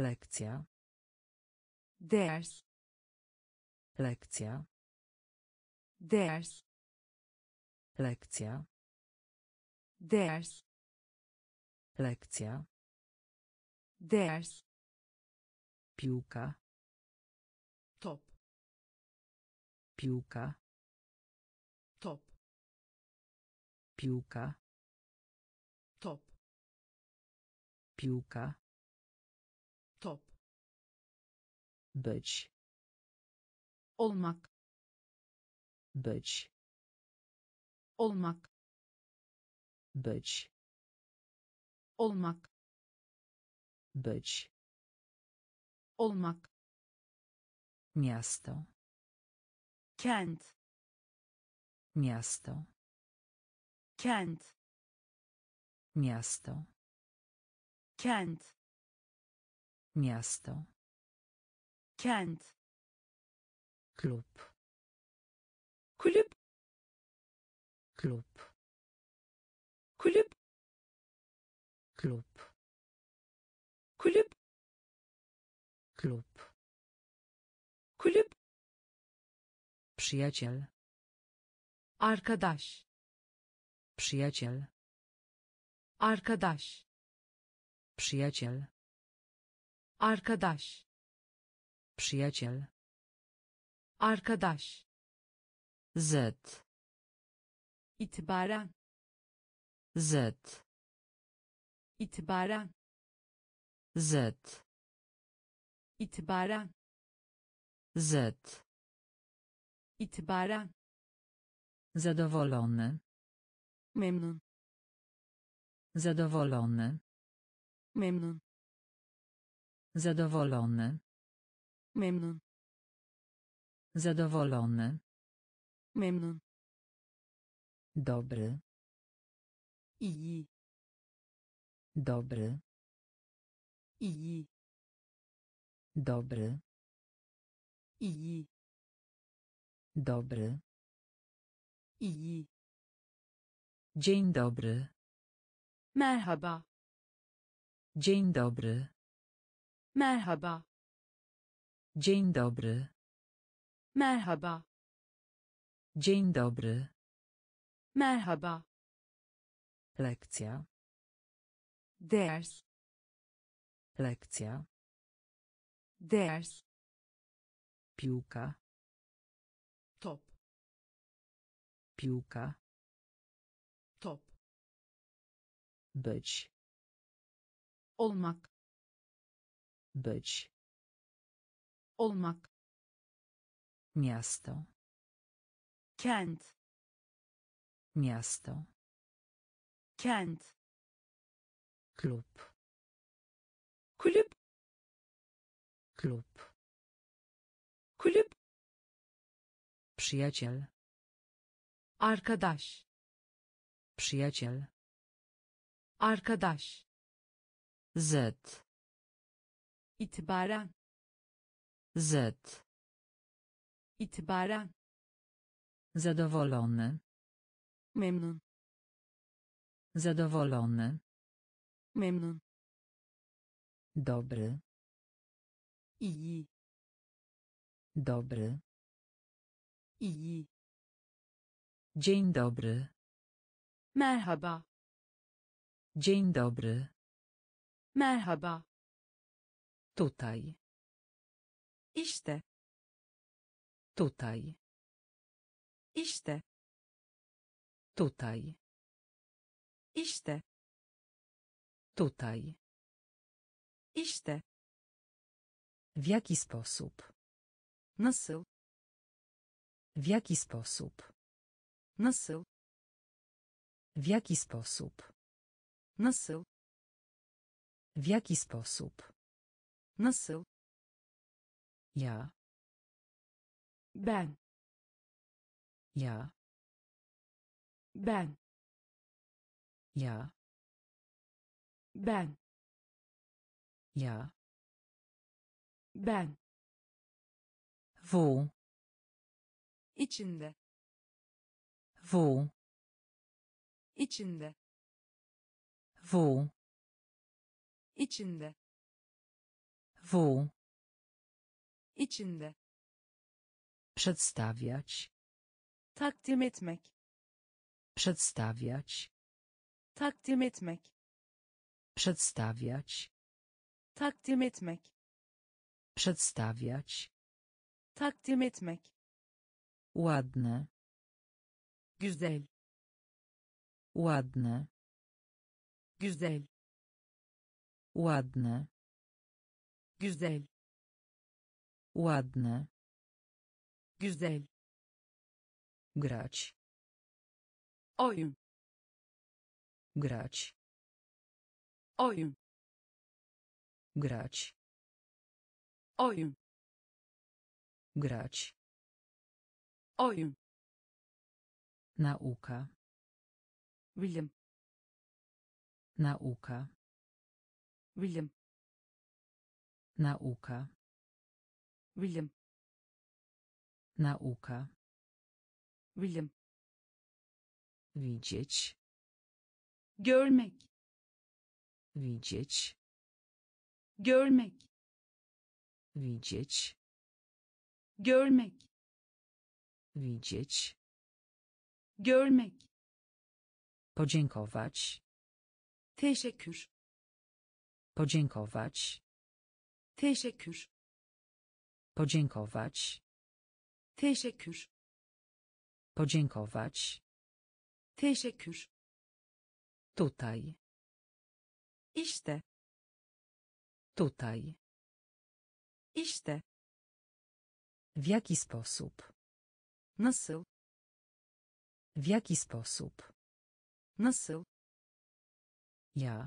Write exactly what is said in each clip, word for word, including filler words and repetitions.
Lekcja. Ders. Lekcja. Ders. Lekcja. Ders. Lekcja. Ders. Piłka. Top. Piłka. Top. Piłka. Top. Piłka. Top. Być. Olmak. Być. Olmak. Być. Olmak. Być. Olmak. Miasto. Kent. Miasto. Kent. Miasto. Kent. Miasto. Kent. Klub. Kulüp. Klub. Kulüp. Klub. Kulüp. Klub. Kulüp. Przyjaciel. Arkadaş. Przyjaciel. Arkadaş. Przyjaciel. Arkadaş. Przyjaciel. Arkadaş. Z. İtibaren. Z. İtibaren. Z. İtibaren. Z. İtibaren. Zadowolony. Memnun. Zadowolony. Memnun. Zadowolony. Memnun. Zadowolony. Memnun. Dobry. İyi. Dobry. İyi. Dobry. İyi. Dobry. İyi. Dzień dobry. Merhaba. Dzień dobry. Merhaba. Dzień dobry. Merhaba. Dzień dobry. Merhaba. Lekcja. Ders. Lekcja. Ders. Piłka. Top. Piłka. Top. Być. Olmak. Być. Olmak. Miasto. Kent. Miasto. Kent. Klub. Kulüp. Klub. Kulüp. Przyjaciel. Arkadaş. Przyjaciel. Arkadaş. Z. İtibaren. Z. İtibaren. Zadowolony. Memnun. Zadowolony. Memnun. Dobry. İyi. Dobry. İyi. Dzień dobry. Merhaba. Dzień dobry. Merhaba. Tutaj. İşte. Tutaj. İşte. Tutaj. İşte. Tutaj. İşte. W jaki sposób? Nasıl? W jaki sposób? Nasıl? W jaki sposób? Nasıl? W jaki sposób? Nasıl? Ja. Ben. Ja. Ben. Ja. Ben. Ja. Ben. W. İçinde. W. İçinde. W. İçinde. W. içinde, Przedstawiać. takdim etmek, Przedstawiać. takdim etmek, Przedstawiać. takdim etmek, Przedstawiać. takdim etmek, Ładne. güzel, Ładne. güzel, Ładne. güzel, Ładne. güzel, Grać. oyun, Grać. oyun, Grać. oyun, Grać. oyun, Nauka. bilim, Nauka. bilim, Nauka. bilim, Nauka. bilim, Widzieć. görmek, Widzieć. görmek, Widzieć. görmek, Widzieć. görmek, Podziękować. teşekkür, Podziękować. teşekkür, Podziękować. teşekkür, Podziękować. teşekkür, Tutaj. işte, Tutaj. işte, W jaki sposób? nasıl, W jaki sposób? nasıl, Ja.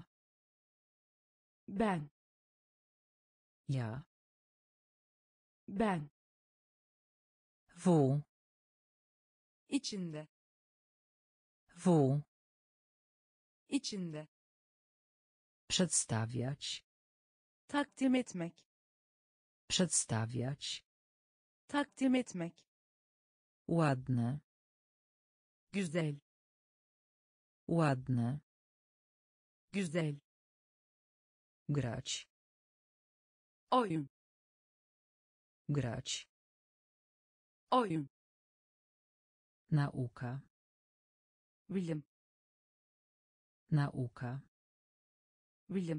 ben, Ja. ben, W. içinde, W. içinde, Przedstawiać. takdim etmek, Przedstawiać. takdim etmek, Ładne. güzel, Ładne. güzel, Grać. oyun, Grać. oyun, Nauka. bilim, Nauka. bilim,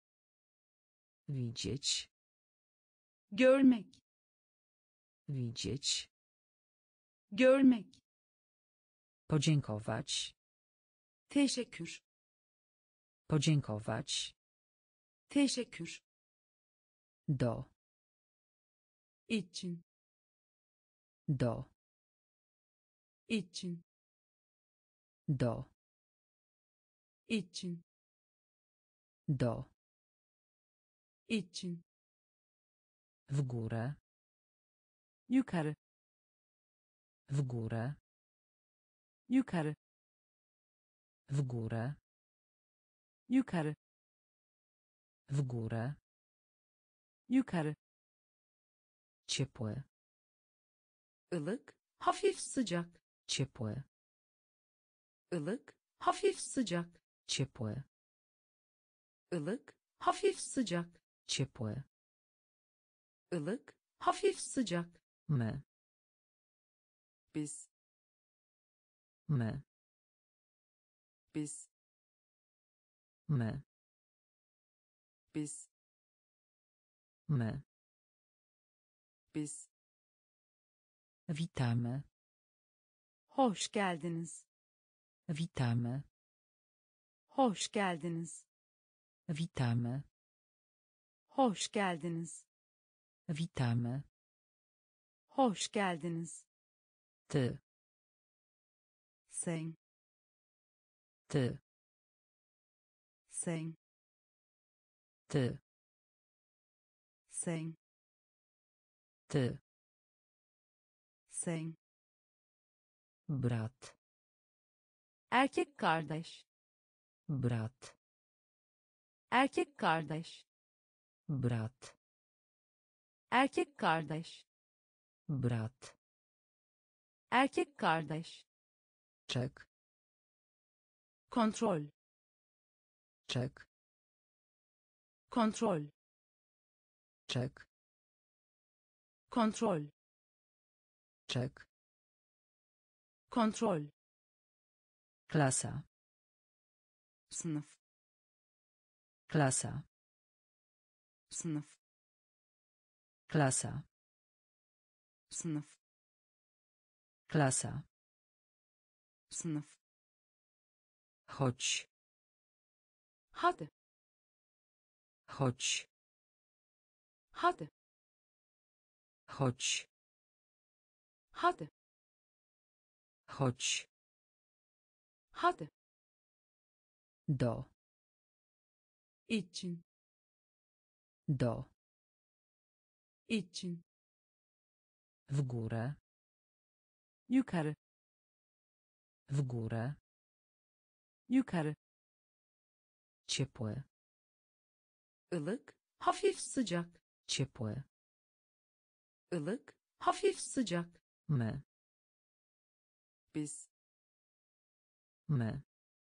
Widzieć. görmek, Widzieć. görmek, Podziękować. teşekkür, Podziękować. teşekkür, Do. için, Do. için, Do. için, Do. için, W górę. yukarı, W górę. yukarı, W górę. yukarı, W górę. yukarı, Ciepłe. ılık, hafif sıcak, Ciepłe. ılık, hafif sıcak, Ciepłe. ılık, hafif sıcak, Ciepłe. ılık, hafif sıcak, My. biz, My. biz, My. biz, My. biz, Witamy. hoş geldiniz, Witamy. hoş geldiniz, Witamy. hoş geldiniz, Witamy. hoş geldiniz, Ty. sen, Ty. sen, Ty. sen, Ty. sen, Brat. erkek kardeş, Brat. erkek kardeş, Brat. erkek kardeş, Brat. erkek kardeş, Czek. kontrol, Czek. kontrol, Czek. Kontrol. Czek. Kontrol. Klasa. Sınıf. Klasa. Sınıf. Klasa. Sınıf. Klasa. Sınıf. Chodź. Hadi. Chodź. Hadi. Chodź. Hadi. Chodź. Hadi. Do. için, Do. için, W górę. yukarı, W górę. yukarı, Ciepłe. ılık, hafif sıcak, Ciepłe. ılık, hafif sıcak, My. biz, My.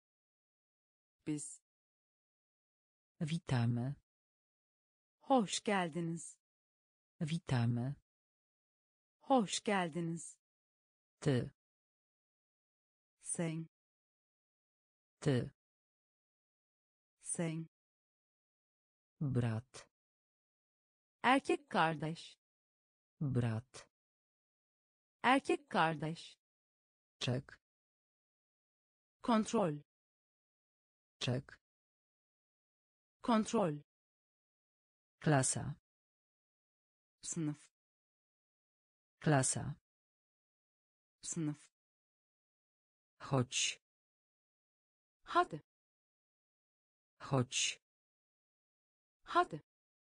biz, Witamy. hoş geldiniz, Witamy. hoş geldiniz, Ty. sen, Ty. sen, Brat. erkek kardeş, Brat. erkek kardeş, Czek. kontrol, Czek. kontrol, Klasa. sınıf, Klasa. sınıf, Chodź. hadi, Chodź. hadi,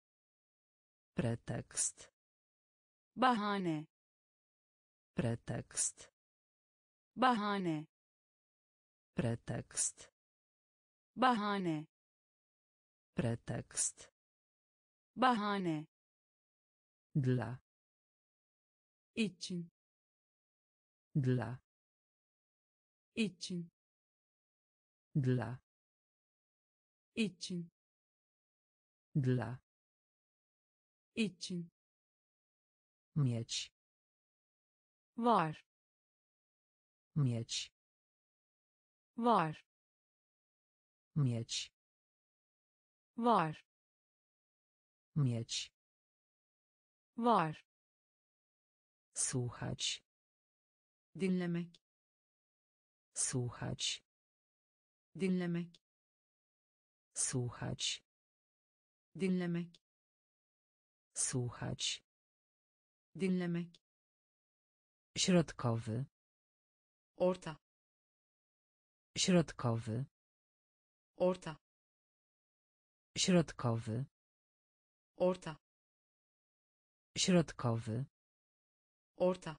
Pretekst. bahane, Pretekst. bahane, Pretekst. bahane, Pretekst. bahane, Dla. için, Dla. için, Dla. için, Dla. için, Mieć. var, Mieć. var, Mieć. var, Mieć. var, Słuchać. dinlemek, Słuchać. dinlemek, Słuchać. dinlemek, Słuchać. dinlemek, Środkowy. orta, Środkowy. orta, Środkowy. orta, Środkowy. orta,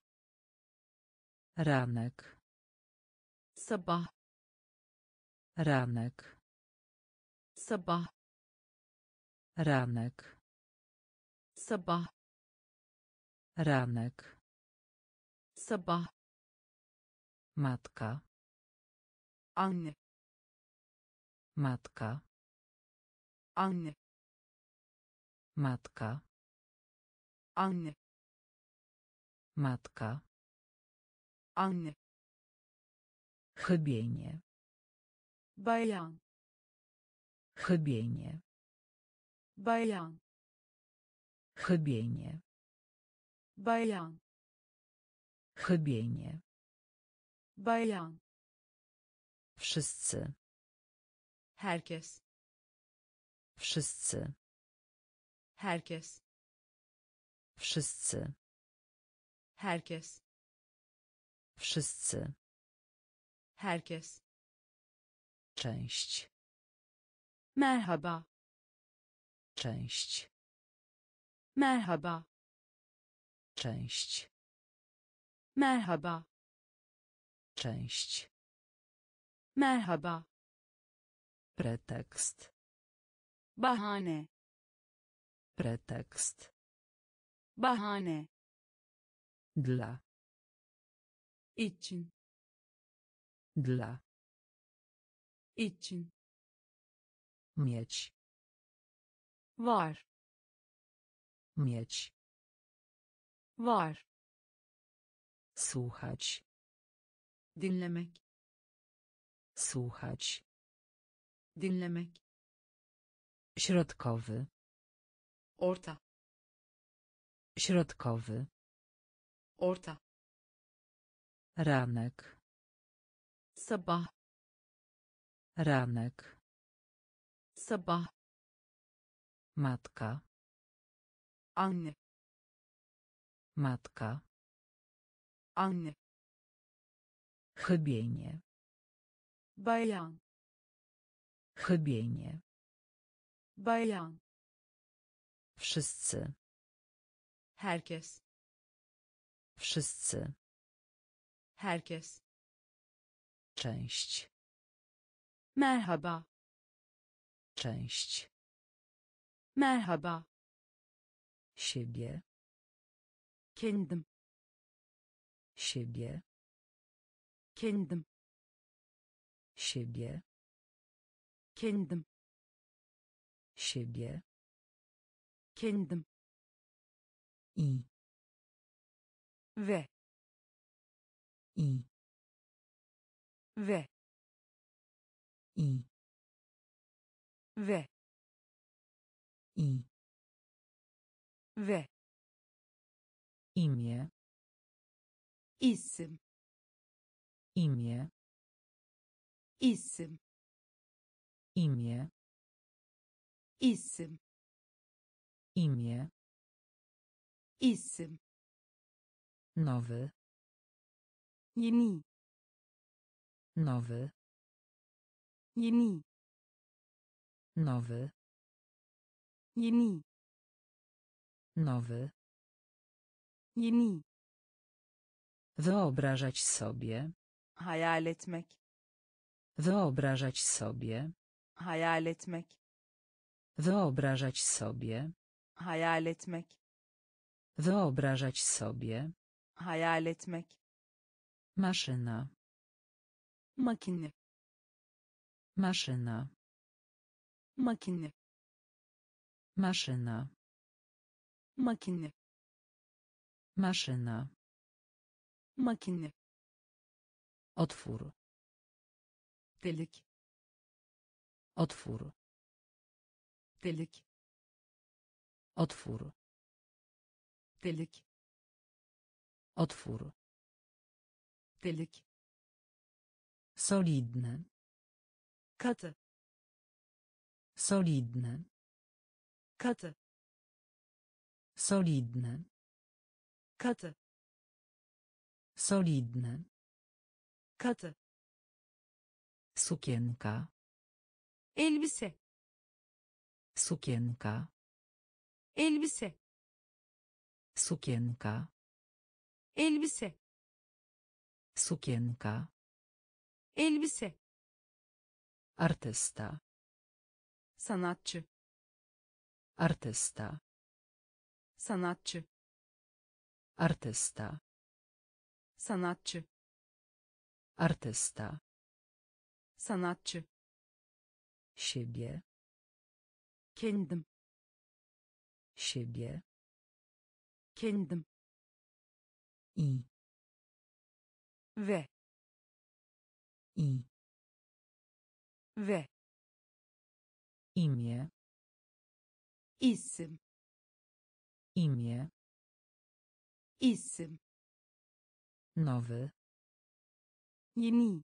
Ranek. sabah, Ranek. sabah, Ranek. sabah, Ranek. sabah, Matka. anne, Matka. anne, Matka. anne, Matka. anne, Chybienie. bayan, Chybienie. bayan, Chybienie. bayan, Chybienie. bayan, Wszyscy. herkes, Wszyscy. herkes, Wszyscy. herkes, Wszyscy. herkes, Część. merhaba, Część. merhaba, Część. merhaba, Część. merhaba, Pretekst. bahane, Pretekst. bahane, Dla. için, Dla. için, Mieć. var, Mieć. Var. Słuchać. Dinlemek. Słuchać. Dinlemek. Środkowy. Orta. Środkowy. Orta. Ranek. Sabah. Ranek. Sabah. Matka. Anne. Matka. Anne. Chybienie. Bayan. Chybienie. Bayan. Wszyscy. Herkes. Wszyscy. Herkes. Część. Merhaba. Część. Merhaba. Siebie. Kendim. Siebie. Kendim. Siebie. Kendim. Siebie. Kendim. I. Ve. I. Ve. I. Ve. I. Ve. Imię. İsim. Imię. İsim. Imię. İsim. Imię. İsim. Nowy. Yeni. Nowy. Yeni. Nowy. Yeni. Nowy. Yeni. Wyobrażać sobie. Hayal etmek. Wyobrażać sobie. Hayal etmek. Wyobrażać sobie. Hayal etmek. Wyobrażać sobie. Hayal etmek. Maszyna. Makine. Maszyna. Makine. Maszyna. Makine. Maszyna. Makine. Otwór. Delik. Otwór. Delik. Otwór. Delik. Otwór. Delik. Solidny. Katı. Solidny. Katı. Solidny. Katı. Solidny. Katı. Sukienka. Elbise. Sukienka. Elbise. Sukienka. Elbise. Sukienka. Elbise. Artysta. Sanatçı. Artysta. Sanatçı. Artysta. Sanatçı. Artysta. Sanatçı. Siebie. Kendim. Siebie. Kendim. I. Ve. I. Ve. Imię. İsim. Imię. İsim. Nowy. Yeni.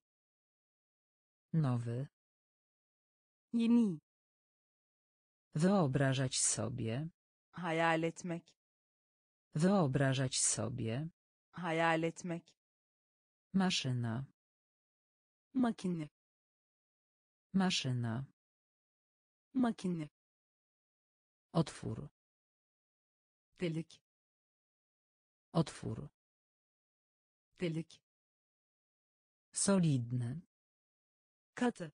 Nowy. Yeni. Wyobrażać sobie. Hayal etmek. Wyobrażać sobie. Hayal etmek. Maszyna. Makine. Maszyna. Makine. Otwór. Delik. Otwór. Delik. Solidny. Katı.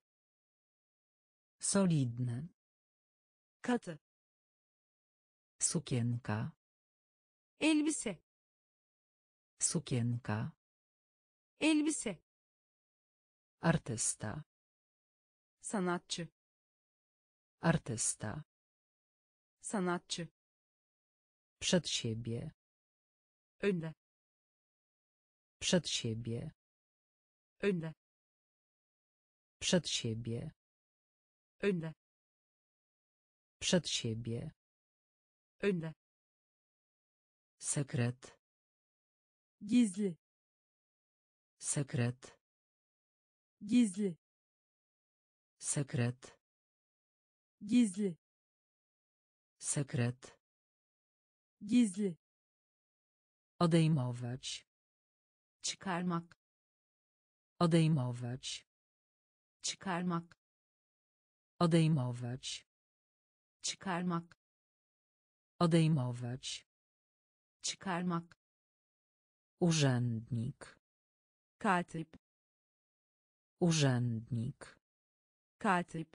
Solidny. Katı. Sukienka. Elbise. Sukienka. Elbise. Artysta. Sanatçı. Artysta. Sanatçı. Przed siebie. Önde. Przed siebie. Önde. Przed siebie. Önde. Przed siebie. Önde. Sekret. Gizli. Sekret. Gizli. Sekret. Gizli. Sekret. Gizli. Odejmować. Çıkarmak. Odejmować. Çıkarmak. Odejmować. Çıkarmak. Odejmować. Çıkarmak. Urzędnik. Katip. Urzędnik. Katip.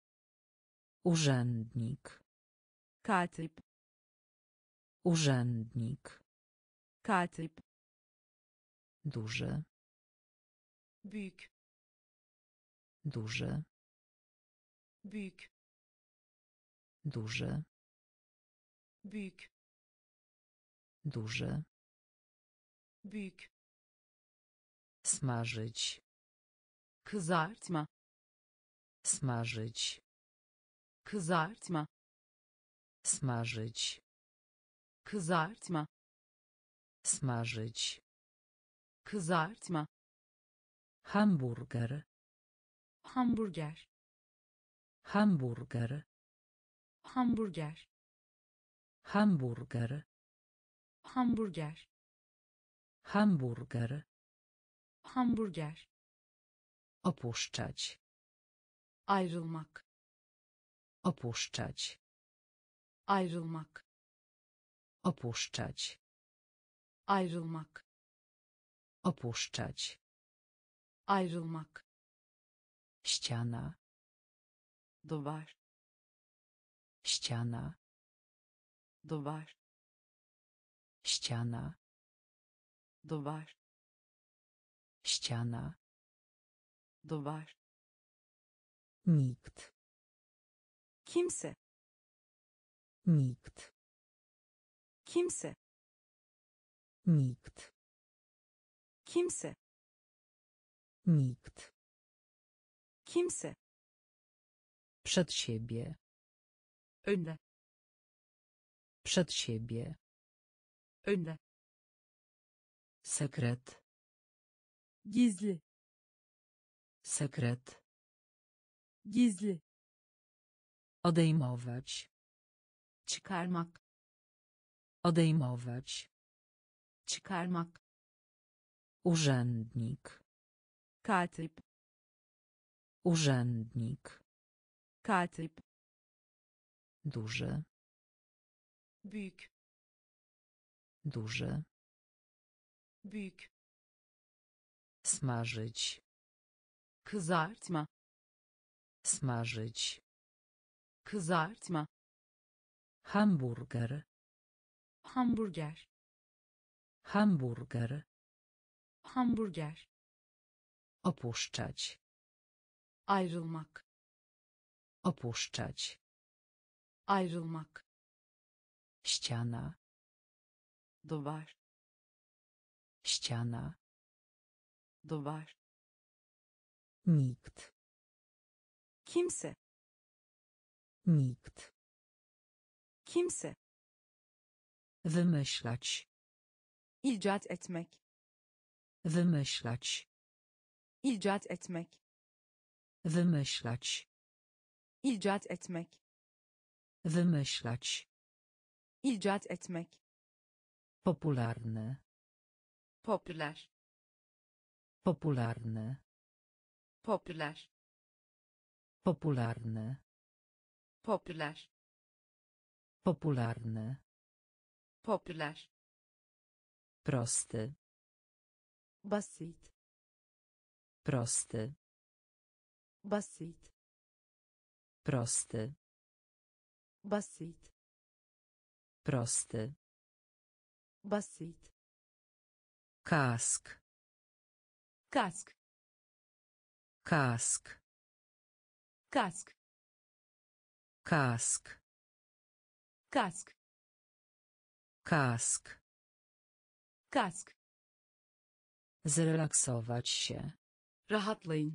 Urzędnik. Katip. Urzędnik. Katip. Duży. Büyük. Duży. Büyük. Duży. Büyük. Duży. Büyük. Smażyć. Kızartma. Smażyć. Kızartma. Smażyć. Kızartma. Smażyć. Kızartma. Hamburger. Hamburger. Hamburger. Hamburger. Hamburger. Hamburger. Hamburger. Hamburger. Opuszczać. Ayrılmak. Opuszczać. Ayrılmak. Opuszczać. Ayrılmak. Opuszczać. Ayrılmak. Ściana. Duvar. Ściana. Duvar. Ściana. Duvar. Ściana. Duvar. Nikt. Kimse. Nikt. Kimse. Nikt. Kimse. Nikt. Kimse. Przed siebie. Önde. Przed siebie. Önde. Sekret. Gizli. Sekret. Gizli. Odejmować. Çıkarmak. Odejmować. Çıkarmak. Urzędnik. Katip. Urzędnik. Katip. Duży. Büyük. Duży. Büyük. Smażyć. Kızartma. Smażyć. Kızartma. Hamburger. Hamburger. Hamburger. Hamburger. Opuszczać. Ayrılmak. Opuszczać. Ayrılmak. Ściana. Duvar. Ściana. Duvar. Nikt. Kimse. Nikt. Kimse. Wymyślać. İcat etmek. Wymyślać. İcat etmek. Wymyślać. İcat etmek. Wymyślać. İcat etmek. Popularny. Popüler. Popularny. Popüler. Popularny. Popüler. Popularny. Popüler. Prosty. Basit. Prosty. Basit. Prosty. Basit. Prosty. Basit. Kask. Kask. Kask. Kask. Kask. Kask. Kask. Kask. Zrelaksować się. Rahatlayın.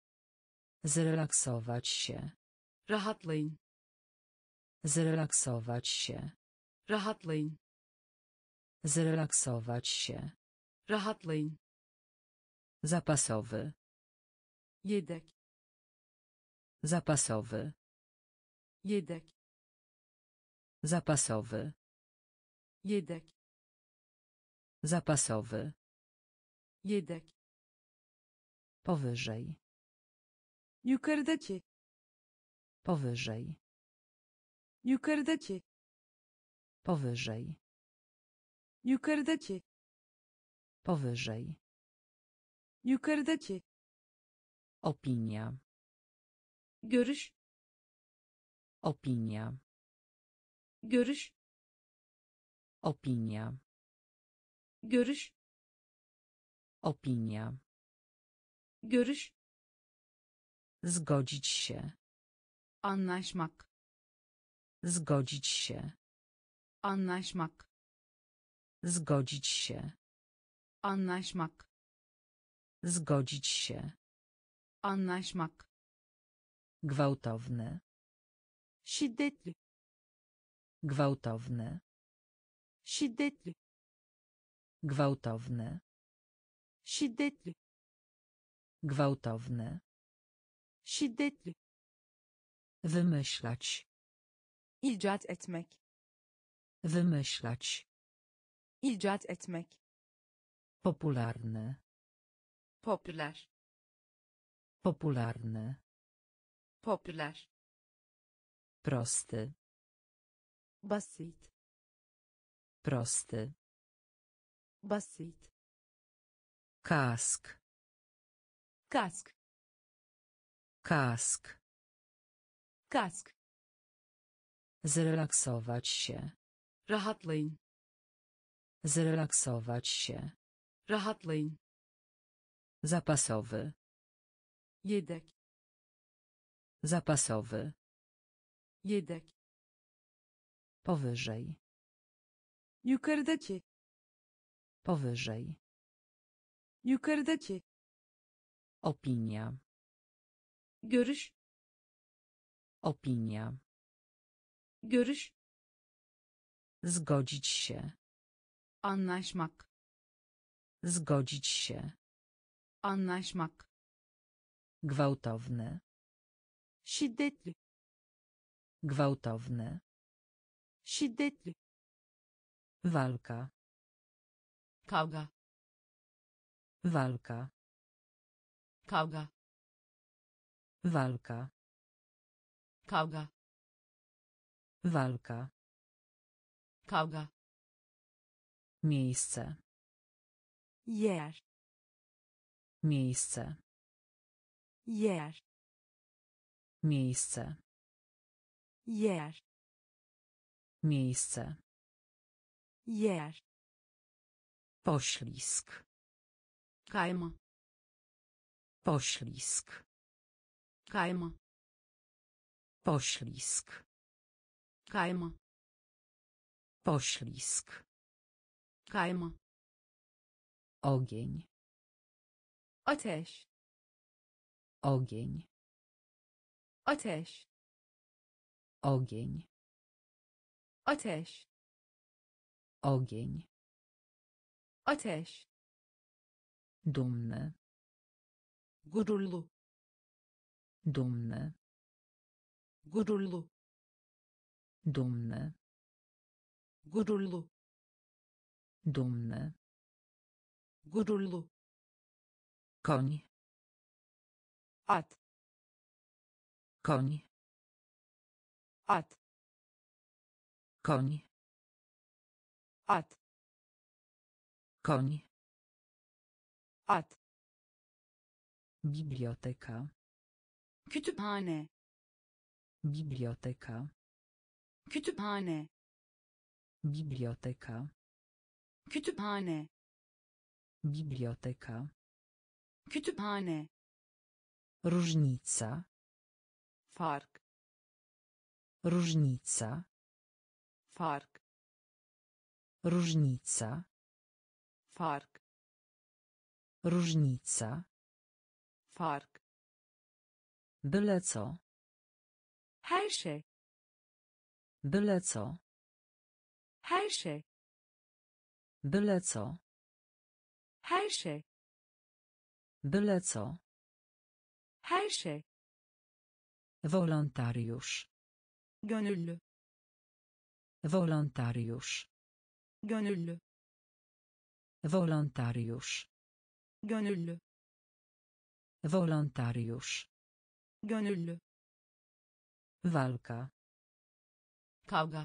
Zrelaksować się. Rahatlayın. Zrelaksować się. Rahatlayın. Zrelaksować się. Rahatlayın. Zapasowy. Yedek. Zapasowy. Yedek. Zapasowy. Yedek. Zapasowy. Yedek. Powyżej. Yukarıdaki. Powyżej. Yukarıdaki. Powyżej. Yukarıdaki. Powyżej. Yukarıdaki. Opinia. Görüş. Opinia. Görüş. Opinia. Görüş. Opinia. Görüş. Zgodzić się. Anlaşmak. Zgodzić się. Anlaşmak. Zgodzić się. Anlaşmak. Zgodzić się. Anlaşmak. Gwałtowny. Şiddetli. Gwałtowny. Şiddetli. Gwałtowny. Şiddetli. Gwałtowny. Şiddetli. Wymyślać. İcat etmek. Wymyślać. İcat etmek. Popularny. Popüler. Popularny. Popüler. Prosty. Basit. Prosty. Basit. Kask. Kask. Kask. Kask. Zrelaksować się. Rahatlayın. Zrelaksować się. Rahatlayın. Zapasowy. Yedek. Zapasowy. Yedek. Powyżej. Yukarıdaki. Powyżej. Yukarıdaki. Opinia. Görüş. Opinia. Görüş. Zgodzić się. Anlaşmak. Zgodzić się. Anlaşmak. Gwałtowny. Şiddetli. Gwałtowny. Şiddetli. Walka. Kavga. Walka. Kavga. Walka. Kavga. Walka. Kavga. Miejsce. Yer. Miejsce. Yer. Miejsce. Yer. Miejsce. Yer. Poślizg. Kayma. Poślizg. Kayma. Poślizg. Kayma. Poślizg. Kayma. Ogień. Ateş. Ogień. Ateş. Ogień. Ateş. Ogień. Ateş. Dumny. Gururlu. Dumny. Gururlu. Dumny. Gururlu. Dumny. Gururlu. Koń. At. Koń. At. Koń. At. Koń. At. Biblioteka. Kütüphane. Biblioteka. Kütüphane. Biblioteka. Kütüphane. Biblioteka. Kütüphane. Różnica. Fark. Różnica. Fark. Różnica. Fark. Różnica. Fark. Byle co. Her şey. Byle co. Her şey. Byle co. Her şey. Byle co. Her şey. Wolontariusz. Gönüllü. Wolontariusz. Gönüllü. Wolontariusz. Gönüllü. Wolontariusz. Gönüllü. Walka. Kavga.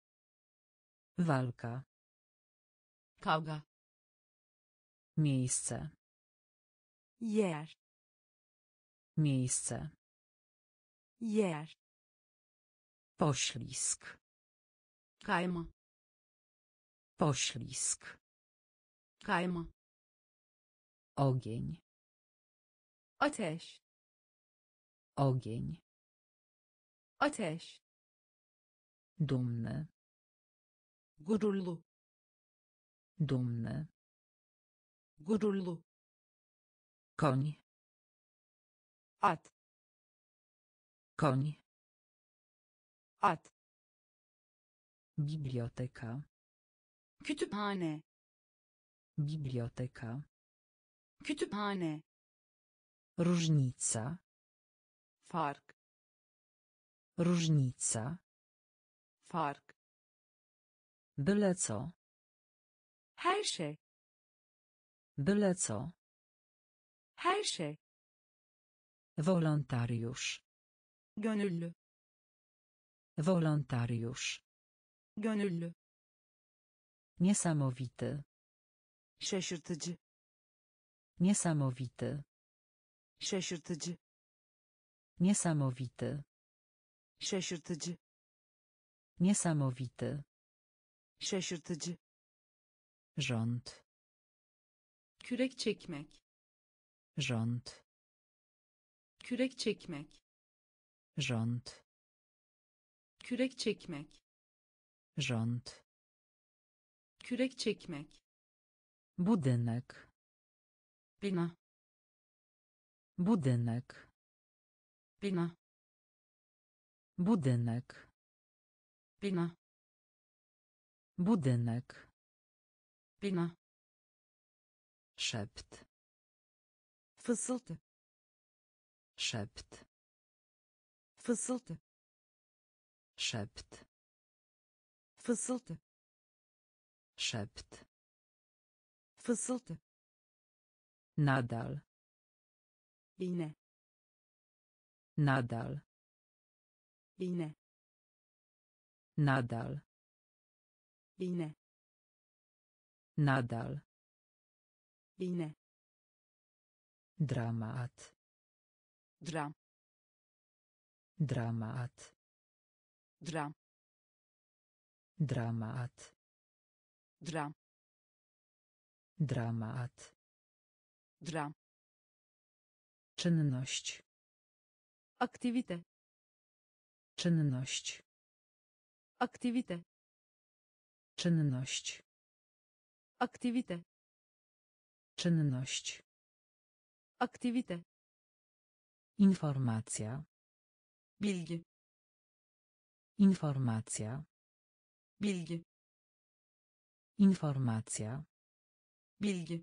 Walka. Kavga. Miejsce. Yer. Miejsce. Yer. Poślizg. Kayma. Poślizg. Kayma. Ogień. Ateş. Ogień. Ateş. Dumny. Gururlu. Dumny. Gururlu. Koń. At. Koń. At. Biblioteka. Kütüphane. Biblioteka. Kütüphane. Różnica. Fark. Różnica. Fark. Byle co. Her şey. Byle co. Her şey. Wolontariusz. Gönüllü. Wolontariusz. Gönüllü. Niesamowity. Şaşırtıcı. Niesamowity. Şaşırtıcı. Niesamowity. Şaşırtıcı. Niesamowity. Şaşırtıcı. Rząd. Kürek çekmek. Rząd. Kürek çekmek. Rząd. Kürek çekmek. Rząd. Kürek çekmek. Budynek. Bina. Budynek. Bina. Budynek. Bina. Budynek. Bina. Szept. Fısıltı. Szept. Fısıltı. Szept. Fısıltı. Szept. Fısıltı. Nadal. Yine. Nadal. Yine. Nadal. Yine. Nadal. Yine. Dramat. Dram. Dramat. Dram. Dramat. Dram. Dramat. Dram. Czynność. Aktivite. Czynność. Aktivite. Czynność. Aktivite. Czynność. Aktivite. Informacja. Bilgi. Informacja. Bilgi. Informacja. Bilgi.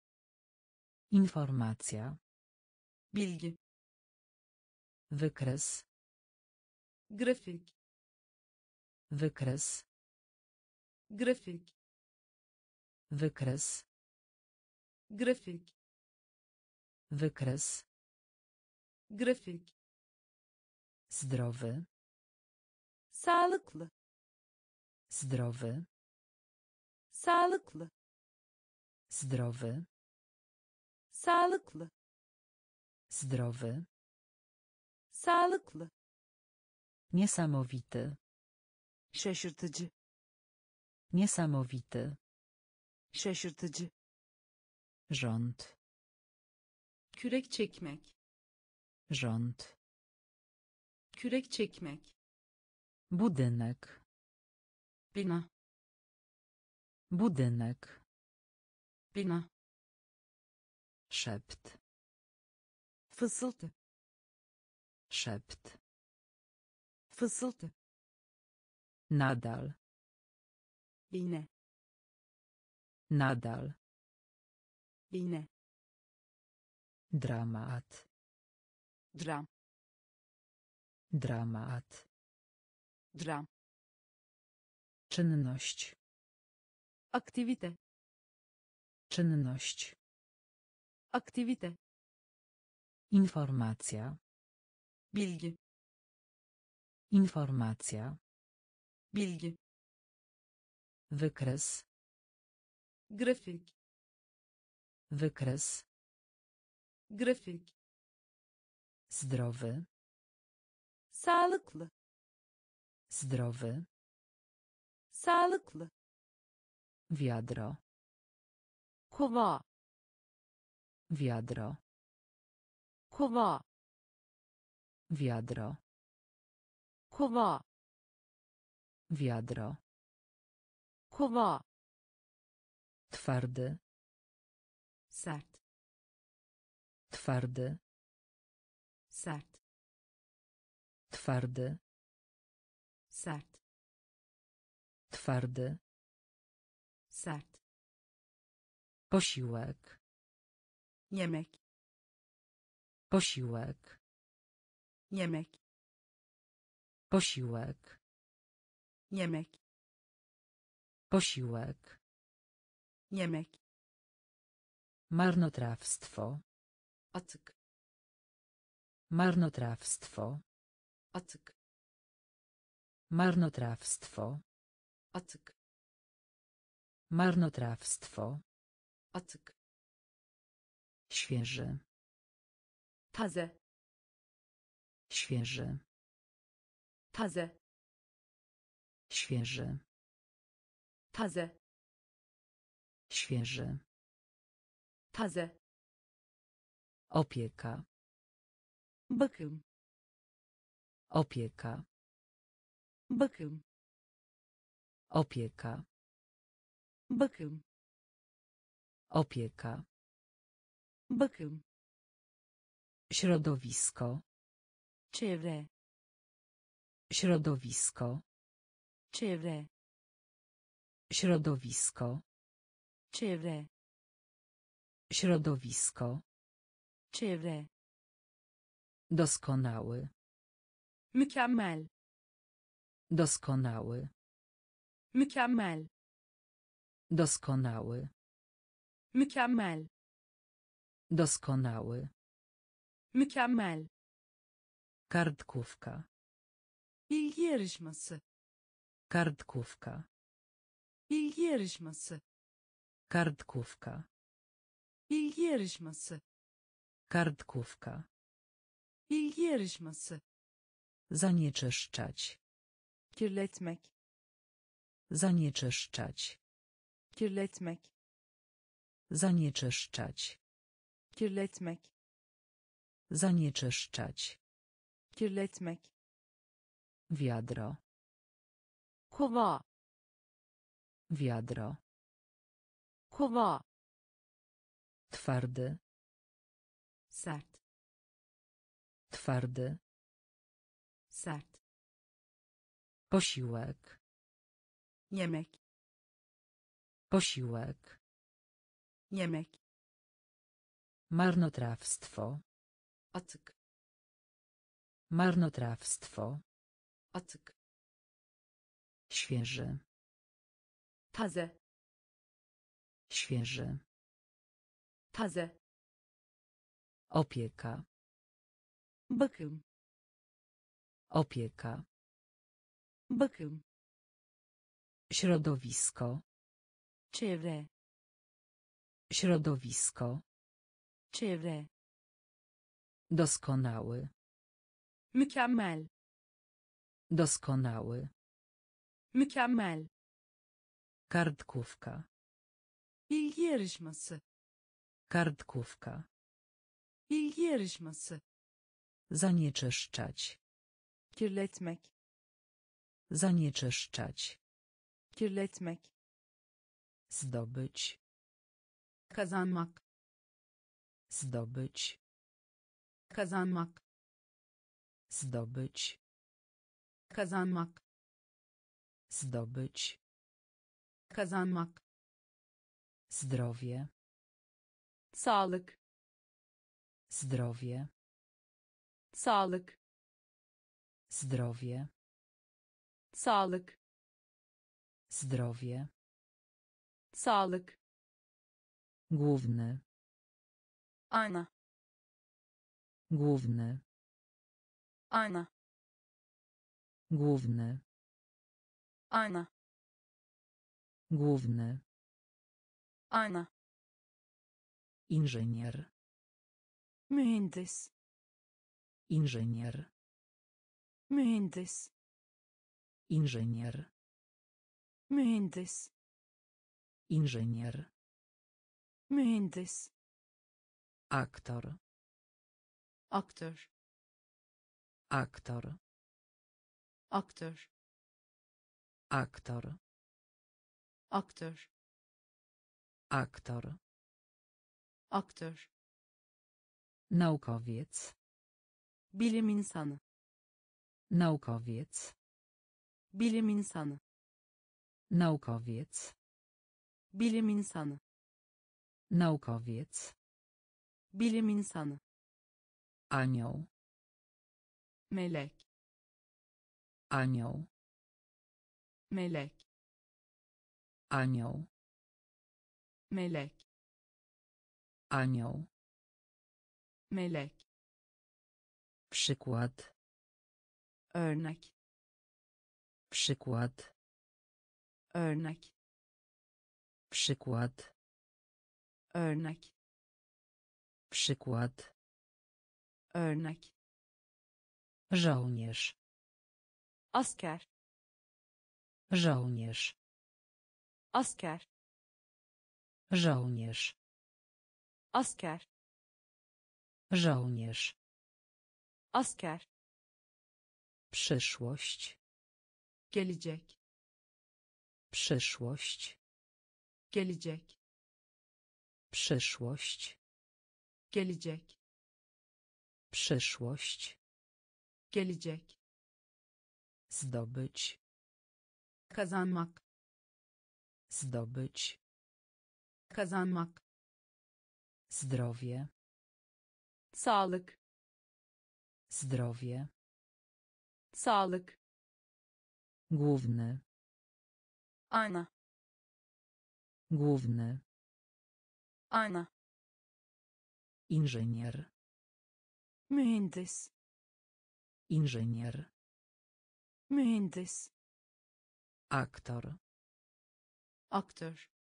Informacja. Bilgi. Wykres. Grafik. Wykres. Grafik. Wykres. Grafik. Wykres. Grafik. Zdrowy. Sağlıklı. Zdrowy. Sağlıklı. Zdrowy. Sağlıklı. Zdrowy. Sağlıklı. Niesamowity. Şaşırtıcı. Niesamowity. Şaşırtıcı. Rząd. Kürek çekmek. Rząd. Kürek çekmek. Budynek. Bina. Budynek. Bina. Szept. Fısıltı. Szept. Fısıltı. Nadal. Bine. Nadal. Bine. Dramat. Dram. Dramat. Dram. Czynność. Aktivite. Czynność. Aktivite. Informacja. Bilgi. Informacja. Bilgi. Wykres. Grafik. Wykres. Grafik. Zdrowy. Sağlıklı. Zdrowy. Sağlıklı. Wiadro. Kova. Wiadro. Kova. Wiadro. Kova. Wiadro. Kova. Twardy. Sert. Twardy. Sert. Twardy. Sert. Twardy. Sert. Posiłek. Yemek. Posiłek. Yemek. Posiłek. Yemek. Posiłek. Yemek. Marnotrawstwo. Atık. Marnotrawstwo. Atık. Marnotrawstwo. Atık. Marnotrawstwo. Atık. Świeży. Taze. Świeży. Taze. Świeży. Taze. Świeży. Taze. Opieka. Bakım. Opieka. Bakım. Opieka. Bakım. Opieka. Bakım. Środowisko. Çevre. Środowisko. Çevre. Środowisko. Çevre. Środowisko. Çevre. Doskonały. Mükemmel. Doskonały. Mükemmel. Doskonały. Mükemmel. Doskonały. Mükemmel. Kartkówka. Bilgi yarışması. Kartkówka. Bilgi yarışması. Kartkówka. Bilgi yarışması. Kartkówka. Bilgi yarışması. Zanieczyszczać. Kirletmek. Zanieczyszczać. Kirletmek. Zanieczyszczać. Kirletmek. Zanieczyszczać. Kirletmek. Wiadro. Kova. Wiadro. Kova. Twardy. Sert. Twardy. Sert. Posiłek. Yemek. Posiłek. Yemek. Marnotrawstwo. Atık. Marnotrawstwo. Atık. Świeży. Taze. Świeży. Taze. Opieka. Bakım. Opieka. Bakım. Środowisko. Çevre. Środowisko. Çevre. Doskonały. Mükemmel. Doskonały. Mükemmel. Kartkówka. Bilgi yarışması. Kartkówka. Bilgi yarışması. Zanieczyszczać. Kirletmek. Zanieczyszczać. Kirletmek. Zdobyć. Kazanmak. Zdobyć. Kazanmak. Zdobyć. Kazanmak. Zdobyć. Kazanmak. Zdrowie. Sağlık. Zdrowie. Sağlık. Zdrowie. Sağlık. Zdrowie. Sağlık. Główny. Ana. Główny. Ana. Główny. Ana. Główny. Ana. Inżynier. Mühendis. Inżynier. Mühendis. Inżynier. Mühendis. Inżynier. Mühendis. Aktor. Aktör. Aktor. Aktör. Aktor. Aktör. Aktor. Aktör. Naukowiec. Bilim insanı. Naukowiec. Bilim insanı. Naukowiec. Bilim insanı. Naukowiec. Bilim insanı. Anioł. Melek. Anioł. Melek. Anioł. Melek. Anioł. Melek. Przykład. Örnek. Przykład. Örnek. Przykład. Örnek. Przykład. Örnek. Żołnierz. Asker. Żołnierz. Asker. Żołnierz. Asker. Żołnierz. Asker. Przyszłość. Gelecek. Przyszłość. Gelecek. Przyszłość. Gelecek. Przyszłość. Gelecek. Zdobyć. Kazanmak. Zdobyć. Kazanmak. Zdrowie. Sağlık. Zdrowie. Sağlık. Główny. Ana. Główny. Ana. Inżynier. Mühendis. Inżynier. Mühendis. Aktor. Aktör.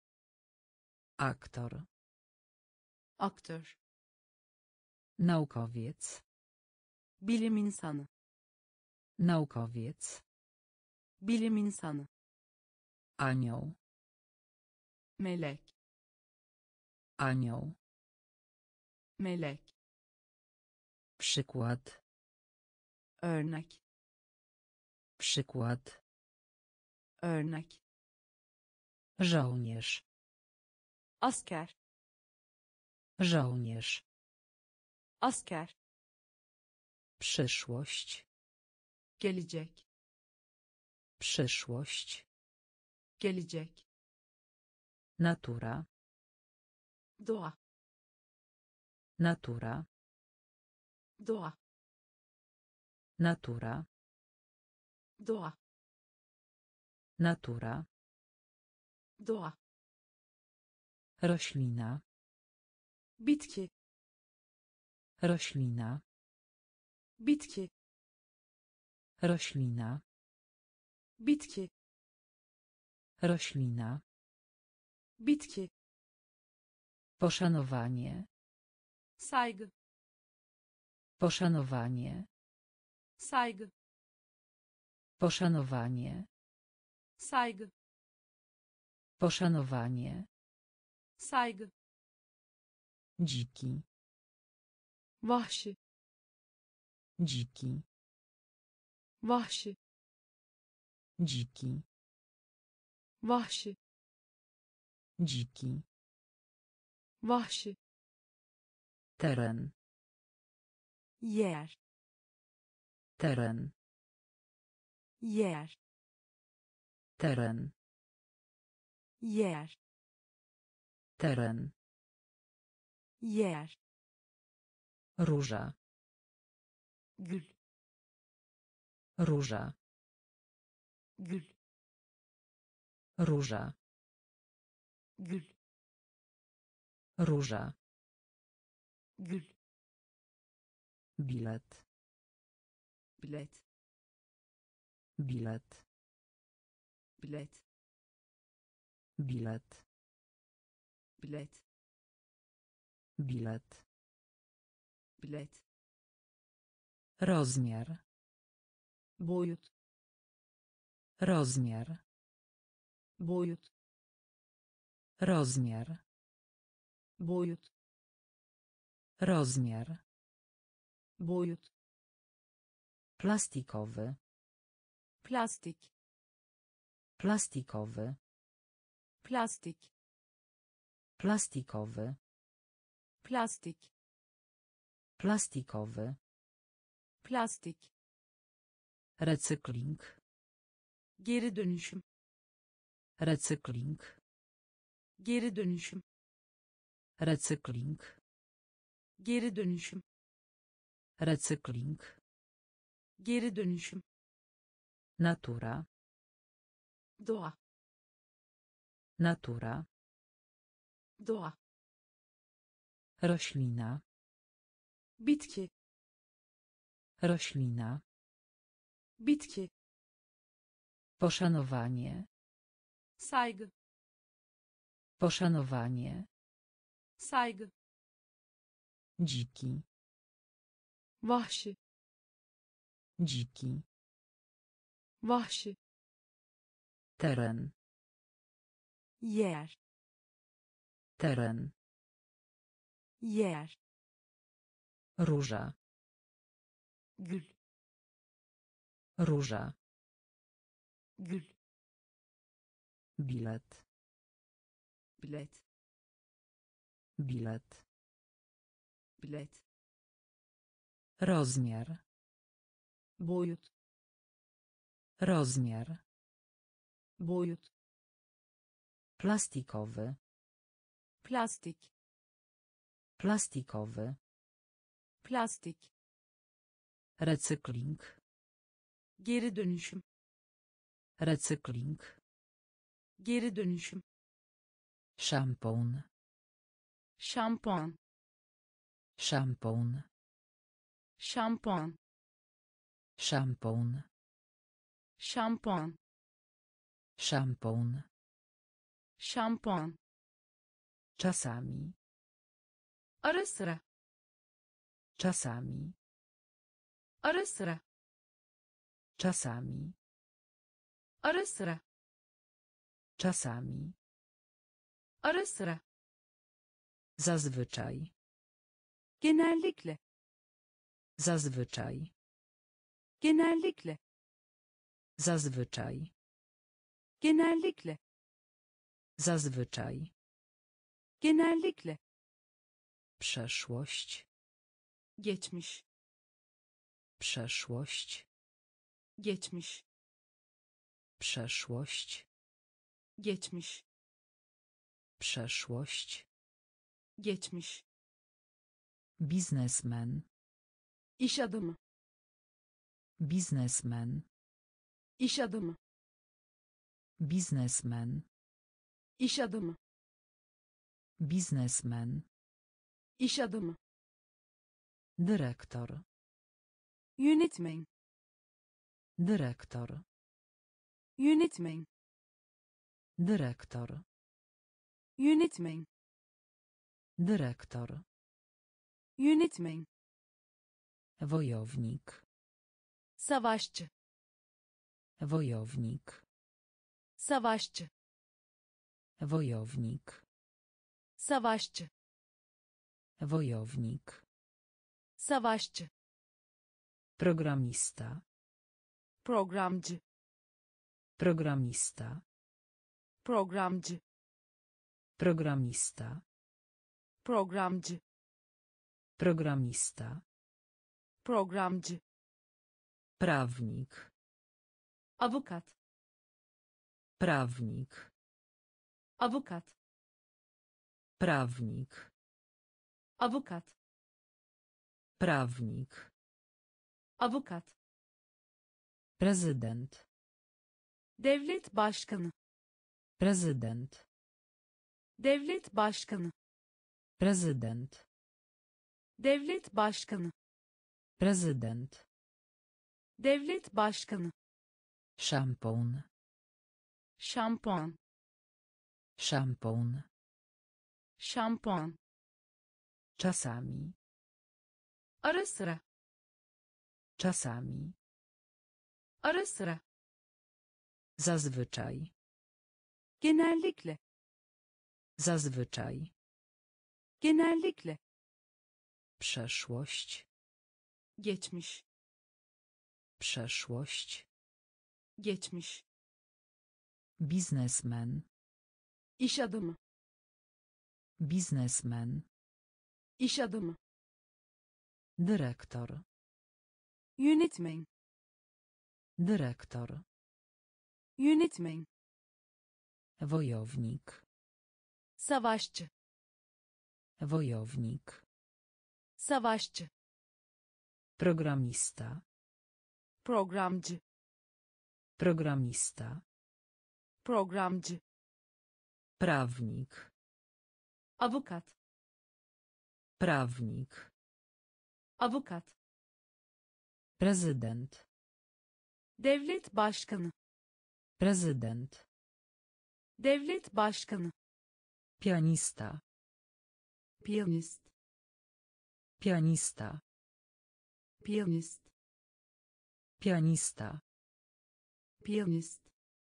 Aktor. Aktör. Naukowiec. Bilim insanı. Naukowiec. Bilim insanı. Anioł. Melek. Anioł. Melek. Przykład. Örnek. Przykład. Örnek. Żołnierz. Asker. Żołnierz. Asker. Przyszłość. Gelecek. Przyszłość. Gelecek. Natura. Doğa. Natura. Doğa. Natura. Doğa. Natura. Doğa. Roślina. Bitki. Roślina. Bitki. Roślina. Bitki. Roślina. Bitki. Poszanowanie. Saygı. Poszanowanie. Saygı. Poszanowanie. Saygı. Poszanowanie. Saygı. Dziki. Vahşi. Dziki. Vahşi. Dziki. Vahşi. Dziki. Vahşi. Teren. Yer. Teren. Yer. Teren. Yer. Teren. Yer. Róża. Gül. Róża. Gül. Róża. Gül. Róża. Gül. Bilet. Bilet. Bilet. Bilet. Bilet. Bilet. Bilet. Bilet. Rozmiar. Boyut. Rozmiar. Boyut. Rozmiar. Boyut. Rozmiar. Boyut. Plastikowy. Plastik. Plastikowy. Plastik. Plastikowy. Plastik. Plastikowy. Plastik. Recykling. Geri dönüşüm. Recykling. Geri dönüşüm. Recykling. Geri dönüşüm. Recykling. Geri dönüşüm. Natura. Doğa. Natura. Doğa. Roślina. Bitki. Roślina. Bitki. Poszanowanie. Saygı. Poszanowanie. Saygı. Dziki. Vahşi. Dziki. Vahşi. Teren. Yer. Teren. Yer. Róża. Gül. Róża. Gül. Bilet. Bilet. Bilet. Bilet. Rozmiar. Boyut. Rozmiar. Boyut. Plastikowy. Plastik. Plastikowy. Plastik. Recykling. Geri dönüşüm. Recykling. Geri dönüşüm. Szampon. Şampuan. Szampon. Şampuan. Szampon. Şampuan. Szampon. Şampuan. Czasami. Ara sıra. Czasami. Ara sıra. Czasami. Ara sıra. Czasami. Ara sıra. Zazwyczaj. Genellikle. Zazwyczaj. Genellikle. Zazwyczaj. Genellikle. Zazwyczaj. Genellikle. Przeszłość. Geçmiş. Przeszłość. Geçmiş. Przeszłość. Geçmiş. Przeszłość. Geçmiş. Biznesmen. İş adamı. Biznesmen. İş adamı. Biznesmen. İş adamı. Biznesmen. İş adamı. Dyrektor. Yönetmen. Dyrektor. Yönetmen. Dyrektor. Yönetmen. Dyrektor. Yönetmen. Wojownik. Savaşçı. Wojownik. Savaşçı. Wojownik. Savaşçı. Wojownik. Savaşçı. Programista. Programcı. Programista. Programcı. Programista. Programcı. Programista. Programcı. Prawnik. Avukat. Prawnik. Avukat. Prawnik. Avukat. Prawnik. Avukat. Prezydent. Devlet başkanı. Prezydent. Devlet başkanı. Prezydent. Devlet başkanı. Prezydent. Devlet başkanı. Szampon. Şampuan. Szampon. Şampuan. Czasami. Ara sıra. Czasami. Ara sıra. Zazwyczaj. Genellikle. Zazwyczaj. Genellikle. Przeszłość. Geçmiş. Przeszłość. Geçmiş. Biznesmen. İş adamı. Biznesmen. İş adamı. Dyrektor. Yönetmen. Dyrektor. Yönetmen. Wojownik. Savaşçı. Wojownik. Savaşçı. Programista. Programcı. Programista. Programcı. Prawnik. Avukat. Prawnik. Avukat. Prezydent. Devlet başkanı. Prezydent. Devlet başkanı. Pianista. Piyanist. Pianista. Piyanist. Pianista. Piyanist.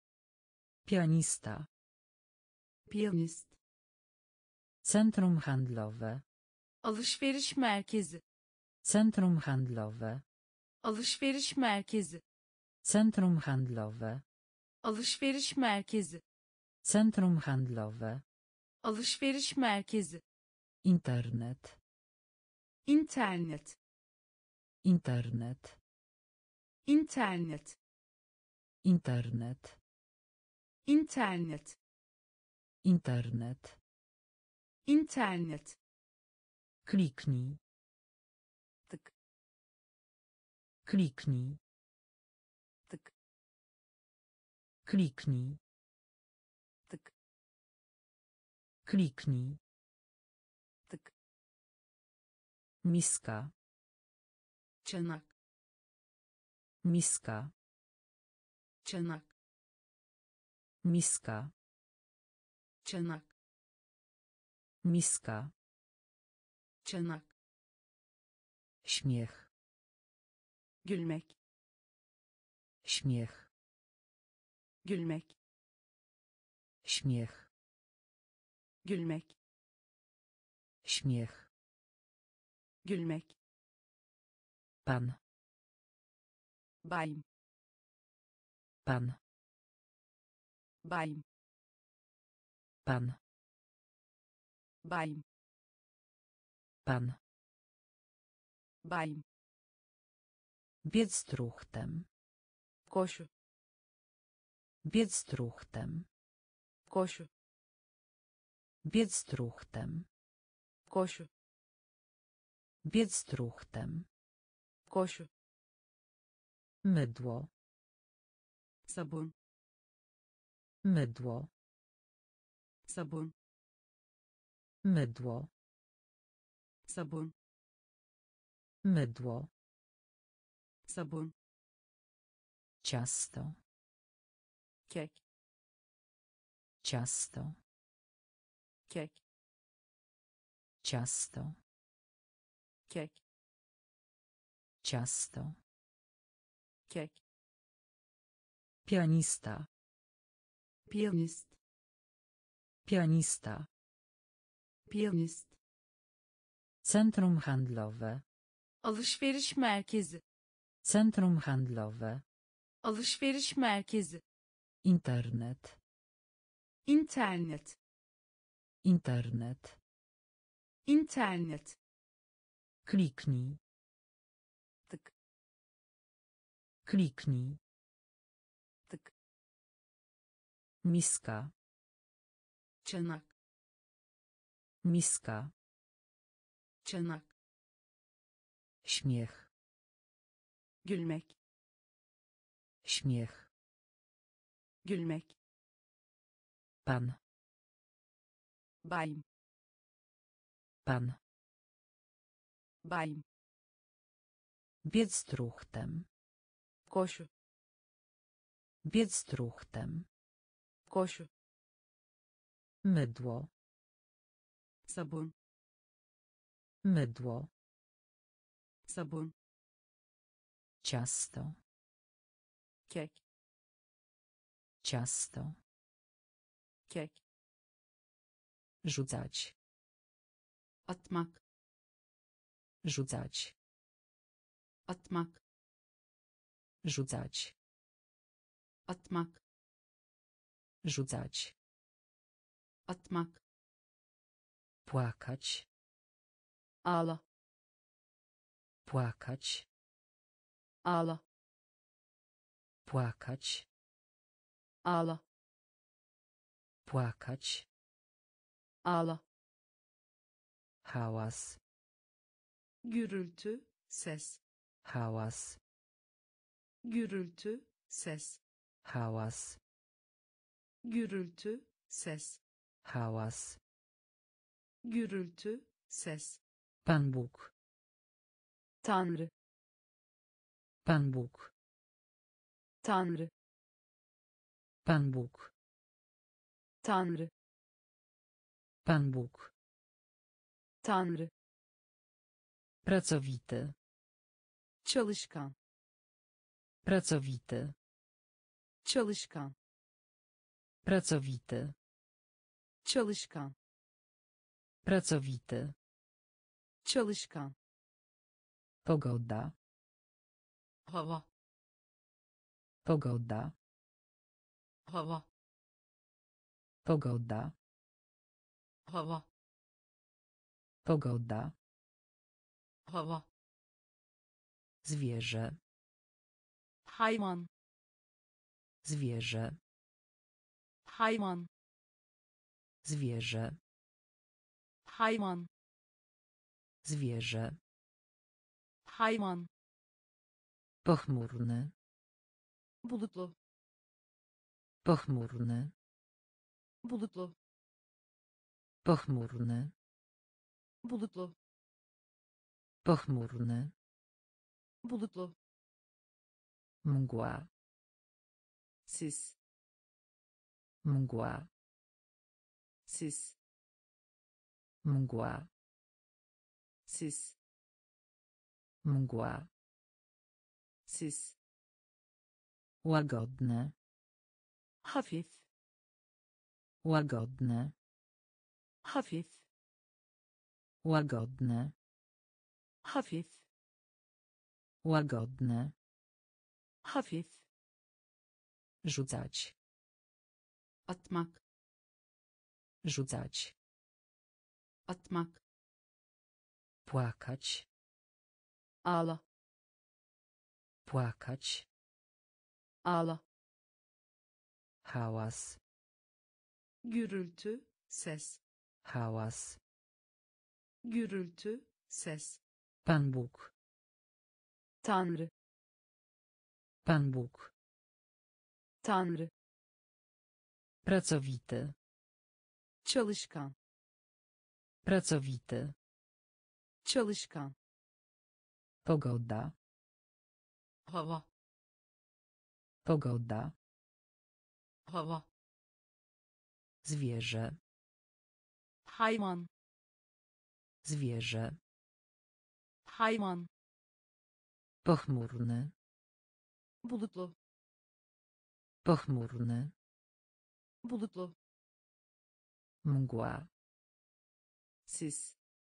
Pianista. Piyanist. Centrum handlowe. Alışveriş merkezi. Centrum handlowe. Alışveriş merkezi. Centrum handlowe. Alışveriş merkezi. Centrum handlowe. Alışveriş merkezi. Internet. İnternet. Internet. İnternet. Internet. İnternet. Internet. İnternet. Kliknij. Tık. Kliknij. Tık. Kliknij. Tık. Kliknij. Tık. Miska. Çanak. Miska. Çanak. Miska. Çanak. Miska. Çanak. Śmiech. Gülmek. Śmiech. Gülmek. Śmiech. Gülmek. Śmiech. Gülmek. Pan. Bayım. Pan. Bayım. Pan. Bayım. Pan. Bayım. Biec truchtem. Koşu. Biec truchtem. Koşu. Biec truchtem. Koşu. Biec truchtem. Koşu. Mydło. Sabun. Mydło. Sabun. Mydło. Sabun. Mydło. Sabun. Ciasto. Kek. Ciasto. Kek. Ciasto. Kek. Ciasto. Kek. Pianista. Piyanist. Pianista. Piyanist. Centrum handlowe. Alışveriş merkezi. Centrum handlowe. Alışveriş merkezi. Internet. İnternet. Internet. internet, Kliknij. tık, Kliknij. tık, Miska. çanak, Miska. çanak, Śmiech. gülmek, Śmiech. gülmek, Pan. bayım, Pan. bayım, Biec truchtem. koşu, Biec truchtem. koşu, Mydło. sabun, Mydło. sabun, Ciasto. kek, Ciasto. kek, Rzucać. atmak, Rzucać. atmak, Rzucać. atmak, Rzucać. atmak, Płakać. ağla, Płakać. ağla, Płakać. ağla, Płakać. ağla, Hałas. gürültü, ses, Hałas. gürültü, ses, Hałas. gürültü, ses, Hałas. gürültü, ses, Pan Bóg. Tanrı, Pan Bóg. Tanrı, Pan Bóg. Tanrı, Pan Bóg. Tanrı, Pracowity. çalışkan, Pracowity. çalışkan, Pracowity. çalışkan, Pracowity. çalışkan, Pogoda. hava, Pogoda. hava, Pogoda. hava, Pogoda. hava, Zwierzę. hayvan, Zwierzę. hayvan, Zwierzę. hayvan, Zwierzę. hayvan, Pochmurny. bulutlu, Pochmurny. bulutlu, Pochmurny. bulutlu, Pochmurny. bulutlu, Mgła. sis, Mgła. sis, Mgła. sis, Mgła. sis, Łagodne. hafif, Łagodne. hafif, Łagodne. hafif, Łagodne. hafif, Rzucać. atmak, Rzucać. atmak, Płakać. ağla, Płakać. ağla, Hałas. gürültü, ses, Hałas. gürültü, ses, Pan Bóg. Tanrı, Pan Bóg. Tanrı, Pracowity. çalışkan, Pracowity. çalışkan, Pogoda. hava, Pogoda. hava, Zwierzę. hayvan, Zwierzę. hayvan, Pochmurny. bulutlu, Pochmurny. bulutlu, Mgła. sis,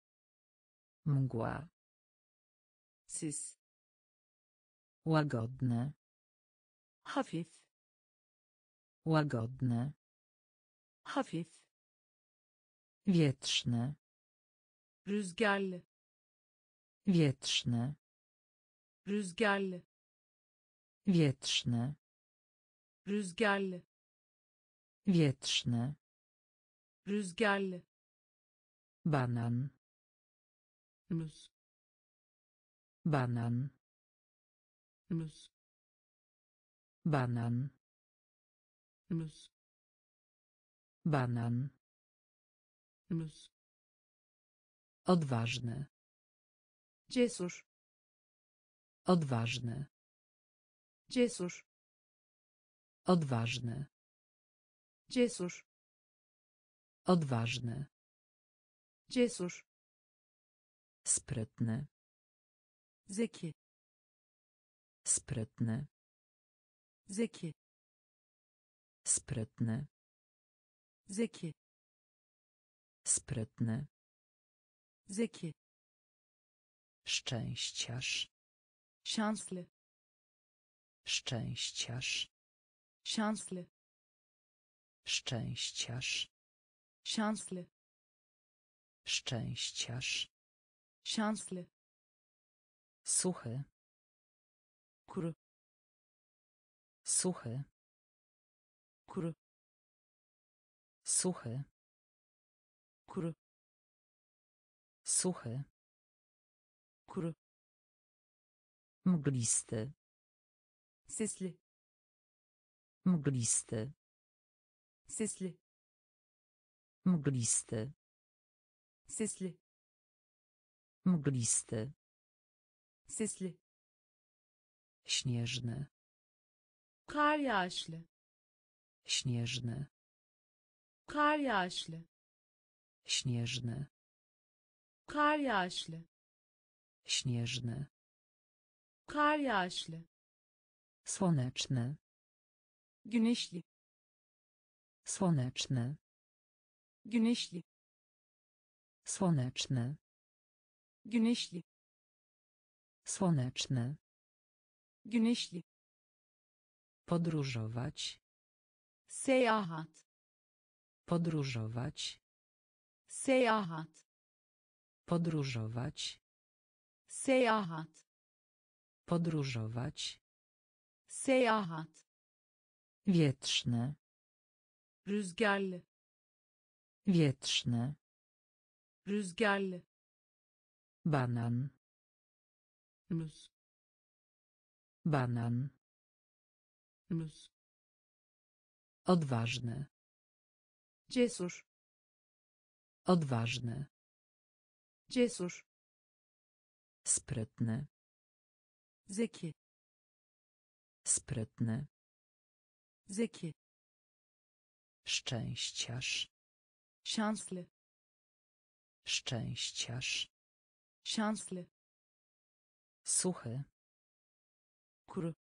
Mgła. sis, Łagodne. hafif, Łagodne. hafif, Wietrzny. Rüzgarlı. Wietrzny. Rüzgarlı. Wietrzny. Rüzgarlı. Wietrzny. Rüzgarlı. Banan. Muz. Banan. Muz. Banan. Muz. Banan. Muz. Odważny. Cesur. Odważny. Cesur. Odważny. Cesur. Odważny. Cesur. Sprytny. Zeki. Sprytny. Zeki. Sprytny. Zeki. Sprytny. Zeki. Szczęściarz. Şanslı. Szczęściarz. Şanslı. Szczęściarz. Şanslı. Szczęściarz. Şanslı. Suchy. Kuru. Suchy. Kuru. Suchy. Kuru. Suchy. Kuru. Mglisty. Sesli. Mglisty. Sesli. Mglisty. Sesli. Mglisty. Sesli. Śnieżny. Kar yağışlı. Śnieżny. Kar yağışlı. Śnieżny. Kar yağışlı. Śnieżny. Kar yağışlı. Słoneczny. Güneşli. Słoneczny. Güneşli. Słoneczny. Güneşli. Słoneczny. Güneşli. Podróżować. Seyahat. Podróżować. Seyahat. Podróżować. Seyahat. Podróżować. Seyahat. Wietrzny. Rüzgarlı. Wietrzny. Rüzgarlı. Banan. Muz. Banan. Muz. Odważny. Cesur. Odważny. Cesur. Sprytny. Zeki. Sprytny. Zeki. Szczęściarz. Şanslı. Szczęściarz. Şanslı. Suchy. Kuru.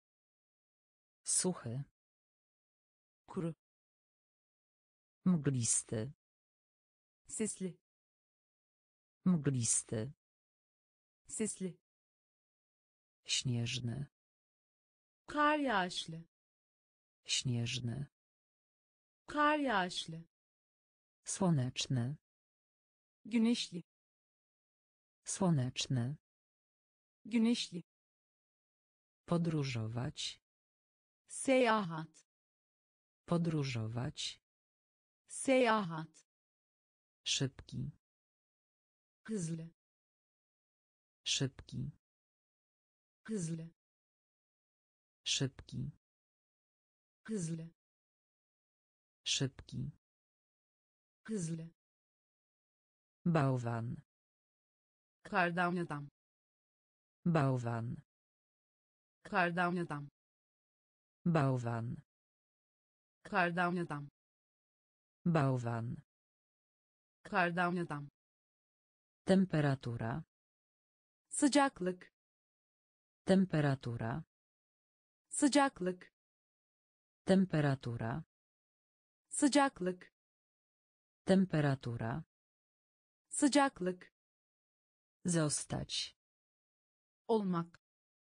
Suchy. Kuru. Mglisty. Sesli. Mglisty. Sesli. Śnieżny. Kar yağışlı. Śnieżny. Kar yağışlı. Słoneczny. Güneşli. Słoneczny. Güneşli. Podróżować. Seyahat. Podróżować. Seyahat. Szybki. Hızlı. Szybki. Hızlı. Szybki. Hızlı. Szybki. Hızlı. Bałwan. Kardan adam. Bałwan. Kardan adam. Bałwan. Kardan adam. Bałwan. Kardan adam. Temperatura. Sıcaklık. Temperatura. Sıcaklık. Temperatura. Sıcaklık. Temperatura. Sıcaklık. Zostać. Olmak.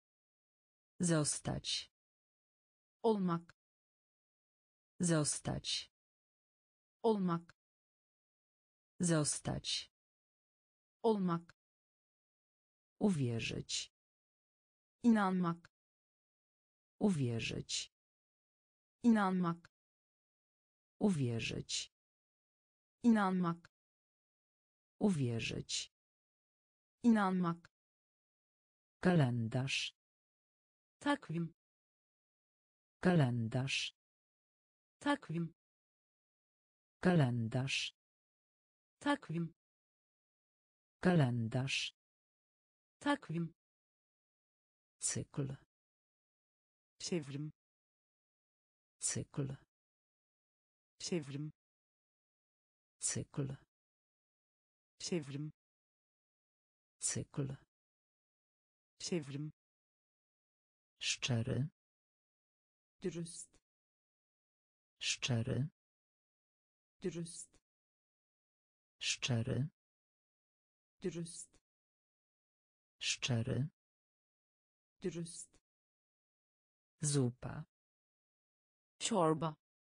Zostać. Olmak. Zostać. Olmak. Zostać. Olmak. Uwierzyć. İnanmak. Uwierzyć. İnanmak. Uwierzyć. İnanmak. Uwierzyć. İnanmak. Kalendarz. Takvim. Kalendarz. Takvim. Kalendarz. Takvim. Kalendarz. Takvim. Cykl. Çevrim. Cykl. Çevrim. Cykl. Çevrim. Cykl. Çevrim. Szczery. Dürüst. Szczery. Dürüst. Szczery. Dürüst. Szczery. Dürüst. Zupa. Çorba.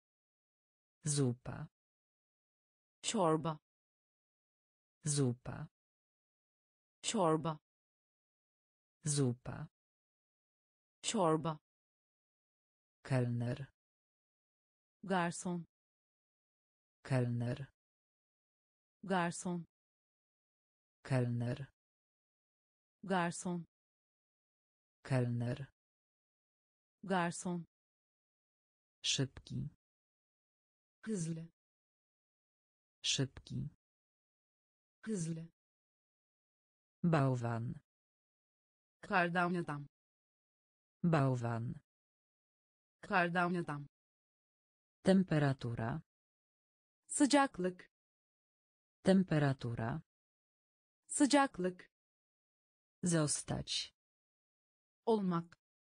Zupa. Çorba. Zupa. Çorba. Zupa. Çorba. Kelner. Garson. Kelner. Garson. Kelner. Garson. Kelner. Garson. Szybki. Hızlı. Szybki. Hızlı. Bałwan. Kardan adam. Bałwan. Kardan adam. Temperatura. Sıcaklık. Temperatura. Sıcaklık. Zostać. Olmak.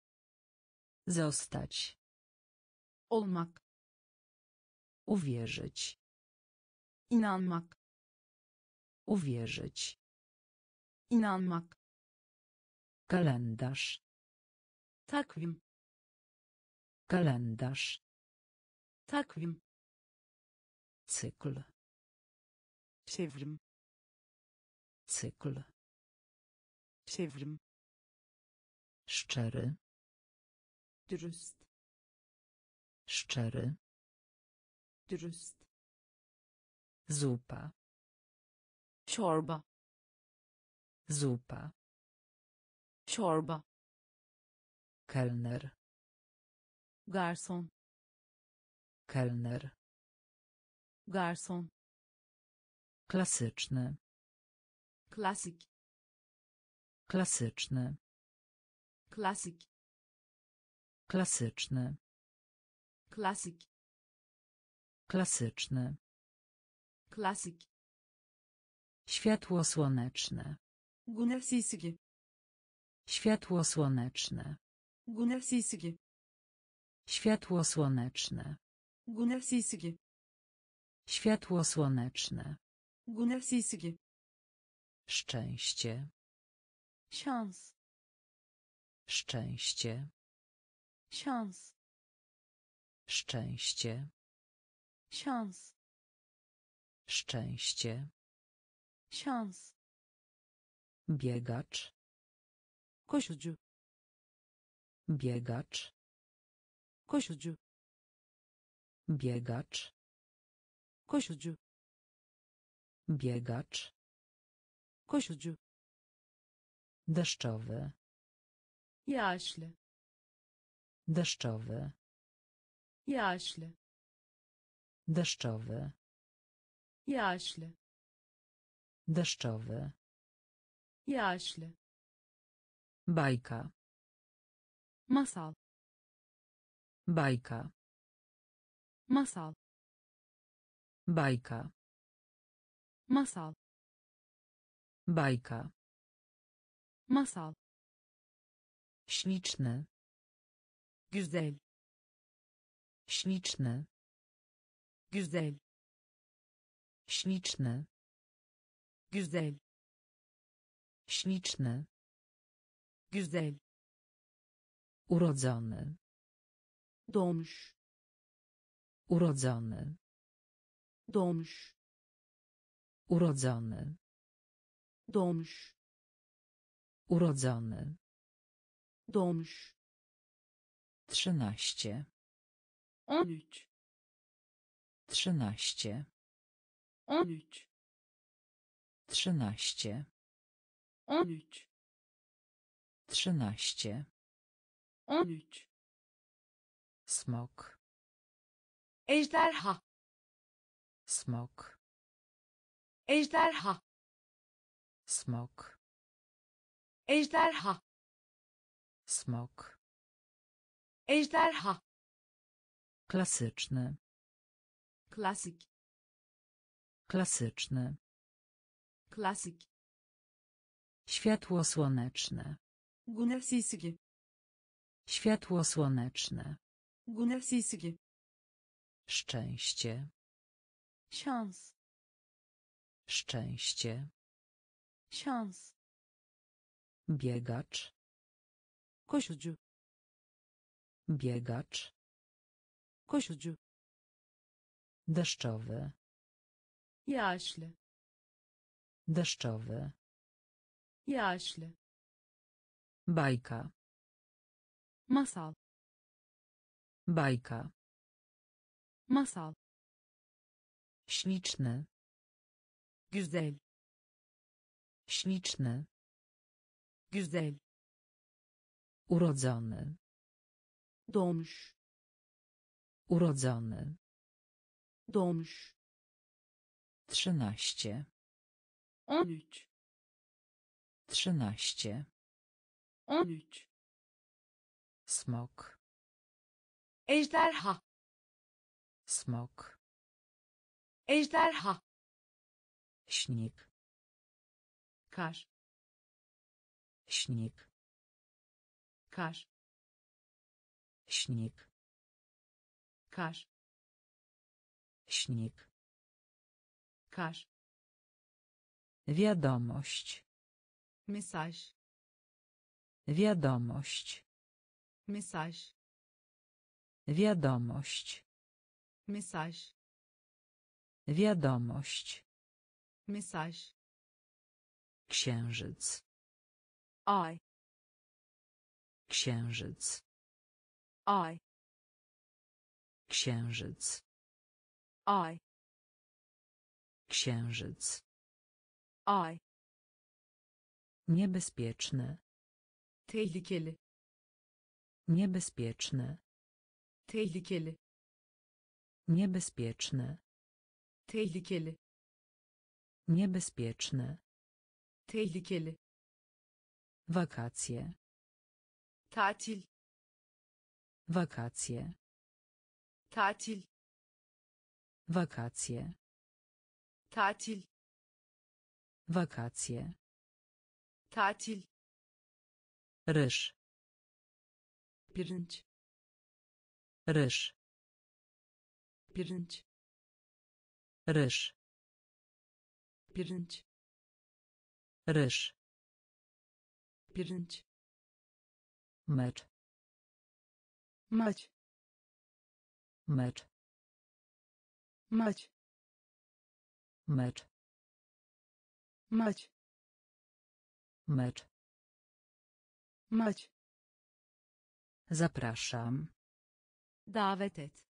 Zostać. Olmak. Uwierzyć. İnanmak. Uwierzyć. İnanmak. Kalendarz. Takvim. Kalendarz. Takvim. Cykl. Çevrim. Cykl. Çevrim. Szczery. Dürüst. Szczery. Dürüst. Zupa. Çorba. Zupa. Çorba. Kelner. Garson. Kelner. Garson. Klasyczny. Klasik. Klasyczny. Klasik. Klasyczny. Klasik. Klasyczny. Klasik. Światło słoneczne. Güneş sisigi. Światło słoneczne. Güneş sisigi. Światło słoneczne. Güneş sisigi. Światło słoneczne. Güneş sisigi. Szczęście. Şans. Szczęście. Şans. Szczęście. Şans. Szczęście. Şans. Biegacz. Koşucu. Biegacz. Koşucu. Biegacz. Koşucu. Biegacz. Koşucu. Deszczowy. Yaşlı. Deszczowy. Yaşlı. Deszczowy. Yaşlı. Deszczowy. Yaşlı. Bajka. Masal. Bajka. Masal. Bajka. Masal. Bajka. Masal. Śliczny. Güzel. Śliczny. Güzel. Śliczny. Güzel. Śliczny. Güzel. Urodzony. Doğmuş. Urodzony. Doğmuş. Urodzony. Doğmuş. Urodzony. Doğmuş. Trzynaście. On üç. Trzynaście. On üç. Trzynaście. On üç. Trzynaście. On üç. Smok. Ejderha. Smok. Ejderha. Smok. Ejderha. Smok. Ejderha. Klasyczny. Klasik. Klasyczny. Klasik. Światło słoneczne. Güneş sisigi. Światło słoneczne. Güneş sisigi. Szczęście. Şans. Szczęście. Şans. Biegacz. Koşucu. Biegacz. Koşucu. Deszczowy. Yağışlı. Deszczowy. Yağışlı. Bajka. Masal. Bajka. Masal. Śliczny. Güzel. Śliczny. Güzel. Urodzony. Doğmuş. Urodzony. Doğmuş. Trzynaście. On üç. Trzynaście. On üç. Smok. Ejderha. Smok. Ejderha. Śnik. Kar. Śnik. Kar. Śnik. Kar. Śnik. Kar. Wiadomość. Mesaj. Wiadomość. Mesaj. Wiadomość. Mesaj. Wiadomość. Mesaj. Księżyc. Ay. Księżyc. Ay. Księżyc. Ay. Księżyc. Ay. Niebezpieczny. Tehlikeli. Niebezpieczny. Tehlikeli. Niebezpieczny. Tehlikeli. Niebezpieczny. Tehlikeli. Wakacje. Tatil. Wakacje. Tatil. Wakacje. Tatil. Wakacje. Tatil. Ryż. Pirinç. Ryż. Pirinç. Ryż. Pirinç. Ryż. Pirinç. Mecz. Maç. Mecz. Maç. Mecz. Maç. Mecz. Maç. Zapraszam. Davet et.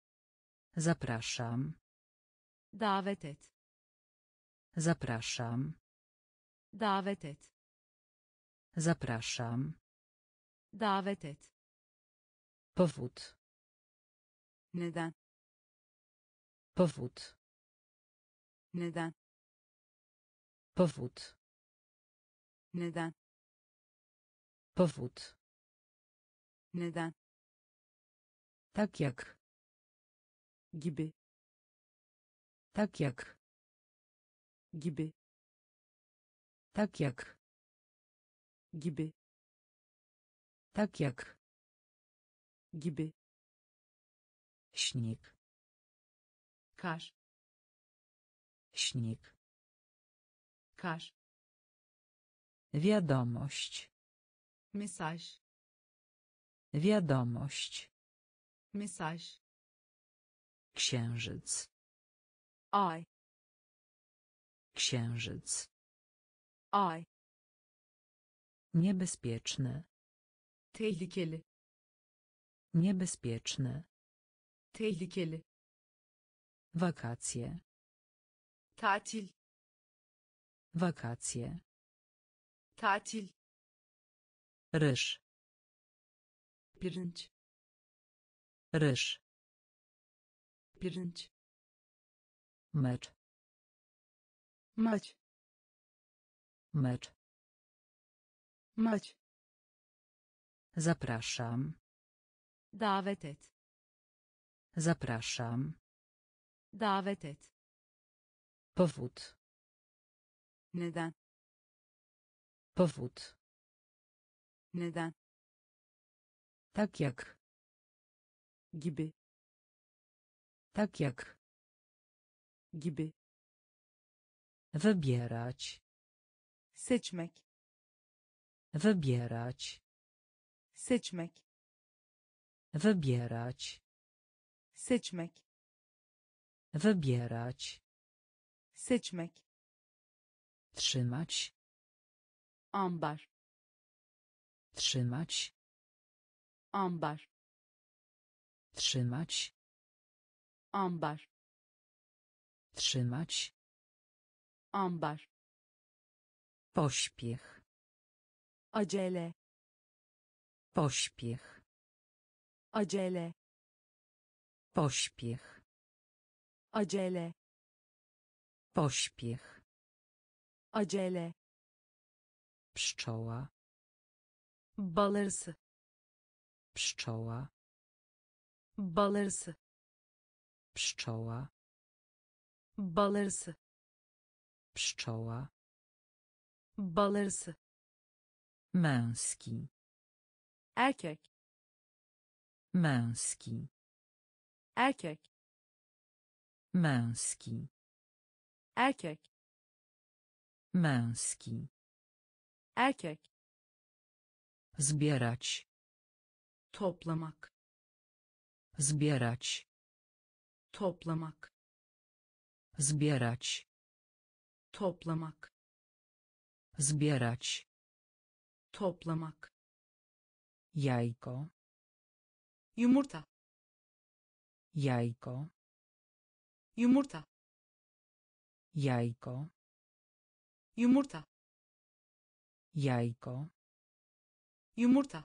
Zapraszam. Davet et. Zapraszam. Davet et. Zapraszam. Davet et. Powód. Neden? Powód. Neden? Powód. Neden? Powód. Neden? Tak jak. Gibi. Tak jak. Gibi. Tak jak. Gibi. Tak jak. Gibi. Śnik. Kar. Śnik. Kar. Wiadomość. Mesaj. Wiadomość. Księżyc. Ay. Niebezpieczne. Tehlikeli. Niebezpieczne. Tehlikeli. Wakacje. Tatil. Wakacje. Tatil. Ryż. Pirinç. Ryż. Pirinç. Mecz. Maç. Mecz. Maç. Zapraszam. Davet et. Zapraszam. Davet et. Powód. Neden? Powód. Neden? Tak jak. Gibi. Tak jak. Gibi. Wybierać. Seçmek. Wybierać. Seçmek. Wybierać. Seçmek. Wybierać. Seçmek. Trzymać. Ambar. Trzymać. Ambar. Trzymać. Ambar. Trzymać. Ambar. Pośpiech. Acele. Pośpiech. Acele. Pośpiech. Acele. Pośpiech. Acele. Pszczoła. Balırsı. Pszczoła. Balırsı. Pszczoła. Balırsı. Pszczoła. Balırsı. Męski. Erkek. Męski. Erkek. Męski. Erkek. Męski. Erkek. Zbierać. Toplamak. Zbierać. Toplamak. Zbierać. Toplamak. Zbierać. Toplamak. Jajko. Yumurta. Jajko. Yumurta. Jajko. Yumurta. Jajko. Yumurta.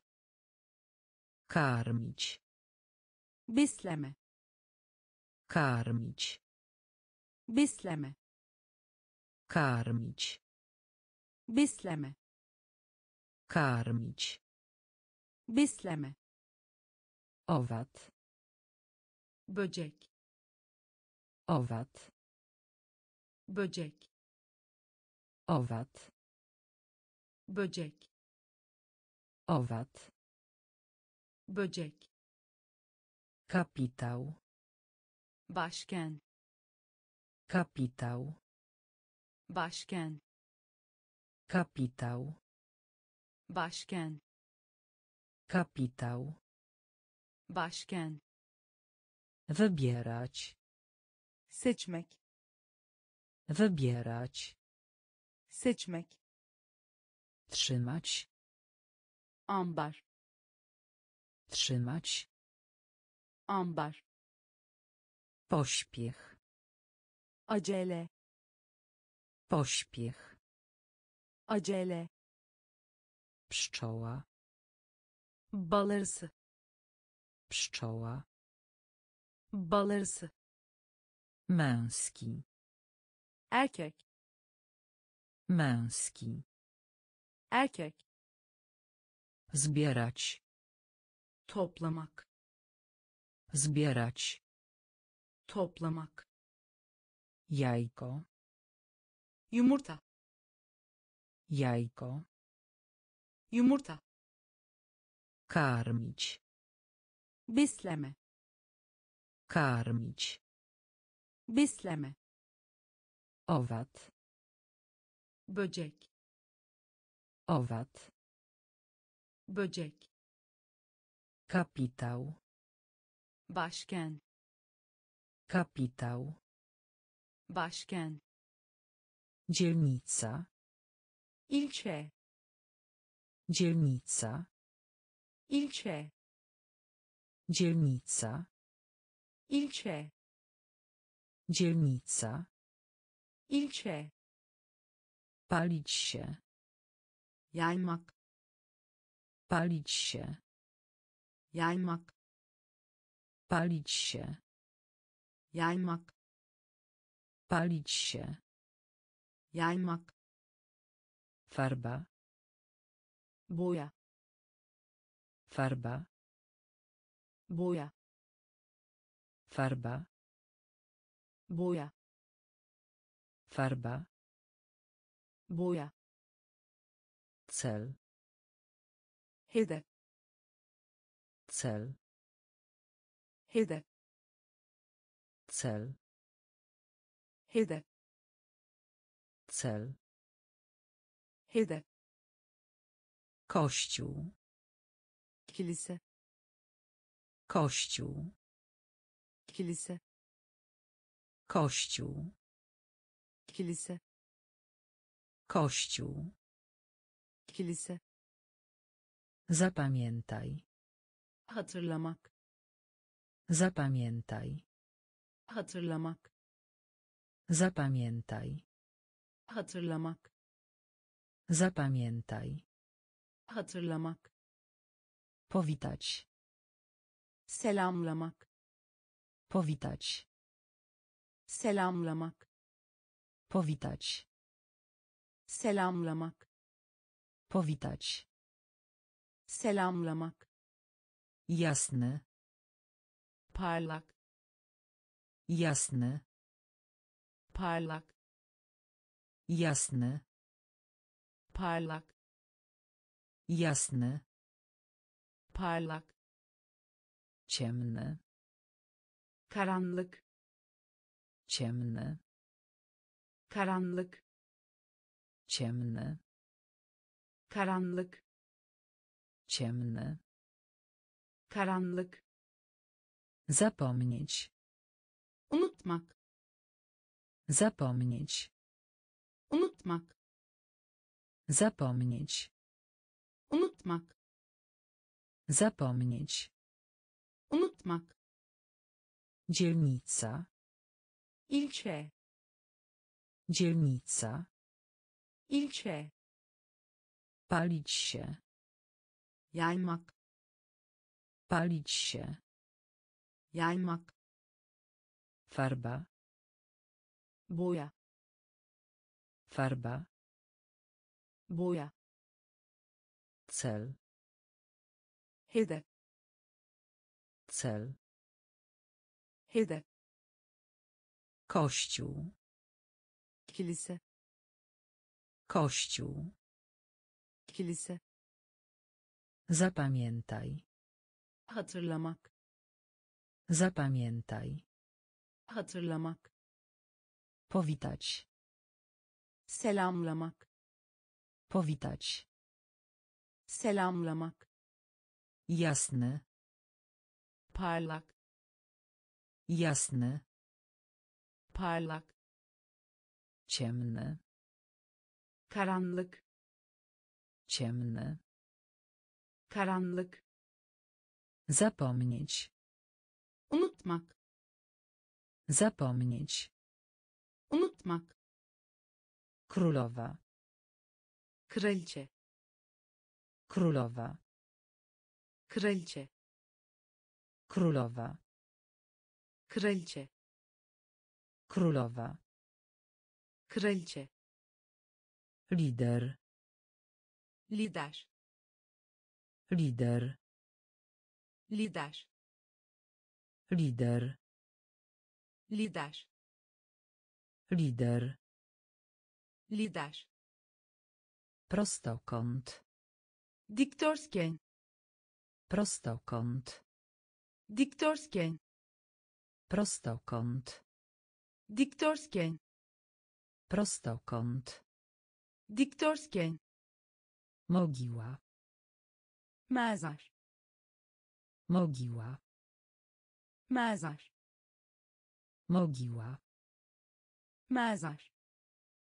Karmić. Besleme. Karmić. Besleme. Karmić. Besleme. Karmić. Besleme. Owad. Böcek. Owad. Böcek. Owad. Böcek. Owad. Böcek. Kapitał. Başken. Kapitał. Başken. Kapitał. Başken. Kapitał. Başken. Wybierać. Seçmek. Wybierać. Seçmek. Trzymać. Ambar. Trzymać. Ambar. Pośpiech. Acele. Pośpiech. Acele. Pszczoła. Balırsı. Pszczoła. Balırsı. Męski. Erkek. Męski. Erkek. Zbierać. Toplamak. Zbierać. Toplamak. Jajko. Yumurta. Jajko. Yumurta. Karmić. Besleme. Karmić. Besleme. Owad. Böcek. Owad. Böcek. Kapitał. Başken. Kapitał. Başken. Dzielnica. ilçe, Dzielnica. ilçe, Dzielnica. ilçe, Dzielnica. ilçe, Palić się. yaymak, Palić się. yaymak, Palić się. yaymak, Palić się. yaymak, Farba. boya, Farba. boya, Farba. boya, Farba. boya, Cel. hedef, Cel. hedef, Cel. hedef, Cel. hedef, Kościół. kilise, Kościół. kilise, Kościół. kilise, Kościół. kilise, Zapamiętaj. hatırlamak, Zapamiętaj. hatırlamak, Zapamiętaj. hatırlamak, Zapamiętaj. hatırlamak, Powitać. selamlamak, Powitać. selamlamak, Powitać. selamlamak, Powitać. selamlamak, Jasny. parlak, Jasny. parlak, Jasny. parlak, Jasny. parlak, Ciemny. karanlık, Ciemny. karanlık, Ciemny. karanlık, Ciemny. karanlık, Zapomnieć. unutmak, Zapomnieć. unutmak, Zapomnieć. unutmak, Zapomnieć. unutmak, Dzielnica. ilçe, Dzielnica. ilçe, Palić się. yaymak, Palić się. yaymak, Farba. boya, Farba. boya, Cel. hedef, Cel. hedef, Kościół. kilise, Kościół. kilise, Zapamiętaj. hatırlamak, Zapamiętaj. hatırlamak, Powitać. selamlamak, Powitać. selamlamak, Jasny. parlak, Jasny. parlak, Ciemny. karanlık, Ciemny. karanlık, Zapomnieć. unutmak, Zapomnieć. unutmak, Królowa. kraliçe, Królowa. kraliçe, Królowa. kraliçe, Królowa. kraliçe, Lider. lider, Lider. lider, Lider. lider, Lider. lider, Prostokąt. dikdörtgen, Prostokąt. dikdörtgen, Prostokąt. dikdörtgen, Prostokąt. dikdörtgen, Mogiła. mezar, Mogiła. mezar, Mogiła. mezar,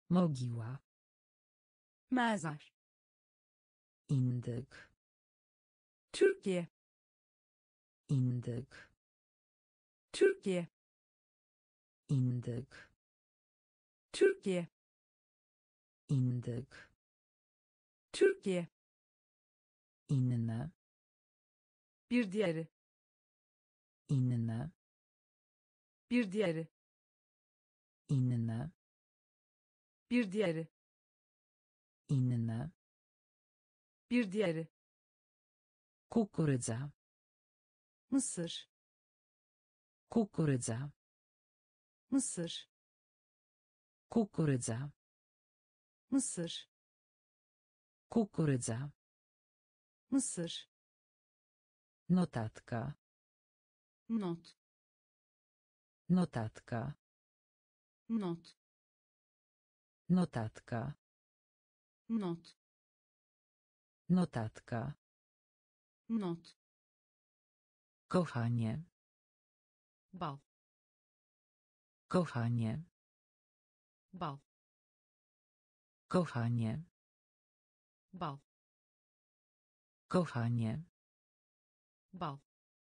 Mogiła. Mezar. Indyk. Türkiye. Indyk. Türkiye. Indyk. Türkiye. Indyk. Türkiye. Inne. Bir diğeri. Inne. Bir diğeri. Inne. Bir diğeri. Inne. Bir diğeri. Kukurydza. Mısır. Kukurydza. Mısır. Kukurydza. Mısır. Kukurydza. Mısır. Notatka. Not. Notatka. Not. Notatka. Not. Notatka. Not. Kochanie. Bal. Kochanie. Bal. Kochanie. Bal. Kochanie. Bal.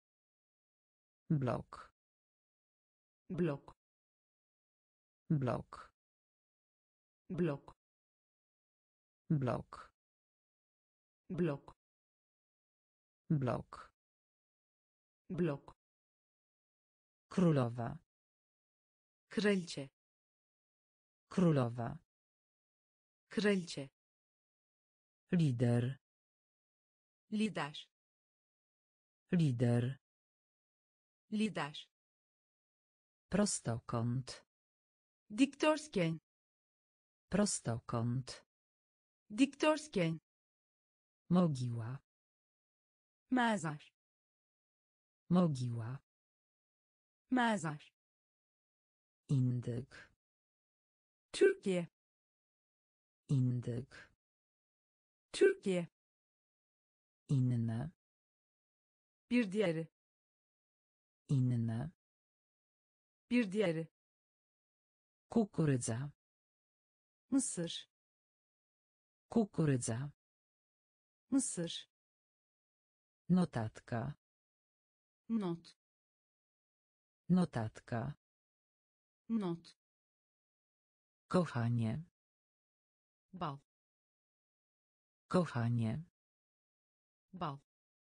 Blok. Blok. Blok. Blok. Blok. Blok. Blok. Blok. Królowa. Kraliçe. Królowa. Kraliçe. Lider. Lider. Lider. Lider. Prostokąt. Dikdörtgen. Prostokąt. Dikdörtgen. Mogiła. Mezar. Mogiła. Mezar. Indyk. Türkiye. Indyk. Türkiye. Inne. Bir diğeri. Inne. Bir diğeri. Kukurydza. Mısır. Kukurydza. Mısır. Notatka. Not. Notatka. Not. Kochanie. Bal. Kochanie. Bal.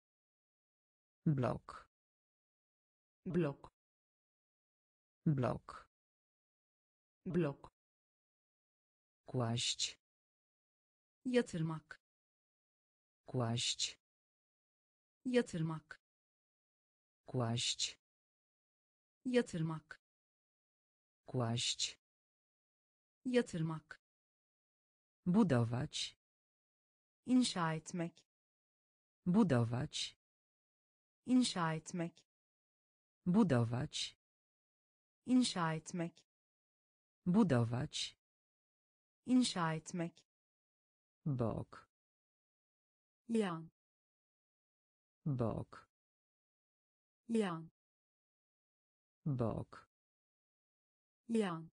Blok. Blok. Blok. Blok. Kłaść. Yatırmak. Kłaść. Yatırmak. Kłaść. Yatırmak. Kłaść. Yatırmak. Budować. İnşa etmek. Budować. İnşa etmek. Budować. İnşa etmek. Budować. İnşa etmek. Bok. Yan. Bok. Yan. Bok. Yan.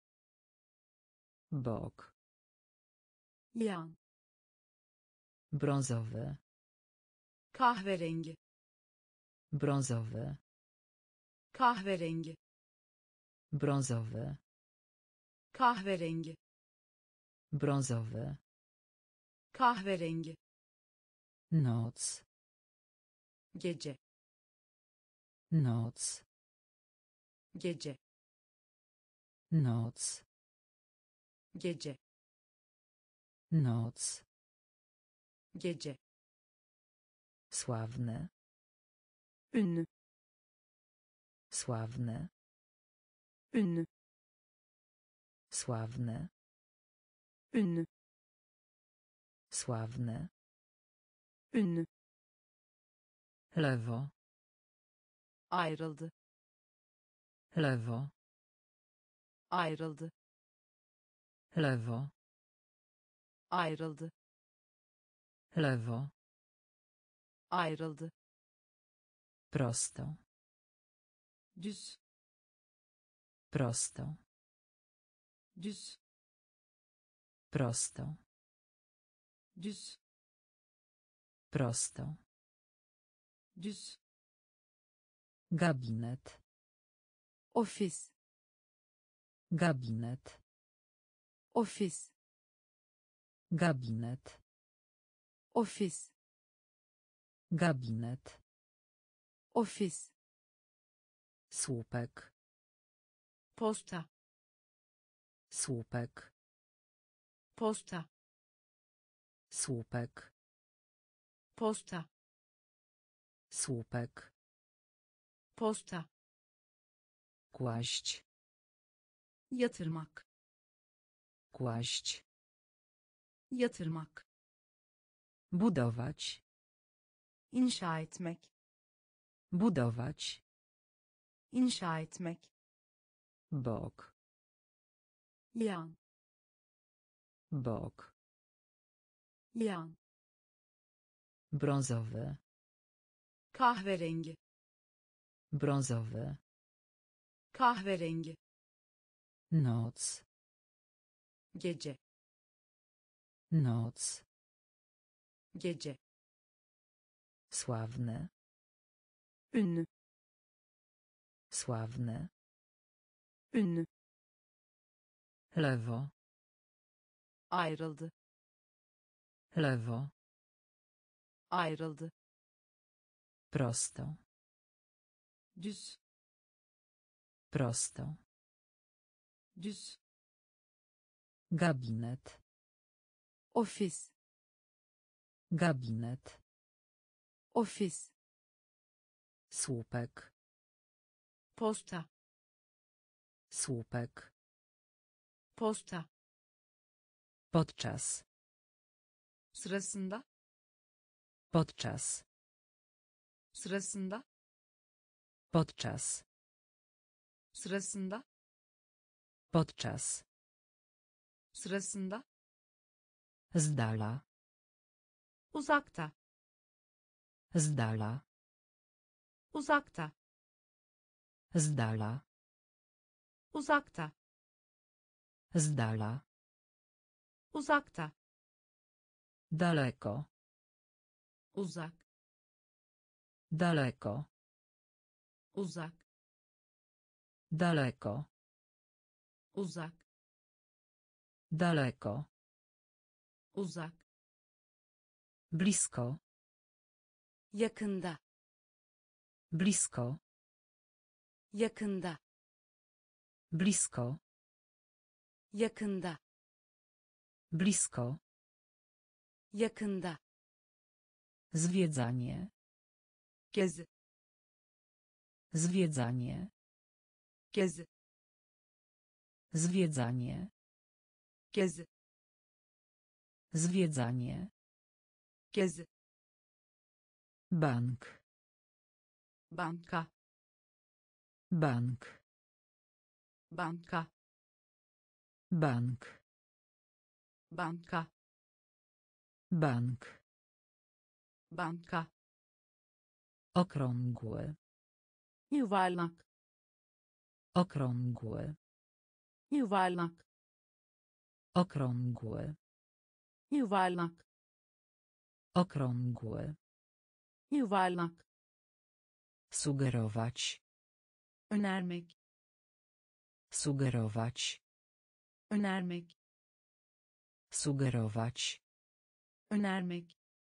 Bok. Yan. Brązowy. Kahverengi. Brązowy. Kahverengi. Brązowy. Kahverengi. Brązowy. Kahverengi. Noc. Gece. Noc. Gece. Noc. Gece. Noc. Gece. Sławny. Ünlü. Sławny. Ünlü. Sławny. Ünlü. Sławny. Ünlü. Lewo. Ayrıldı. Lewo. Ayrıldı. Lewo. Ayrıldı. Lewo. Ayrıldı. Prosto. Düz. Prosto. Düz. Prosto. Düz. Prosto. Düz. Gabinet. Ofis. Gabinet. Ofis. Gabinet. Ofis. Gabinet. Ofis. Słupek. Posta. Słupek. Posta. Słupek. Posta. Słupek. Posta. Kłaść. Yatırmak. Kłaść. Yatırmak. Budować. İnşa etmek. Budować. İnşa etmek. Bok. Yan. Bok. Yan. Brązowy. Kahverengi. Brązowy. Kahverengi. Noc. Gece. Noc. Gece. Sławny. Ünlü. Sławny. Ünlü. Lewo. Ayrıldı. Lewo. Ayrıldı. Prosto. Düz. Prosto. Düz. Gabinet. Ofis. Gabinet. Ofis. Słupek. Posta. Słupek. Posta. Podczas. Sırasında. Podczas. Sırasında. Podczas. Sırasında. Podczas. Sırasında. Z dala. Uzakta. Z dala. Uzakta. Z dala. Uzakta. Z dala. Uzakta. Daleko. Uzak. Daleko. Uzak. Daleko. Uzak. Daleko. Uzak. Blisko. Yakında. Blisko. Yakında. Blisko. Yakında. Blisko. Yakında. Zwiedzanie. Gezi. Zwiedzanie. Gezi. Zwiedzanie. Gezi. Zwiedzanie. Gezi. Bank. Banka. Bank. Banka. Bank. Banka. Bank. Banka. Okrągły. Yuvarlak. Okrągły. Yuvarlak. Okrągły. Yuvarlak. Okrągły. Yuvarlak. Sugerować. Önermek. Sugerować. Önermek. Sugerować. Önermek.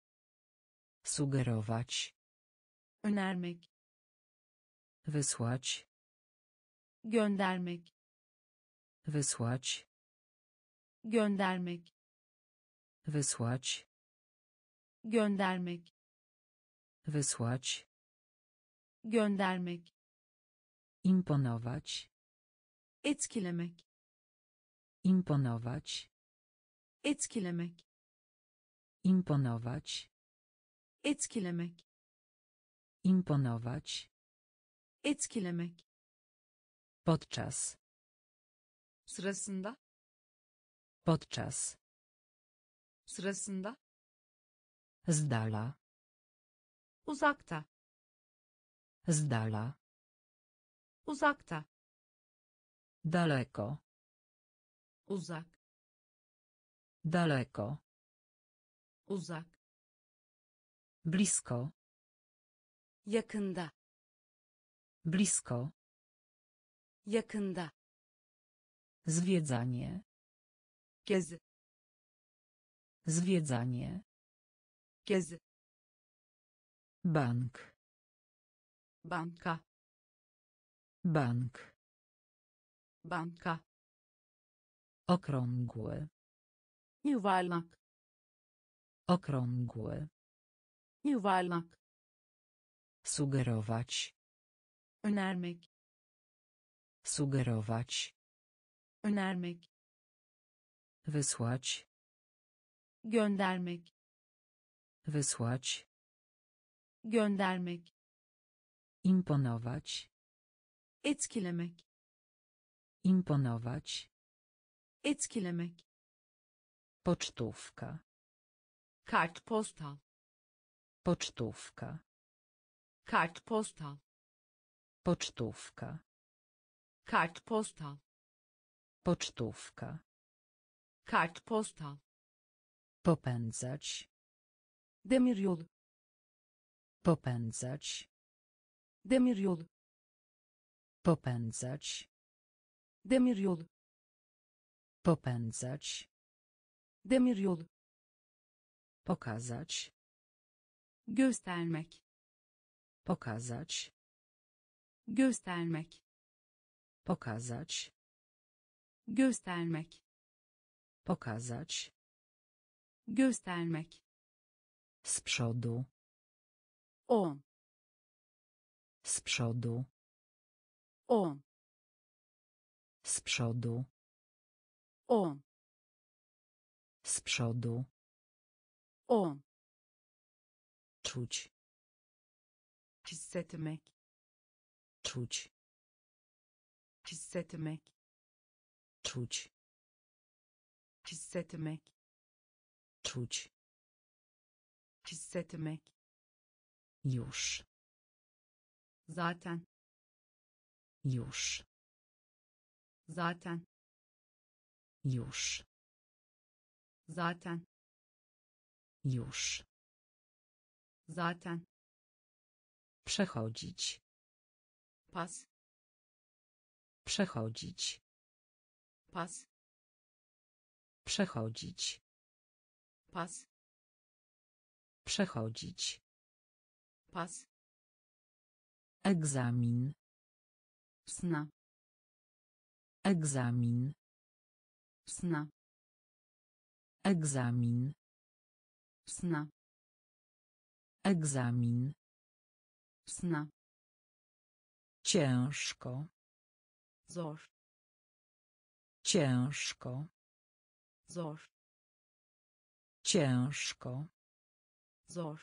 Sugerować. Önermek. Wysłać. Göndermek. Wysłać. Göndermek. Wysłać. Göndermek. Wysłać. Göndermek. Imponować. Etkilemek. Imponować. Etkilemek. Imponować. Etkilemek. Imponować. Etkilemek. Podczas. Sırasında. Podczas. Sırasında. Z dala. Uzakta. Z dala. Uzakta. Daleko. Uzak. Daleko. Uzak. Blisko. Yakında. Blisko. Yakında. Zwiedzanie. Gezi. Zwiedzanie. Gezi. Bank. Banka. Bank. Banka. Okrągły. Yuvarlak. Okrągły. Yuvarlak. Sugerować. Önermek. Sugerować. Önermek. Wysłać. Göndermek. Wysłać. Göndermek. Imponować. Etkilemek. Imponować. Etkilemek. Pocztówka. Kartpostal. Pocztówka. Kartpostal. Pocztówka. Kartpostal. Pocztówka. Kartpostal. Popędzać. Demiryolu. Popędzać. Demiryolu. Popędzać. Demiryolu. Popędzać. Demiryolu. Pokazać. Göstermek. Pokazać. Göstermek. Pokazać. Göstermek. Pokazać. Göstermek. Z przodu. O. Z przodu. O. Z przodu. O. Z przodu. O. Czuć. Hissetmek. Czuć. Hissetmek. Czuć. Hissetmek. Czuć. Hissetmek. Już. Zaten. Już. Zaten. Już. Zaten. Już. Zaten. Przechodzić. Pas. Przechodzić. Pas. Przechodzić. Pas. Przechodzić. Pas. Egzamin. Sınav. Egzamin. Sınav. Egzamin. Sınav. Egzamin. Sınav. Ciężko. Zor. Ciężko. Zor. Ciężko. Zor.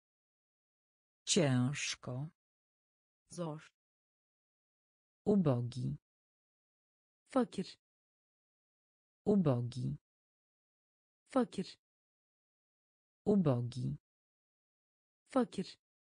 Ciężko. Zor. Ubogi. Fakir. Ubogi. Fakir. Ubogi. Fakir.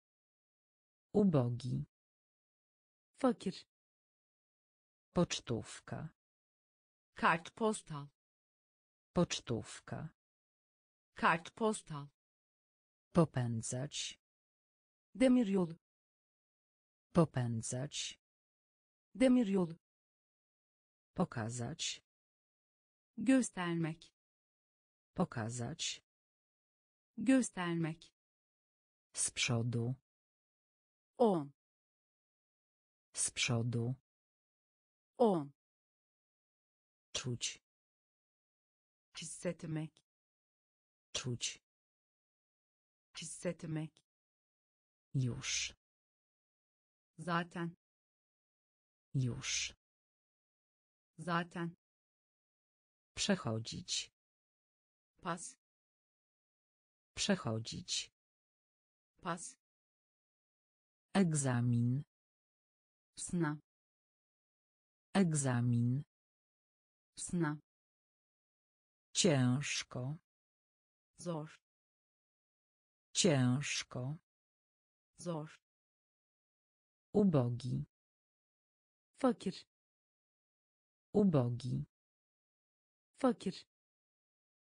Ubogi. Fakir. Pocztówka. Kartpostal. Pocztówka. Kartpostal. Popędzać. Demiryolu. Popędzać. Demiryolu. Pokazać. Göstermek. Pokazać. Göstermek. Z przodu. O. Z przodu. O. Czuć. Hissetmek. Czuć. Hissetmek. Już. Zaten. Już. Zaten. Przechodzić. Pas. Przechodzić. Pas. Egzamin. Sınav. Egzamin. Sınav. Ciężko. Zor. Ciężko. Zor. Ubogi. Fakir. Ubogi. Fakir.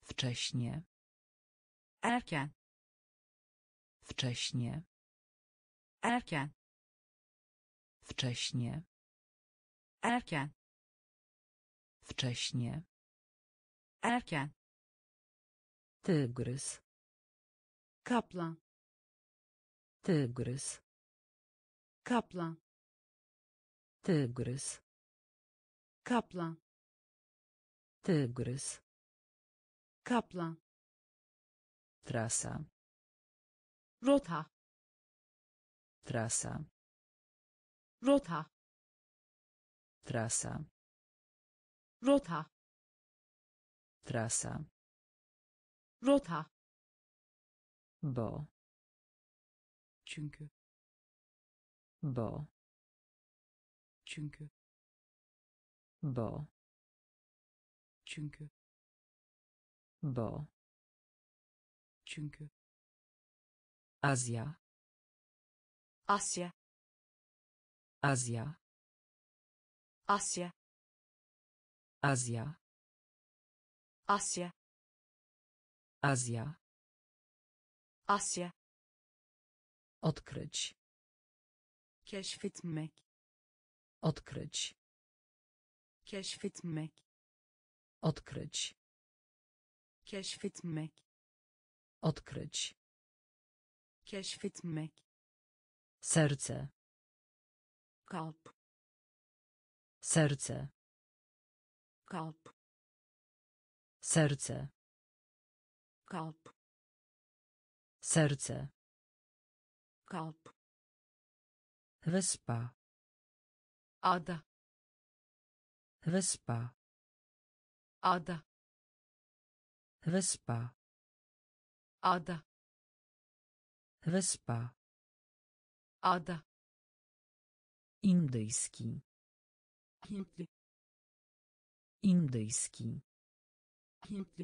Wcześnie. Erken. Wcześnie. Erken. Wcześnie. Erken. Wcześnie. Erken. Tygrys. Kaplan. Tygrys. Kaplan. Tygrys. Kaplan. Tygrys. Kaplan. Trasa. Rota. Trasa. Rota. Trasa. Rota. Trasa. Rota. Bo. Çünkü. Bo. Çünkü. Bo. Çünkü. Bo. Çünkü. Azja. Asya. Azja. Asya. Azja. Asya. Azja. Asya. Odkryć. Keşfetmek. Odkryć. Keşfetmek. Odkryć. Keşfetmek. Odkryć. Keşfetmek. Serce. Kalp. Serce. Kalp. Serce. Kalp. Serce. Kalp. Wyspa. Ada. Wyspa. Ada. Wyspa. Ada. Wyspa. Ada. Indyjski. Hintli. Indyjski. Hintli.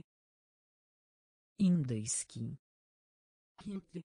Indyjski. Hintli.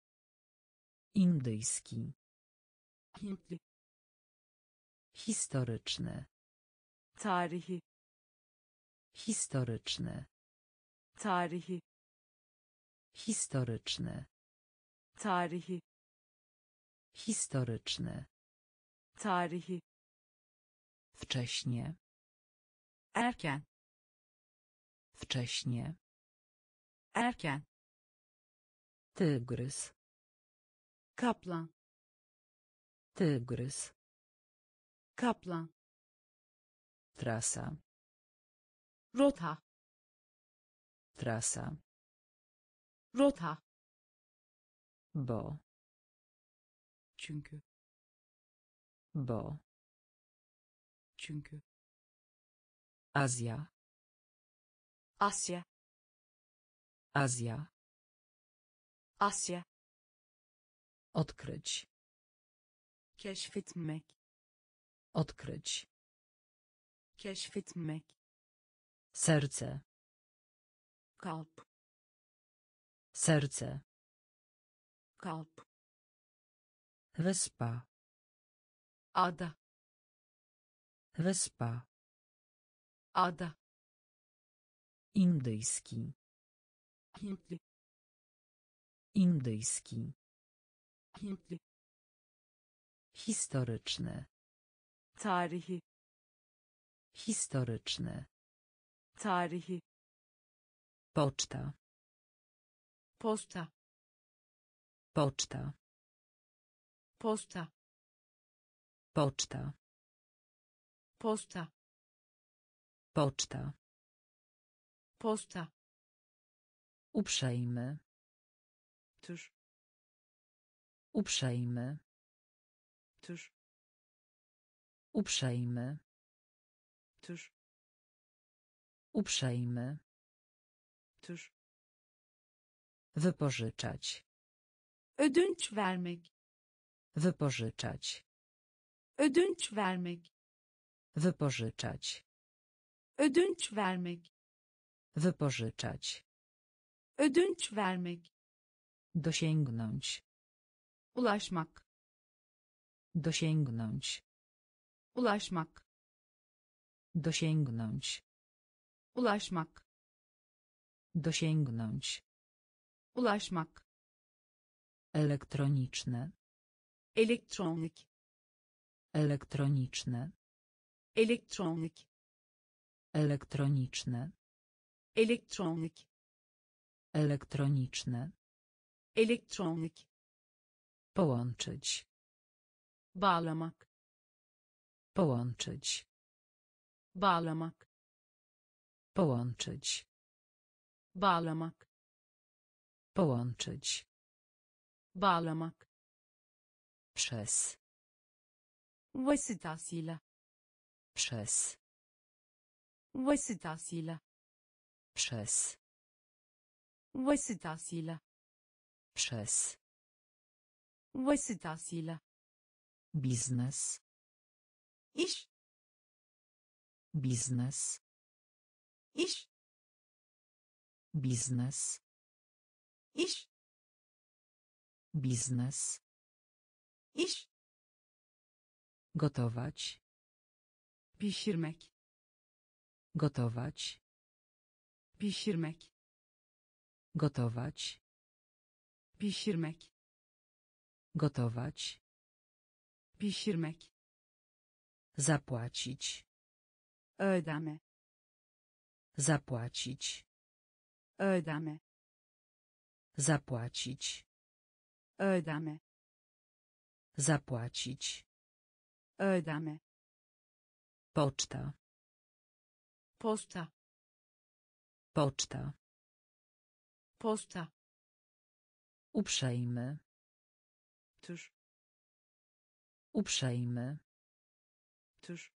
Indyjski. Hintli. Historyczny. Tarihi. Historyczny. Tarihi. Historyczny. Tarihi. Historyczny. Tarihi. Wcześnie. Erken. Wcześnie. Erken. Tygrys. Kaplan. Tygrys. Kaplan. Trasa. Rota. Trasa. Rota. Bo. Çünkü. Bo. Çünkü. Azja. Asya. Azja. Asya. Odkryć. Keşfetmek. Odkryć. Keşfetmek. Serce. Kalp. Serce. Kalp. Wyspa. Ada. Wyspa. Ada. Indyjski. Hintli. Indyjski. Hintli. Historyczny. Tarihi. Historyczny. Tarihi. Poczta. Posta. Poczta. Posta. Poczta. Posta. Poczta. Posta. Uprzejmy. Tür. Uprzejmy. Tür. Uprzejmy. Tür. Uprzejmy. Tür. Wypożyczać. Ödünç vermek. Wypożyczać. Ödünç vermek. Wypożyczać. Ödünç vermek. Wypożyczać. Ödünç vermek. Dosięgnąć. Ulaşmak. Dosięgnąć. Ulaşmak. Dosięgnąć. Ulaşmak. Dosięgnąć. Ulaşmak. Elektroniczne. Elektronik. Elektroniczne. Elektronik. Elektroniczne. Elektronik. Elektroniczne. Elektronik. Połączyć. Bağlamak. Połączyć. Bağlamak. Połączyć. Bağlamak. Połączyć. Bağlamak. Przez. Vasıtasıyla. Przez. Vasıtasıyla. Przez. Vasıtasıyla. Przez. Vasıtasıyla. Biznes. İş. Biznes. İş. Biznes. İş. Biznes. İş. Gotować. Pişirmek. Gotować. Pişirmek. Gotować. Pişirmek. Gotować. Pişirmek. Zapłacić. Ödeme. Zapłacić. Ödeme. Zapłacić. Ödeme. Zapłacić. Ödeme. Poczta. Posta. Poczta. Posta. Uprzejmy. Tür. Uprzejmy. Tür.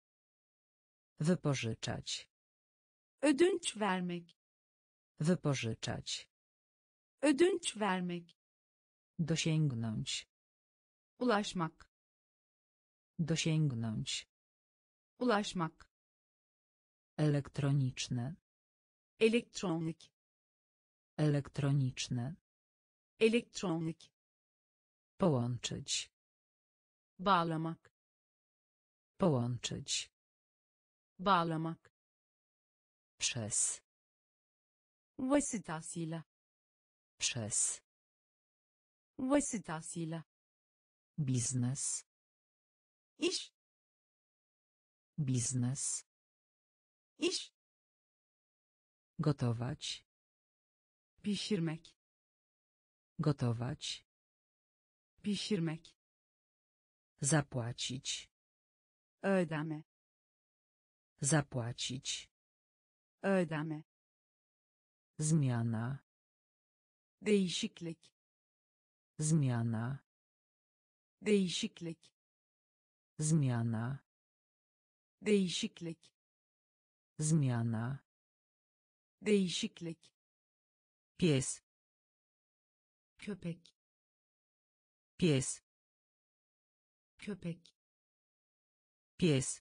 Wypożyczać. Ödünç vermek. Wypożyczać. Ödünç vermek. Dosięgnąć. Ulaşmak. Dosięgnąć. Ulaşmak. Elektroniczne. Elektronik. Elektroniczne. Elektronik. Połączyć. Bağlamak. Połączyć. Bağlamak. Przez. Vasıtasıyla. Przez. Vasıtasıyla. Biznes. İş. Biznes. İş. Gotować. Pişirmek. Gotować. Pişirmek. Zapłacić. Ödeme. Zapłacić. Ödeme. Zmiana. Değişiklik. Zmiana. Değişiklik. Zmiana. Değişiklik. Zmiana. Değişiklik. Pies. Köpek. Pies. Köpek. Pies.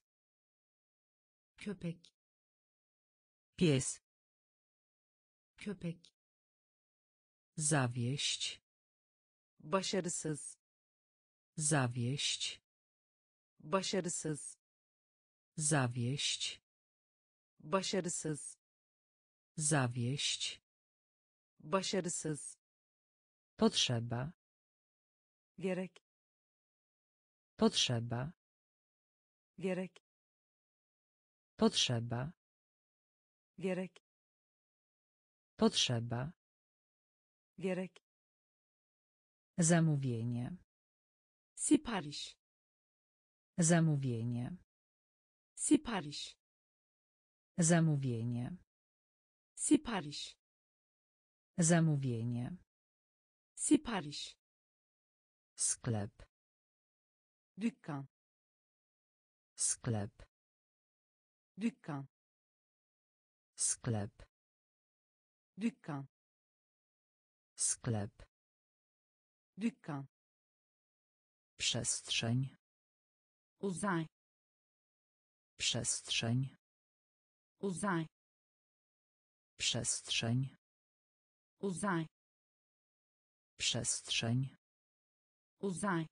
Köpek. Pies. Köpek. Zawieść. Başarısız. Zawieść. Başarısız. Zawieść. Başarısız. Zawieść. Başarısız. Potrzeba. Gerek. Potrzeba. Gerek. Potrzeba. Gerek. Potrzeba. Gerek. Zamówienie. Sipariş. Zamówienie. Sipariş. Zamówienie. Sipariş. Zamówienie. Sipariş. Sklep. Dükkan. Sklep. Dükkan. Sklep. Dükkan. Sklep. Dükkan. Przestrzeń. Uzay. Przestrzeń. Uzay. Przestrzeń. Uzay. Przestrzeń. Uzay.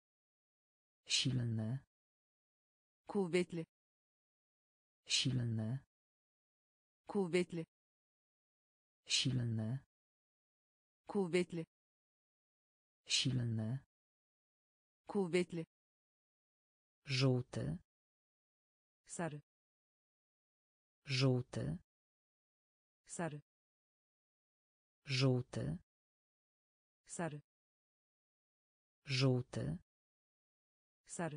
Silny. Kuvvetli. Silny. Kuvvetli. Silny. Kuvvetli. Silny. Kuvvetli. Żółty. Sarı. Żółty. Sarı. Żółty. Sarı. Żółty. Sarı.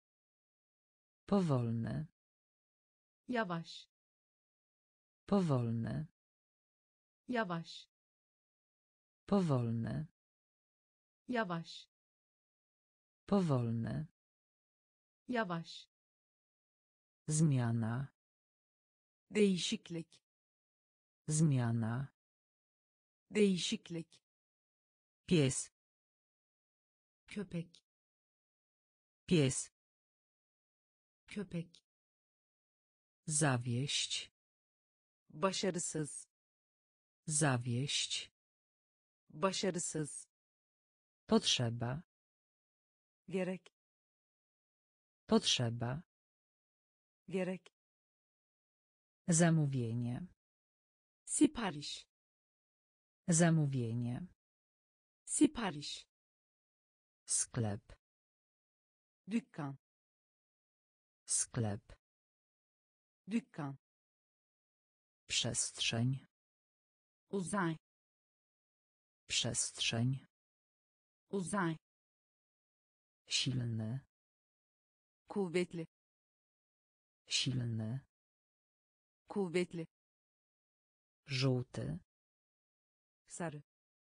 Powolny. Yavaş. Powolny. Yavaş. Powolny. Yavaş. Powolny. Yavaş. Zmiana. Değişiklik. Zmiana. Değişiklik. Pies. Köpek. Pies. Köpek. Zawieść. Başarısız. Zawieść. Başarısız. Potrzeba. Gerek. Potrzeba. Gerek. Zamówienie. Sipariş. Zamówienie. Sipariş. Sklep. Dükkan. Sklep. Dükkan. Przestrzeń. Uzay. Przestrzeń. Uzay. Silny. Kuvvetli. Silny. Kuvvetli. Żółty. Sarı.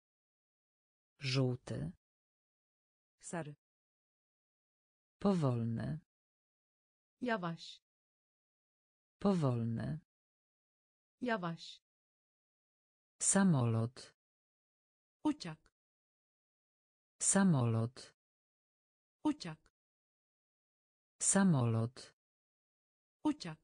Żółty. Sarı. Powolny. Yavaş. Powolny. Yavaş. Samolot. Uçak. Samolot. Uçak. Samolot. Uçak.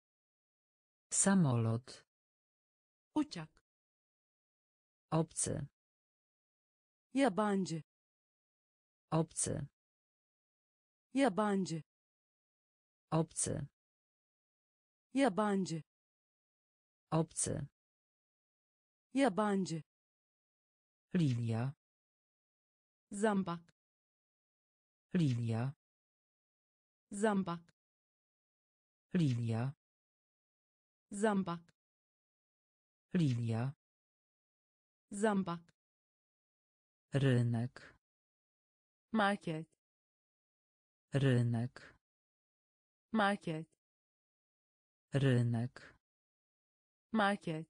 Samolot. Uçak. Obcy. Yabancı. Obcy. Yabancı. Obcy. Yabancı. Obcy. Yabancı. Lilia. Zambak. Lilia. Zambak. Lilia. Zambak. Lilia. Zambak. Rynek. Market. Rynek. Market. Rynek. Market.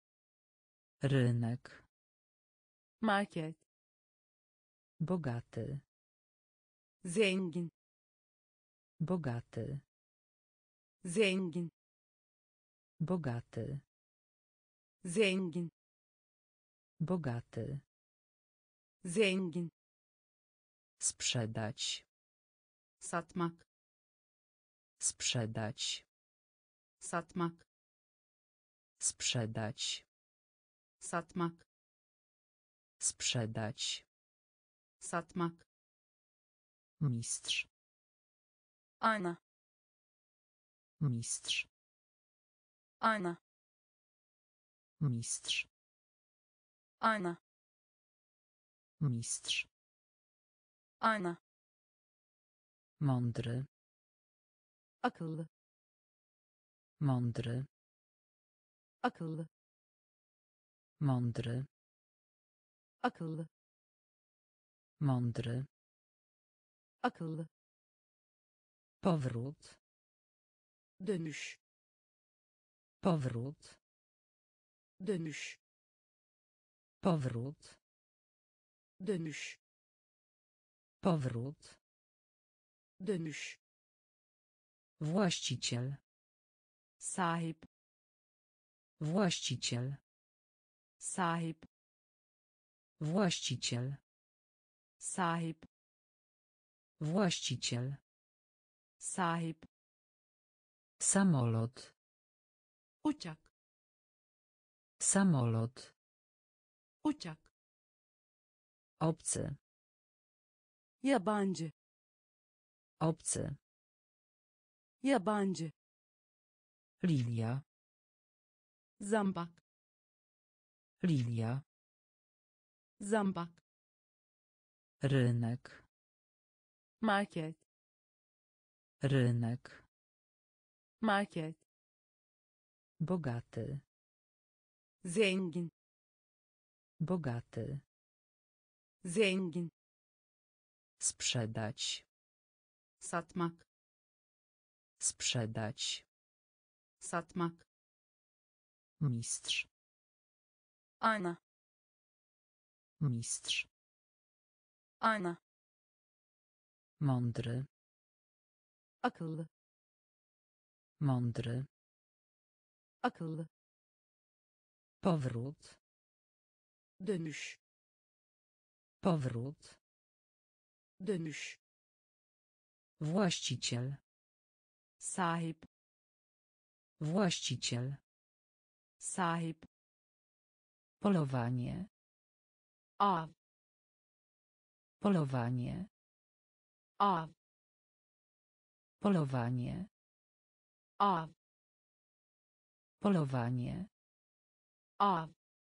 Rynek. Market. Bogaty. Zengin. Bogaty. Zengin. Bogaty. Zengin. Bogaty. Zengin. Sprzedać. Satmak. Sprzedać. Satmak. Sprzedać. Satmak. Sprzedać. Satmak. Mistrz. Ayna. Mistrz. Ayna. Mistrz. Ayna. Mistrz. Ayna. Mądry. Akıllı. Mądry. Akıllı. Mądry. Akıllı. Mądry. Akıllı. Powrót. Dönüş. Powrót. Dönüş. Powrót. Dönüş. Powrót. Dönüş. Właściciel. Sahip. Właściciel. Sahip. Właściciel. Sahip. Właściciel. Sahip. Samolot. Uçak. Samolot. Uçak. Obcy. Yabancı. Obcy. Yabancı. Lilia. Zambak. Lilia. Zambak. Rynek. Market. Rynek. Market. Bogaty. Zengin. Bogaty. Zengin. Sprzedać. Satmak. Sprzedać. Satmak. Mistrz. Ana. Mistrz. Ana. Mądry. Akıllı. Mądry. Akıllı. Powrót. Dönüş. Powrót. Dönüş. Właściciel. Sahip. Właściciel. Sahip. Polowanie. Av. Polowanie. Av. Polowanie. Av. Polowanie. Av.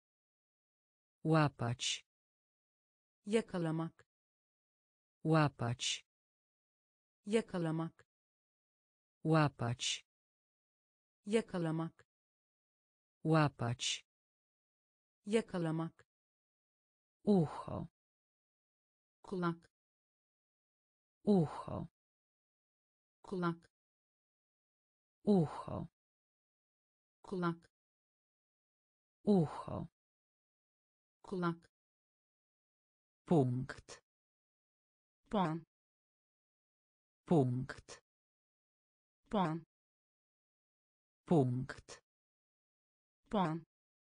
Łapać. Yakalamak. Łapać. Yakalamak. Łapać. Yakalamak. Łapać. Yakalamak. Ucho. Kulak. Ucho. Kulak. Ucho. Kulak. Ucho. Kulak. Punkt. Puan. Punkt. Puan. Punkt. Puan.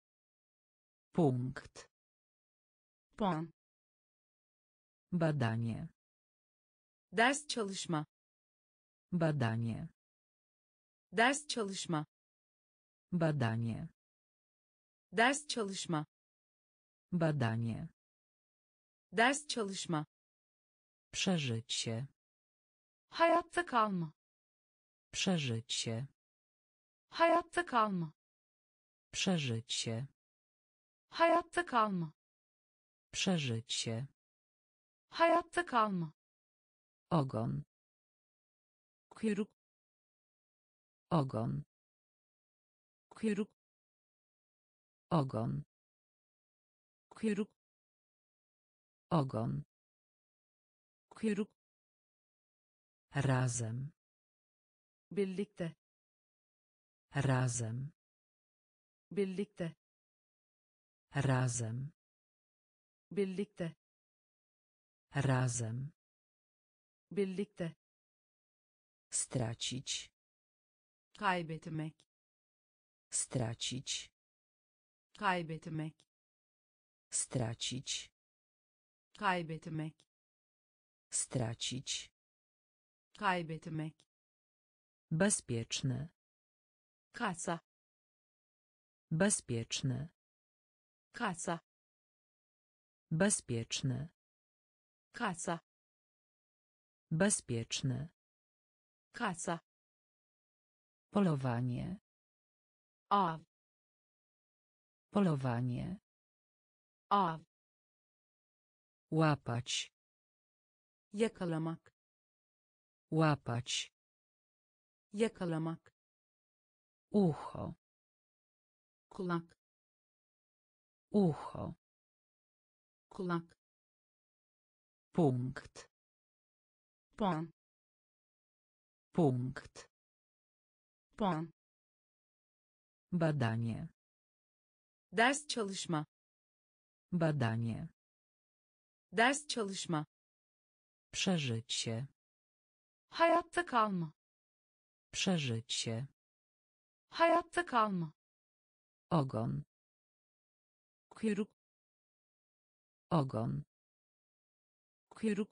Punkt. Puan. Badanie. Ders çalışma. Badanie. Ders çalışma. Badanie. Ders çalışma. Badanie. Ders çalışma. Przeżycie. Hayatta kalma. Przeżycie. Hayatta kalma. Przeżycie. Hayatta kalma. Przeżycie. Hayatta kalma. Ogon. Kuyruk. Ogon. Kuyruk. Ogon. Kuyruk. Ogon. Kuyruk. Razem. Birlikte. Razem. Birlikte. Razem. Birlikte. Razem. Birlikte. Stracić. Kaybetmek. Stracić. Kaybetmek. Stracić. Kaybetmek. Stracić. Kaybetmek. Bezpieczny. Kasa. Bezpieczny. Kasa. Bezpieczny. Kasa. Bezpieczny. Kasa. Polowanie. Av. Polowanie. Av. Łapać. Yakalamak. Łapać. Yakalamak. Ucho. Kulak. Ucho. Kulak. Punkt. Puan. Punkt. Puan. Badanie. Ders çalışma. Badanie. Ders çalışma. Przeżycie. Hayatta kalma. Przeżycie. Hayatta kalma. Ogon. Kuyruk. Ogon. Kuyruk.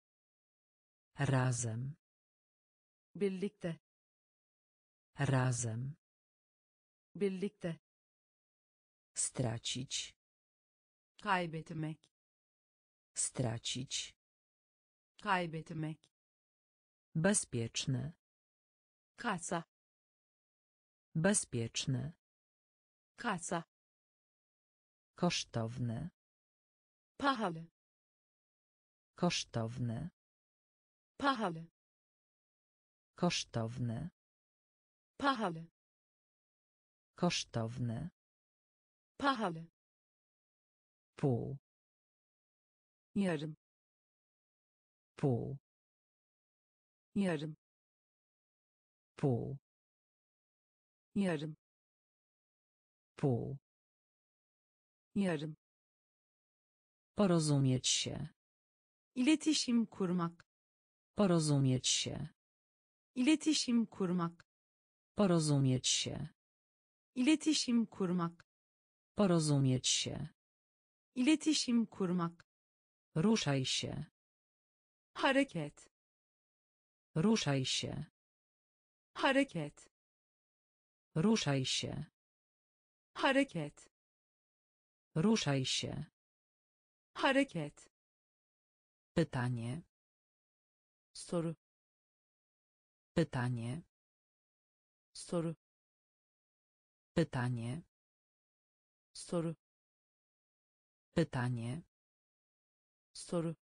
Razem. Birlikte. Razem. Birlikte. Stracić. Kaybetmek. Stracić. Kaybetmek. Bezpieczny. Kasa. Bezpieczny. Kasa. Kosztowny. Pahalı. Kosztowny. Pahalı. Kosztowny. Pahalı. Kosztowny. Pahalı. Pół. Yarım. Pół. Yarım. Pół. Yarım. Pół. Yarım. Porozumieć się. İletişim kurmak. Porozumieć się. İletişim kurmak. Porozumieć się. İletişim kurmak. Porozumieć się. İletişim kurmak. Ruszaj się. Hareket. Ruszaj się. Hareket. Ruszaj się. Hareket. Ruszaj się. Hareket. Pytanie. Soru. Pytanie. Soru. Pytanie. Soru. Pytanie. Soru.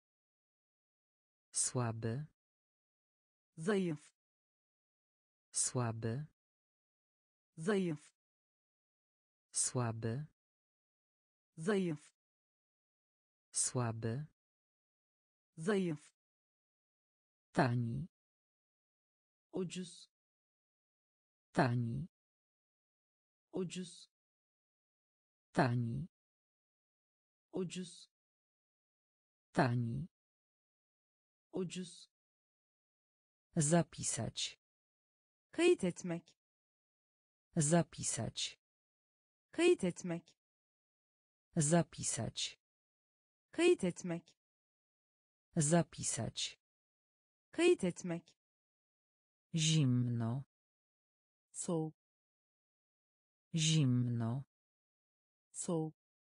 Słaby. Zayıf. Słaby. Zayıf. Słaby. Zayıf. Słaby. Zayıf. Tani. Ucuz. Tani. Ucuz. Tani. Ucuz. Tani. Ucuz. Zapisać. Kayıt etmek. Zapisać. Kayıt etmek. Zapisać. Kayıt etmek. Zapisać. Kayıt etmek. Zimno. Soğuk. Zimno. Soğuk.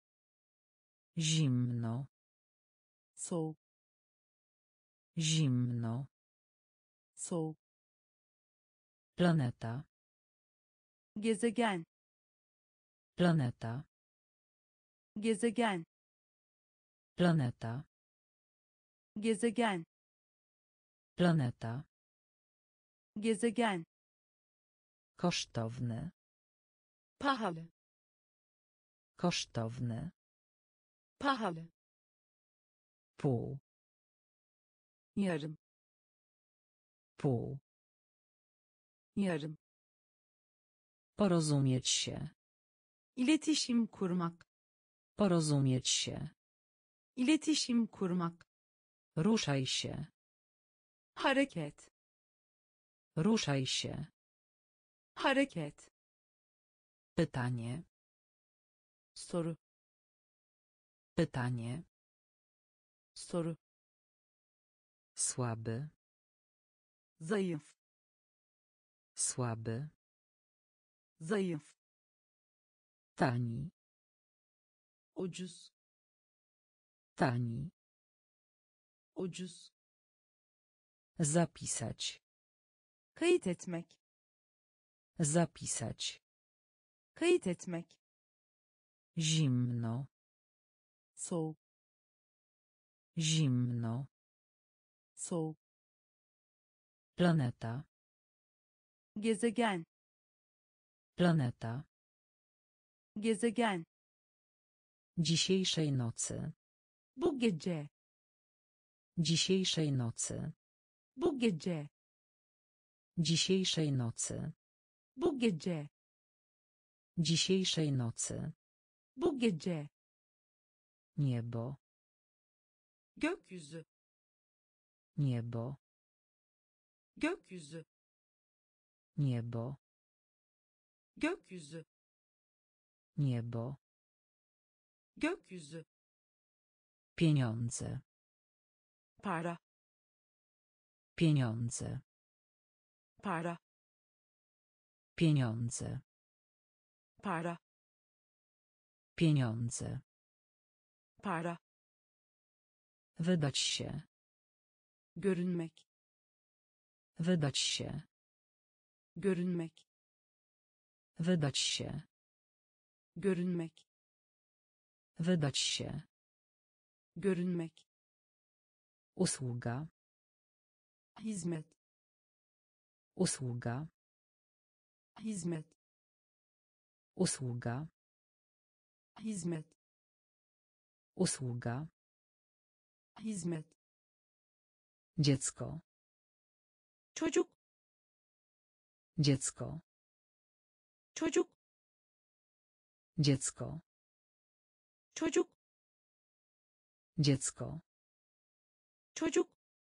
Zimno. Soğuk. Zimno. Soğuk. Planeta. Gezegen. Planeta. Gezegen. Planeta. Gezegen. Planeta. Gezegen. Kosztowny. Pahalı. Kosztowny. Pahalı. Pół. Yarım. Pół. Yarım. Porozumieć się. İletişim kurmak. Porozumieć się. İletişim kurmak. Ruszaj się. Hareket. Ruszaj się. Hareket. Pytanie. Soru. Pytanie. Soru. Słaby. Zayıf. Słaby. Zayıf. Tani. Ucuz. Tani. Ucuz. Zapisać. Kayıt etmek. Zapisać. Kayıt etmek. Zimno. Soğuk. Zimno. Soğuk. Planeta. Gezegen. Planeta. Gezegen. Dzisiejszej nocy. Bu gece. Dzisiejszej nocy. Bu gece. Dzisiejszej nocy. Bu gece. Dzisiejszej nocy. Bu gece. Niebo. Gökyüzü. Niebo. Gökyüzü. Niebo. Gökyüzü. Niebo. Gökyüzü. Pieniądze. Para. Pieniądze. Para. Pieniądze. Para. Pieniądze. Para. Wydać się. Görünmek. Wydać się. Görünmek. Wydać się. Görünmek. Wydać się. Görünmek. Usługa. Hizmet. Usługa. Hizmet. Usługa. Hizmet. Usługa. Hizmet. Dziecko. Çocuk. Dziecko. Çocuk. Dziecko. Çocuk. Dziecko. Çocuk.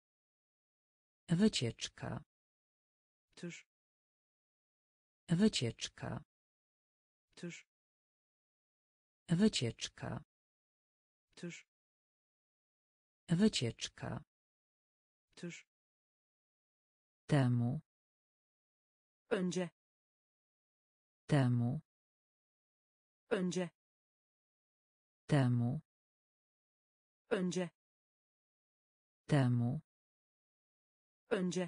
Wycieczka. Tür. Wycieczka. Tür. Wycieczka. Tür. Wycieczka. Tür. Temu. Önce. Temu. Önce. Temu. Önce. Temu. Önce.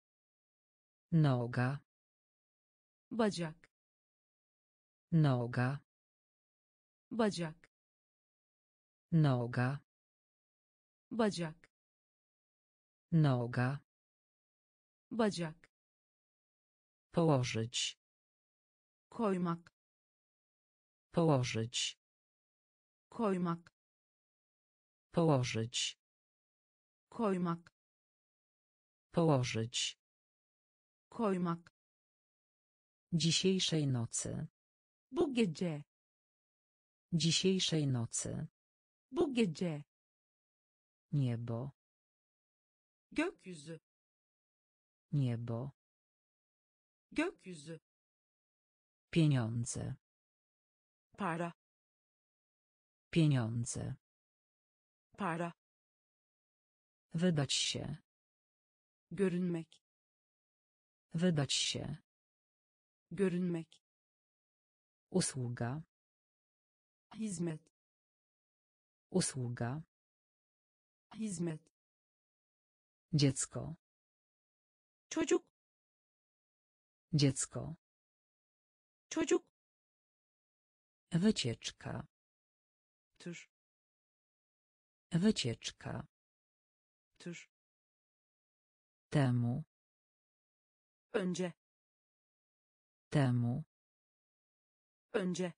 Noga. Bacak. Noga. Bacak. Noga. Bacak. Noga. Bacak. Położyć. Koymak. Położyć. Koymak. Położyć. Koymak. Położyć. Koymak. Dzisiejszej nocy. Bu gece. Dzisiejszej nocy. Bu gece. Niebo. Gökyüzü. Niebo. Gökyüzü. Pieniądze. Para. Pieniądze. Para. Wydać się. Görünmek. Wydać się. Görünmek. Usługa. Hizmet. Usługa. Hizmet. Dziecko. Çocuk. Dziecko. Çocuk. Wycieczka. Tür. Wycieczka. Tür. Temu. Önce. Temu. Önce.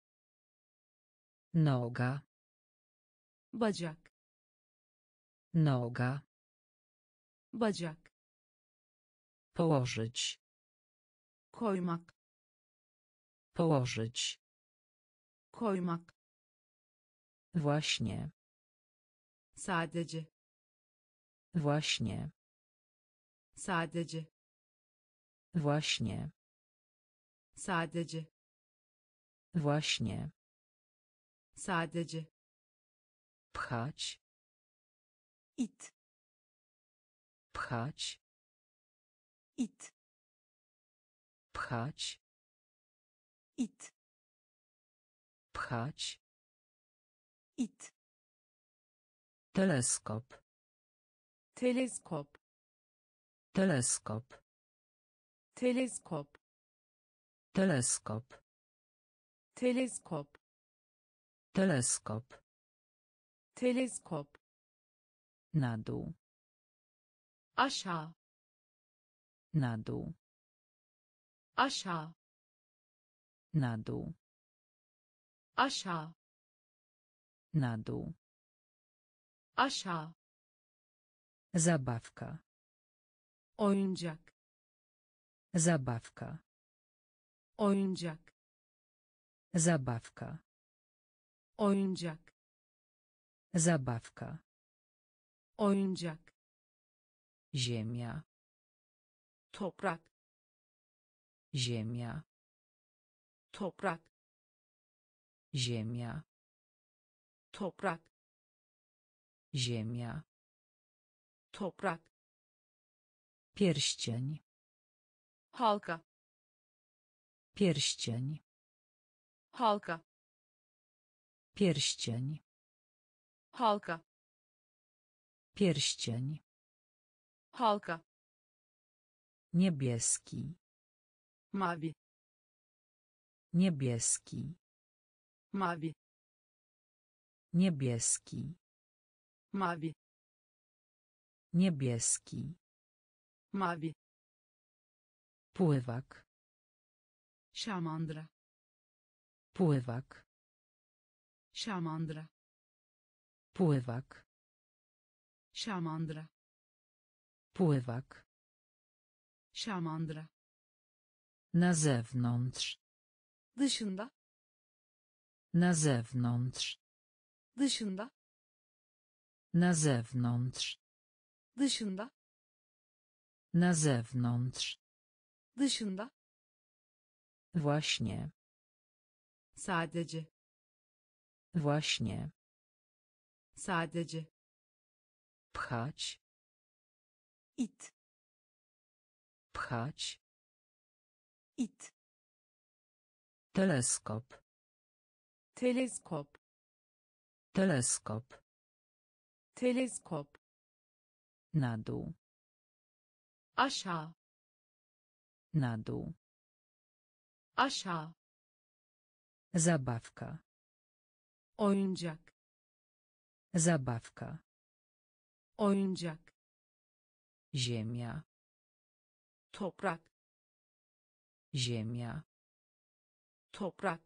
Noga. Bacak. Noga. Bacak. Położyć. Koymak. Położyć. Koymak. Właśnie. Sadece. Właśnie. Sadece. Właśnie. Sadece. Właśnie. Sadece. Pchać. İt. Pchać. İt. Pchać. İt. Pchać. İt. Teleskop. Teleskop. Teleskop. Teleskop. Teleskop. Teleskop. Teleskop. Teleskop. Na dół. Aşağı. Na dół. Aşağı. Na dół. Aşağı. Na dół. Aşağı. Zabawka. Oyuncak. Zabawka. Oyuncak. Zabawka. Oyuncak. Zabawka. Oyuncak. Ziemia. Toprak. Ziemia. Toprak. Ziemia. Toprak. Ziemia. Toprak. Pierścień. Halka. Pierścień. Halka. Pierścień. Halka. Pierścień. Halka. Niebieski. Mavi. Niebieski. Mavi. Niebieski. Mavi. Niebieski. Mavi. Pływak. Şamandıra. Pływak. Şamandıra. Pływak. Şamandıra. Pływak. Şamandıra. Na zewnątrz. Dışında. Na zewnątrz. Dışında. Na zewnątrz. Dışında. Na zewnątrz. Dışında. Właśnie. Sadece. Właśnie. Sadece. Pchać. İt. Pchać. İt. Teleskop. Teleskop. Teleskop. Teleskop. Na dół. Aşağı. Na dół. Aşağı. Zabawka. Oyuncak. Zabawka. Oyuncak. Ziemia. Toprak. Ziemia. Toprak.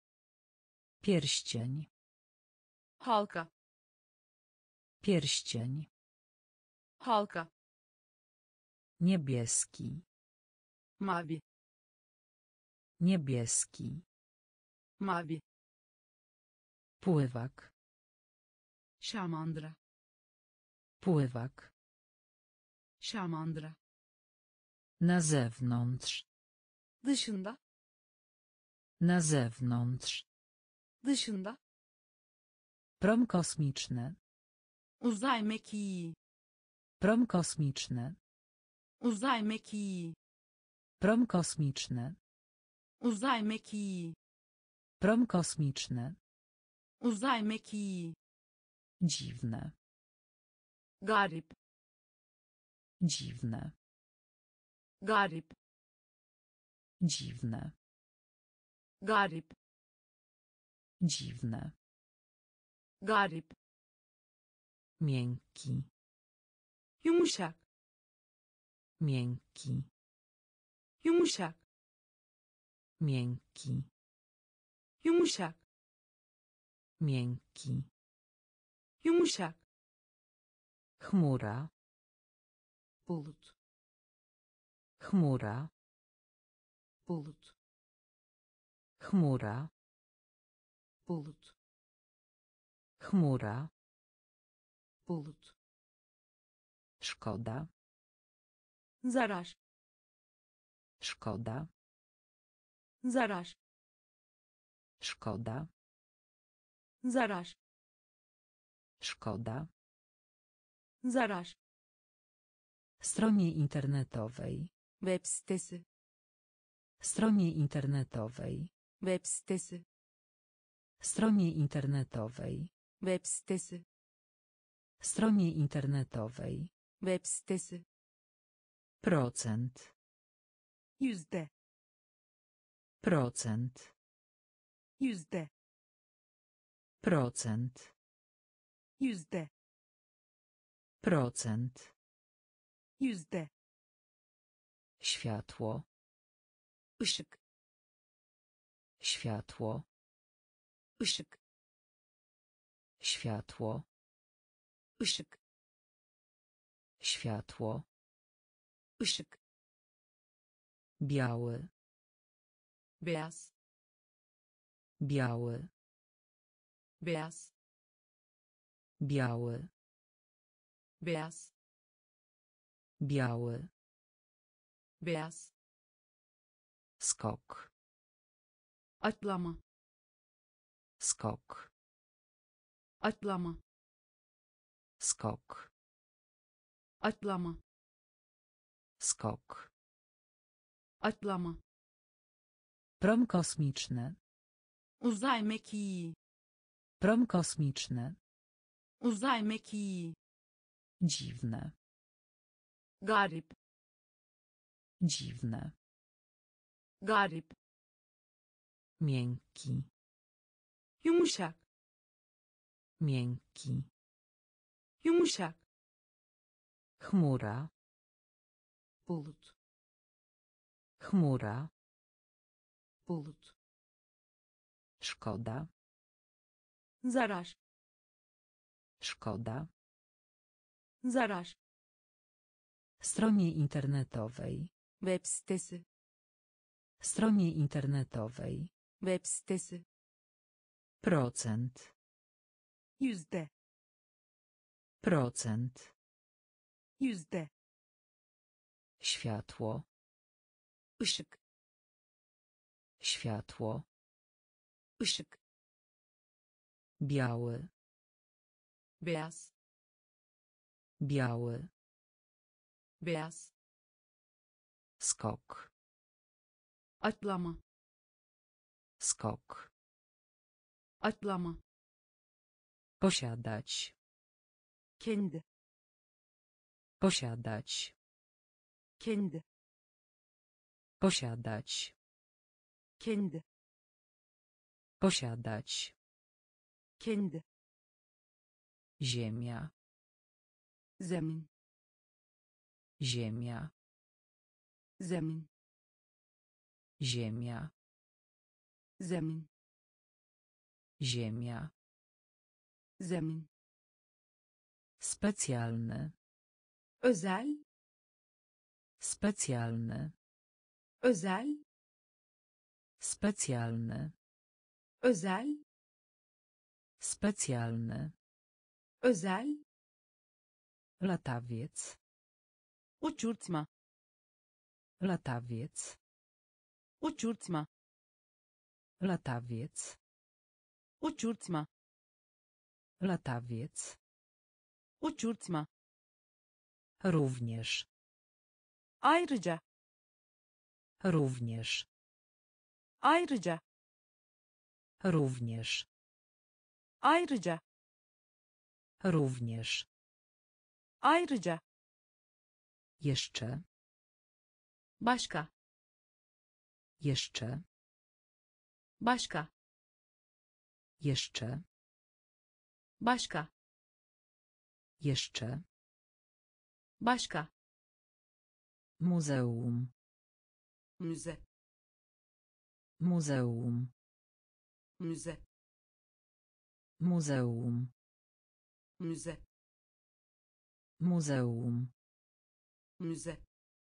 Pierścień. Halka. Pierścień. Halka. Niebieski. Mavi. Niebieski. Mavi. Pływak. Şamandıra. Pływak. Şamandıra. Na zewnątrz. Dışında. Na zewnątrz. Dışında. Prom kosmiczny. Uzay mekiği. Prom kosmiczny. Uzay mekiği. Prom kosmiczny. Uzay mekiği. Prom kosmiczny. Uzay mekiği. Dziwne. Garip. Dziwne. Garip. Dziwne. Garip. Dziwne. Garip. Miękki. Yumuşak. Miękki. Yumuşak. Miękki. Yumuşak. Miękki. Yumuşak. Chmura. Bulut. Chmura. Bulut. Chmura. Bulut. Chmura. Bulut. Szkoda. Zarar. Szkoda. Zarar. Szkoda. Zarar. Szkoda. Zarar. Stronie internetowej. Web sitesi. Stronie internetowej. Web sitesi. Stronie internetowej. Web sitesi. Stronie internetowej. Web sitesi. Procent. Yüzde. Procent. Yüzde. Procent. Yüzde. Procent. Yüzde. Światło. Işık. Światło. Işık. Światło. Işık. Światło. Işık. Biały. Beyaz. Biały. Beyaz. Biały. Beyaz. Biały. Beyaz. Skok. Atlama. Skok. Atlama. Skok. Atlama. Skok. Atlama. Prom kosmiczny. Uzay mekiği. Prom kosmiczny. Uzay mekiği. Dziwne. Garip. Dziwne. Garip. Miękki. Yumuşak. Miękki. Yumuşak. Chmura. Bulut. Chmura. Bulut. Szkoda. Zarar. Szkoda. Zarar. Stronie internetowej. Web sitesi. Stronie internetowej. Web sitesi. Procent. Yüzde. Procent. Yüzde. Światło. Işık. Światło. Işık. Biały. Beyaz. Biały. Beyaz. Skok. Atlama. Skok. Atlama. Posiadać. Kendi. Posiadać. Kendi. Posiadać. Kendi. Posiadać. Kendi. Ziemia. Zemin. Ziemia. Zemin. Ziemia. Zemin. Ziemia. Zemin. Specjalny. Özel. Specjalny. Özel. Specjalny. Özel. Specjalny. Özel. Latawiec. Uçurtma. Latawiec. Uçurtma. Latawiec. Uçurtma. Latawiec. Uçurtma. Również. Ayrıca. Również. Ayrıca. Również. Ayrıca. Również. Ayrıca. Jeszcze. Başka. Jeszcze. Başka. Jeszcze. Başka. Jeszcze. Başka. Muzeum. Müze. Muzeum. Müze. Muzeum. Müze. Muzeum. Müze.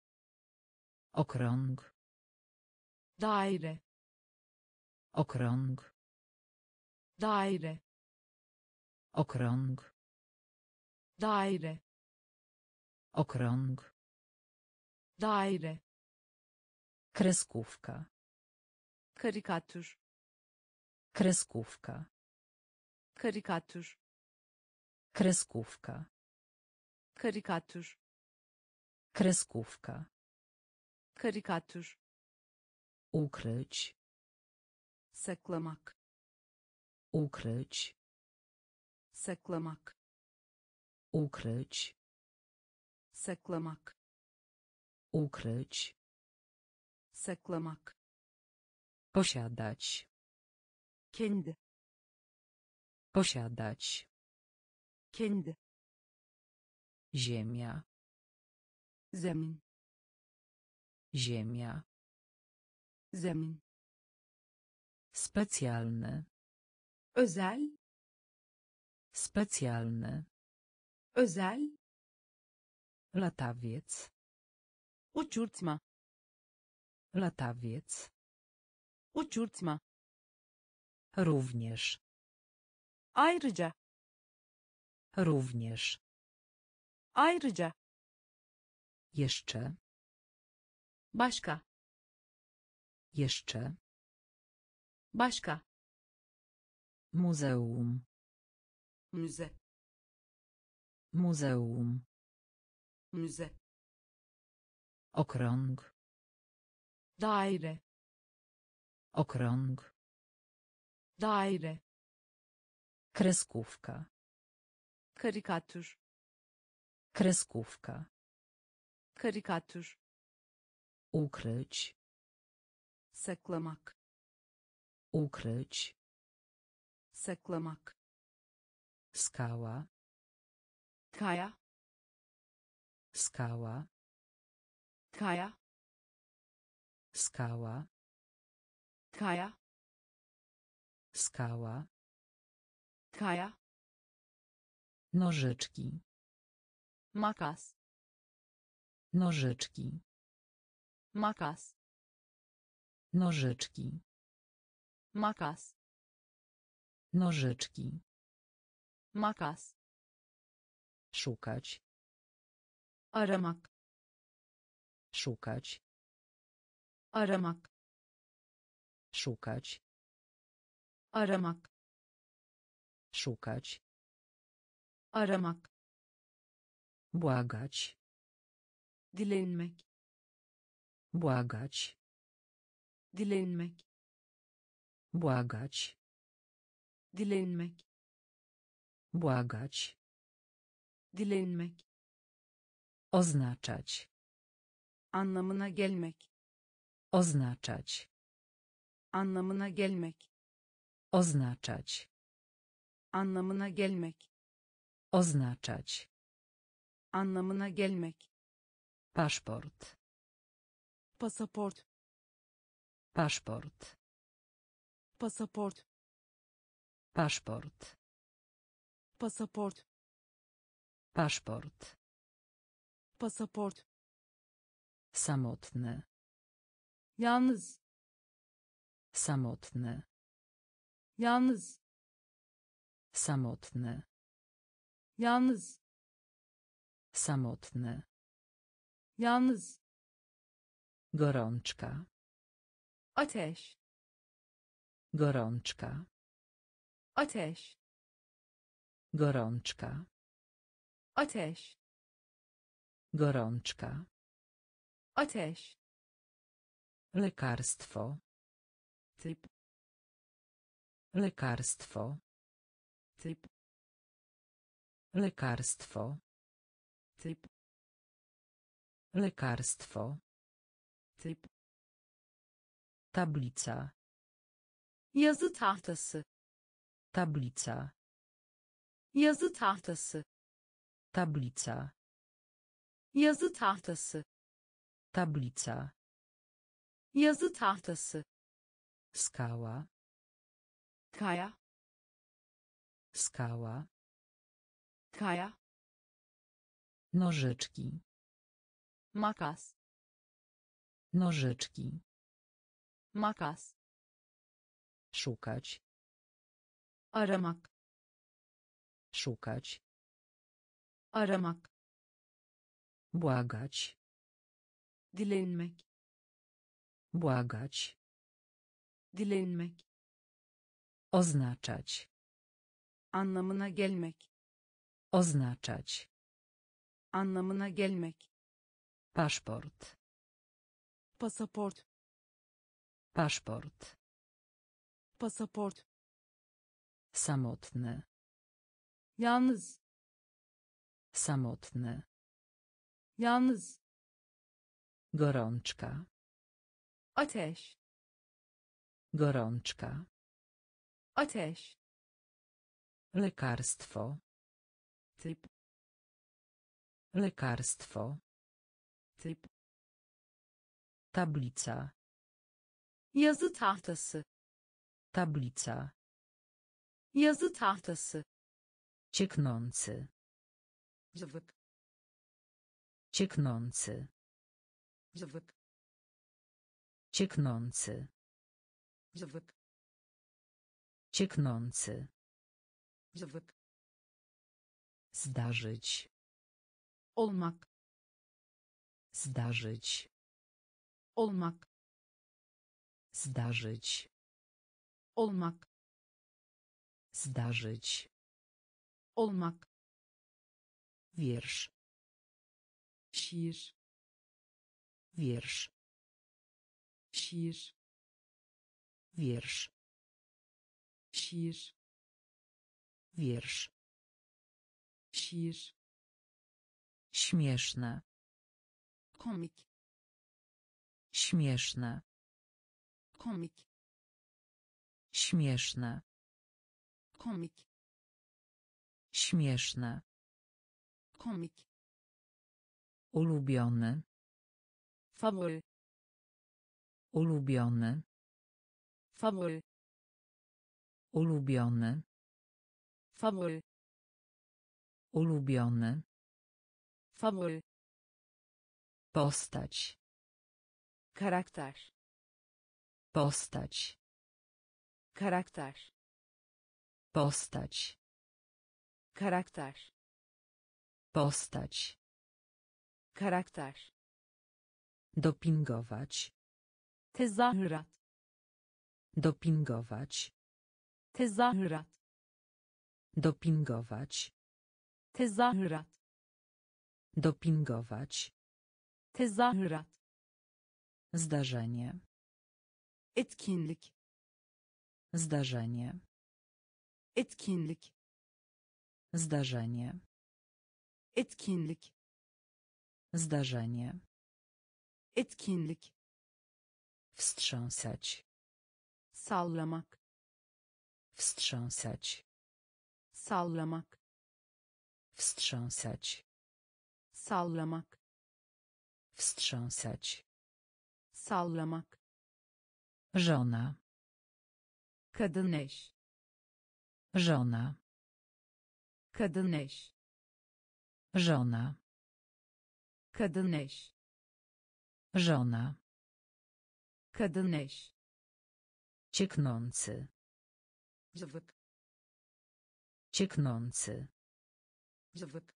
Okrąg. Daire. Okrąg. Daire. Okrąg. Daire. Okrąg. Daire. Kreskówka. Karikatür. Kreskówka. Karikatür. Kreskówka. Karikatür. Kreskówka. Karikatür. Ukryć. Saklamak. Ukryć. Saklamak. Ukryć. Saklamak. Ukryć. Saklamak. Posiadać. Kendi. Posiadać. Kendi. Ziemia. Zemin. Ziemia. Zemin. Specjalny. Özel. Specjalny. Özel. Latawiec. Uçurtma. Latawiec. Uçurtma. Również. Ayrıca. Również. Ayrıca. Jeszcze. Başka. Jeszcze. Başka. Muzeum. Müze. Muzeum. Müze. Okrąg. Daire. Okrąg. Daire. Kreskówka. Karikatür. Kreskówka. Karikatür. Ukryć. Saklamak. Ukryć. Saklamak. Skała. kaya, Skała. kaya, Skała. kaya, Skała. kaya, Nożyczki. makas, Nożyczki. makas, Nożyczki. makas, Nożyczki. makas, Szukać. aramak, Szukać. aramak, Szukać. aramak, Szukać. aramak, Błagać. dilenmek, Błagać. dilenmek, Błagać. dilenmek, Błagać. dilenmek, Oznaczać. anlamına gelmek, Oznaczać. anlamına gelmek, Oznaczać. anlamına gelmek, Oznaczać. anlamına gelmek, Paszport. pasaport, Paszport. pasaport, Paszport. pasaport, Paszport. pasaport, Samotny. yalnız, Samotny. yalnız, Samotny. yalnız, Samotny. yalnız, Gorączka. ateş, Gorączka. ateş, Gorączka. ateş, Gorączka. ateş, Lekarstwo. typ, Lekarstwo. typ, Lekarstwo. typ, Lekarstwo. typ, Tablica. yazı tahtası, Tablica. yazı tahtası, Tablica. yazı tahtası, Tablica. yazı tahtası, Skała. kaya, Skała. kaya, Nożyczki. makas, Nożyczki. makas, Szukać. aramak, Szukać. aramak, Błagać. dilenmek, Błagać. dilenmek, Oznaczać. anlamına gelmek, Oznaczać. anlamına gelmek, Paszport. pasaport, Paszport. pasaport, Samotny. yalnız, Samotny. yalnız, Gorączka. ateş, Gorączka. ateş, Lekarstwo. typ, Lekarstwo. typ, Tablica. yazı tahtası, Tablica. yazı tahtası, Cieknący. zıvık, Cieknący. zıvık, Cieknący. zıvık, Cieknący. zıvık, Zdarzyć. olmak, Zdarzyć. olmak, Zdarzyć. olmak, Zdarzyć. olmak, Wiersz. şiir, Wiersz. şiir, Wiersz. şiir, Wiersz. şiir, Śmieszne. komik, Śmieszne. komik, Śmieszne. komik, Śmieszne. komik, Ulubiony. Favori. Ulubiony. Favori. Ulubiony. Favori. Ulubiony. Favori. Postać. Karakter. Postać. Karakter. Postać. Karakter. Postać. Karakter. Dopingować. Tezahürat. Dopingować. Tezahürat. Dopingować. Tezahürat. Dopingować. Tezahürat. Zdarzenie. Etkinlik. Zdarzenie. Etkinlik. Zdarzenie. Etkinlik. Zdarzenie. Etkinlik. Wstrząsać. Sallamak. Wstrząsać. Sallamak. Wstrząsać. Sallamak. Wstrząsać. Sallamak. Żona. Kadın eş. Żona. Kadın eş. Żona. Kadın eş. Żona. Kadın eş. Cieknący. zıvık, Cieknący. zıvık,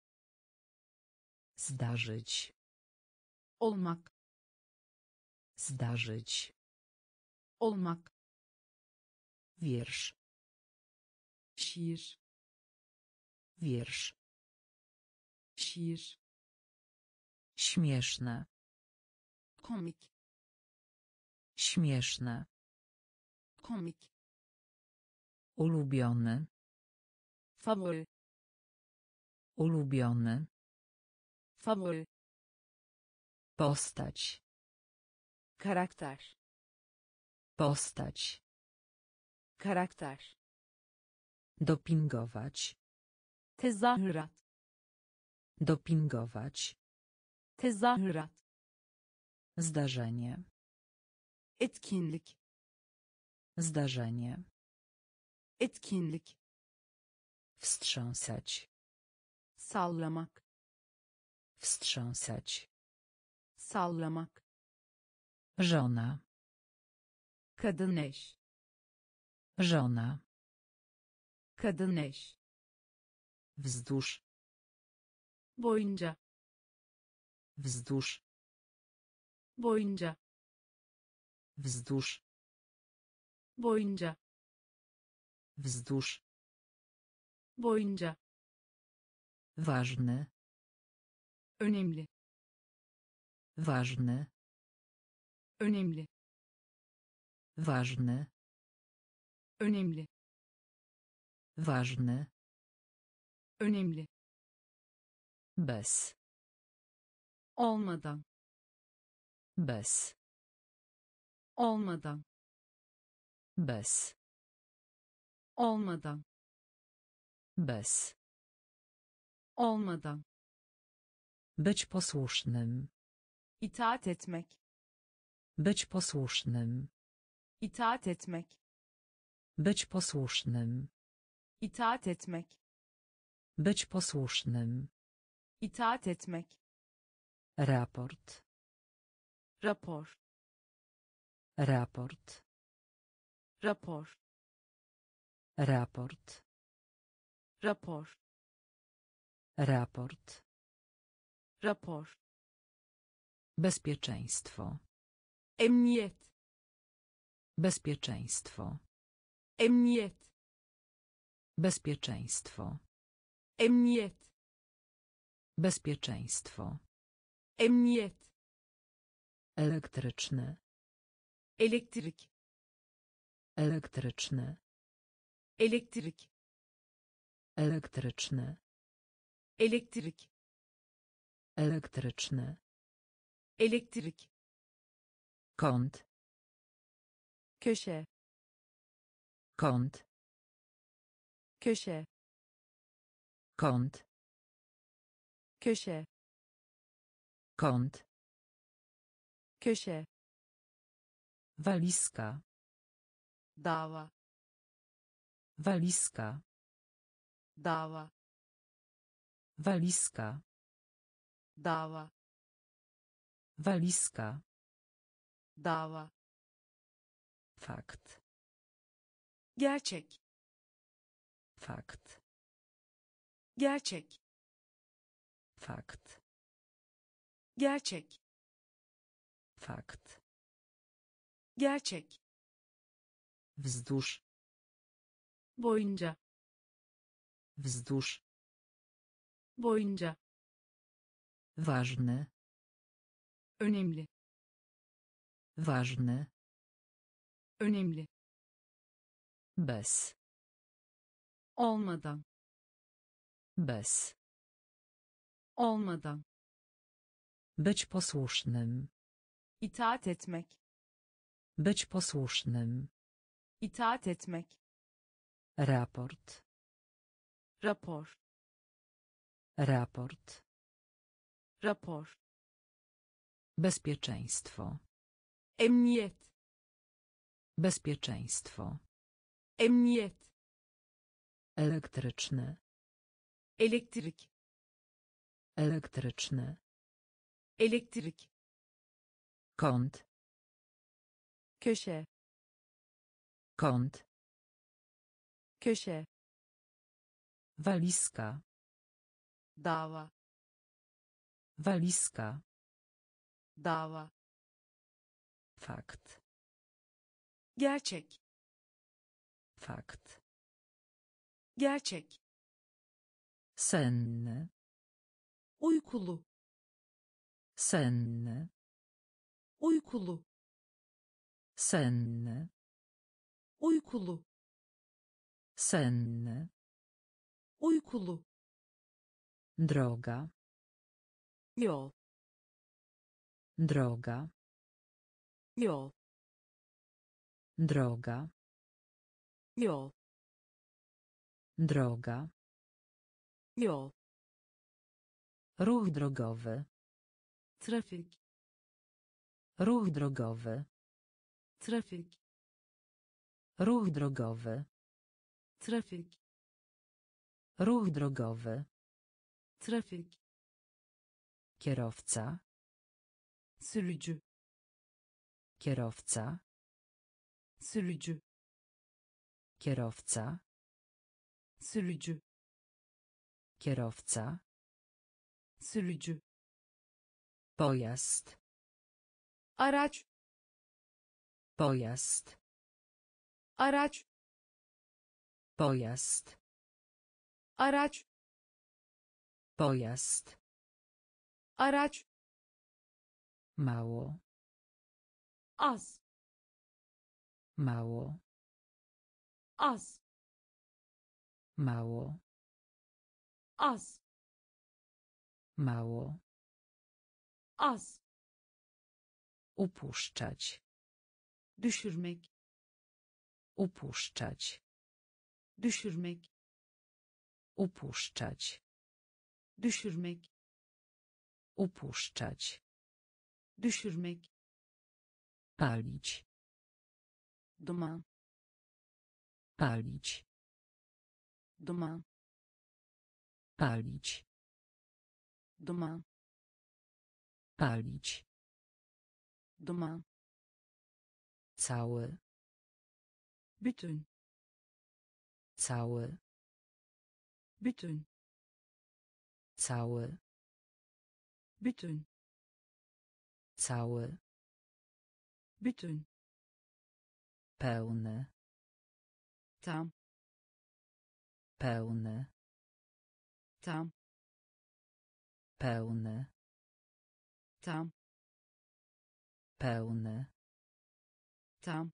Zdarzyć. Olmak. Zdarzyć. Olmak. Wiersz. şiir, Wiersz. şiir, Śmieszne. komik, Śmieszne. komik, Ulubiony. Favori. Ulubiony. Favori. Postać. Karakter. Postać. Karakter. Dopingować. Tezahürat. Dopingować. Tezahürat. Zdarzenie. Etkinlik. Zdarzenie. Etkinlik. Wstrząsać. Sallamak. Wstrząsać. Sallamak. Żona. Kadın eş. Żona. Kadın eş. Wzdłuż. Boyunca. Wzdłuż. Boyunca. Wzdłuż. Boyunca. Wzdłuż. Boyunca. Ważny. Önemli. Ważny. Önemli. Ważny. Önemli. Ważny. Önemli. Bez. Olmadan. Bez. Olmadan. Bez. Olmadan. Bez. Olmadan. Być posłusznym. İtaat etmek. Być posłusznym. İtaat etmek. Być posłusznym. İtaat etmek. Być posłusznym. İtaat etmek. Raport. Rapor. Raport. Rapor. Raport. Rapor. Raport. Rapor. Bezpieczeństwo. Emniyet. Bezpieczeństwo. Emniyet. Bezpieczeństwo. Emniyet. Bezpieczeństwo. Emniyet. Elektryczny. Elektrik. Elektryczny. Elektrik. Elektryczny. Elektrik. Elektryczny. Elektrik. Kąt. Köşe. Kąt. Köşe. Kąt. köşe, Kąt. köşe, Walizka. dava, Walizka. dava, Walizka. dava, Walizka. dava, Fakt. gerçek, Fakt. gerçek, Fakt. gerçek, Fakt. gerçek, Wzdłuż. boyunca, Wzdłuż. boyunca, Ważny. önemli, Ważny. önemli, Bez. olmadan, Bez. olmadan, Być posłusznym. itaat etmek, Być posłusznym. itaat etmek, Raport. rapor, Raport. rapor, Bezpieczeństwo. emniyet, Bezpieczeństwo. emniyet, Elektryczny. elektrik, Elektryczny. elektrik, Kąt. köşe, Kąt. köşe, Walizka. dava, Walizka. dava, Fakt. gerçek, Fakt. gerçek, Senny. uykulu, Senny. uykulu, Senny. uykulu, Senny. uykulu, Droga. yol, Droga. yol, Droga. yol, Droga. yol, Ruch drogowy. trafik, Ruch drogowy. trafik, Ruch drogowy. trafik, Ruch drogowy. trafik, Kierowca. sürücü, Kierowca. sürücü, Kierowca. sürücü, Kierowca. sürücü, Pojazd. araç, Pojazd. araç, Pojazd. araç, Pojazd. araç, Mało. az, Mało. az, Mało. az, Mało. az, Upuszczać. düşürmek, Upuszczać. düşürmek, Upuszczać. düşürmek, Upuszczać. düşürmek, Palić. duman, Palić. duman, Palić. duman, Palić. duman, Cały. bütün, Cały. bütün, Cały. bütün, Cały. bütün, Pełny. tam, Pełny. tam, Pełny. tam, Pełny. tam,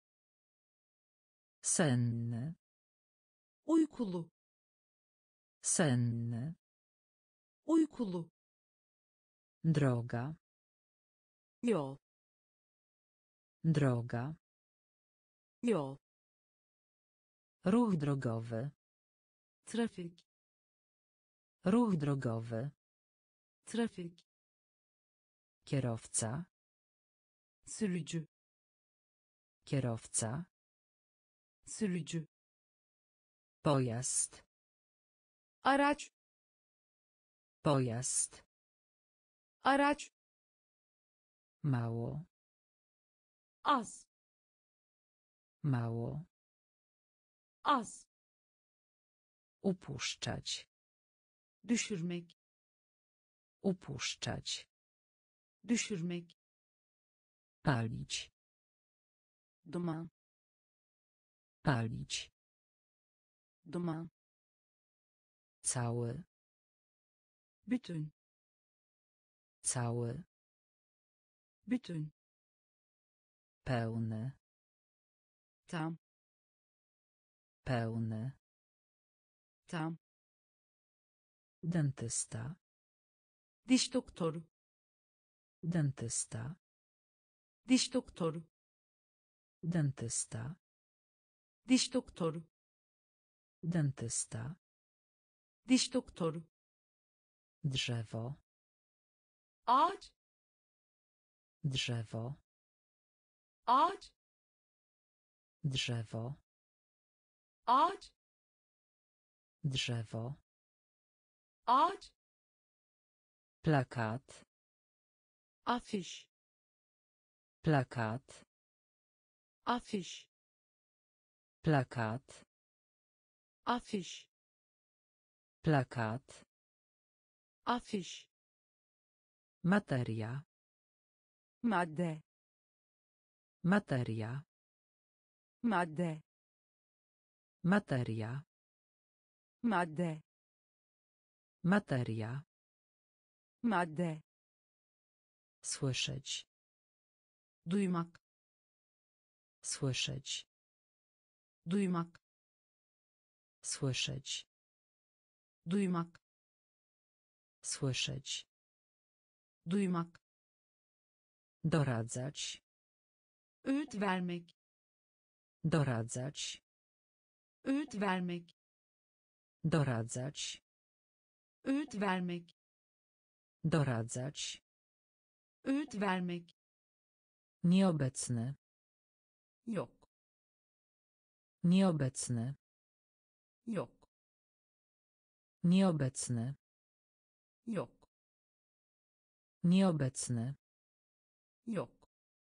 Senny. uykulu, Senny. uykulu, Droga. yol, Droga. yol, Ruch drogowy. trafik, Ruch drogowy. Trafik. Kierowca. Sürücü. Kierowca. Sürücü. Pojazd. Araç. Pojazd. Araç. Mało. Az. Mało. Az. Upuszczać. Düşürmek. Upuszczać. Düşürmek. Palić. Duman. Palić. Duman. Cały. Bütün. Cały. Bütün. Pełny. Tam. Pełny. Tam. Dentysta. Diş doktoru. Dentysta. Diş doktoru. Dentysta. Diş doktoru. Dentysta. Diş doktoru. Drzewo. Ağaç. Drzewo. Ağaç. Drzewo. Ağaç. Drzewo. Ağaç. Plakat. Afiş. Plakat. Afiş. Plakat. Afiş. Plakat. Afiş. Materia. Madde. Materia. Madde. Materia. Madde. Materia. Madde. Słyszeć. Duymak. Słyszeć. Duymak. Słyszeć. Duymak. Słyszeć. Duymak. Doradzać. Öğüt vermek. Doradzać. Öğüt vermek. Doradzać. Öğüt vermek. Doradzać. Öğüt vermek. Nieobecny. Yok. Nieobecny. Yok. Nieobecny. Yok. Nieobecny. Yok.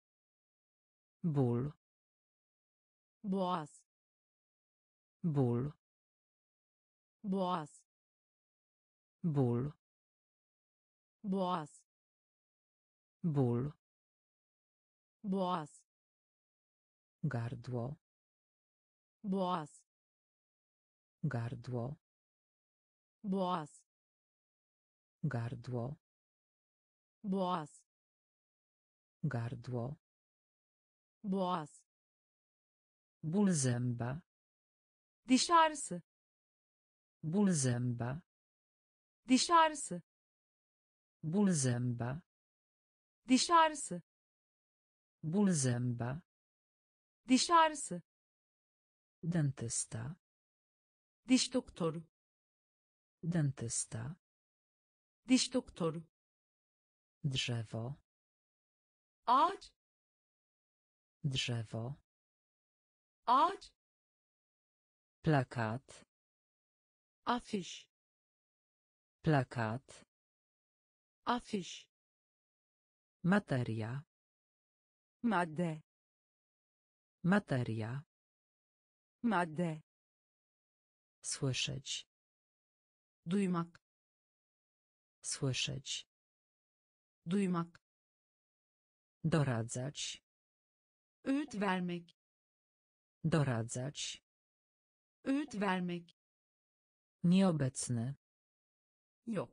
Ból. Boğaz. Ból. Boğaz. Ból. Boğaz. Ból. Boğaz. Gardło. Boğaz. Gardło. Boğaz. Gardło. Boğaz. Gardło. Boğaz. Ból zęba. Diş ağrısı. Ból zęba. Diş ağrısı. Ból zęba. Diş ağrısı. Ból zęba. Diş ağrısı. Dentysta. Diş doktoru. Dentysta. Diş doktoru. Drzewo. Ağaç. Drzewo. Ağaç. Plakat. Afiş. Plakat. Afiş. Materia. Madde. Materia. Madde. Słyszeć. Duymak. Słyszeć. Duymak. Doradzać. Öğüt vermek. Doradzać. Öğüt vermek. Nieobecny. Yok.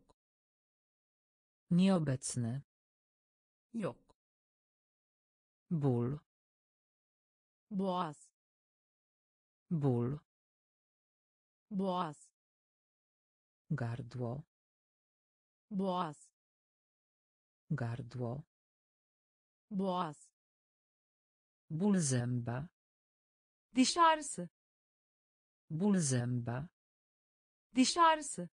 Nieobecny. Yok. Ból. Boğaz. Ból. Boğaz. Gardło. Boğaz. Gardło. Boğaz. Ból zęba. Diş ağrısı. Ból zęba. Diş ağrısı.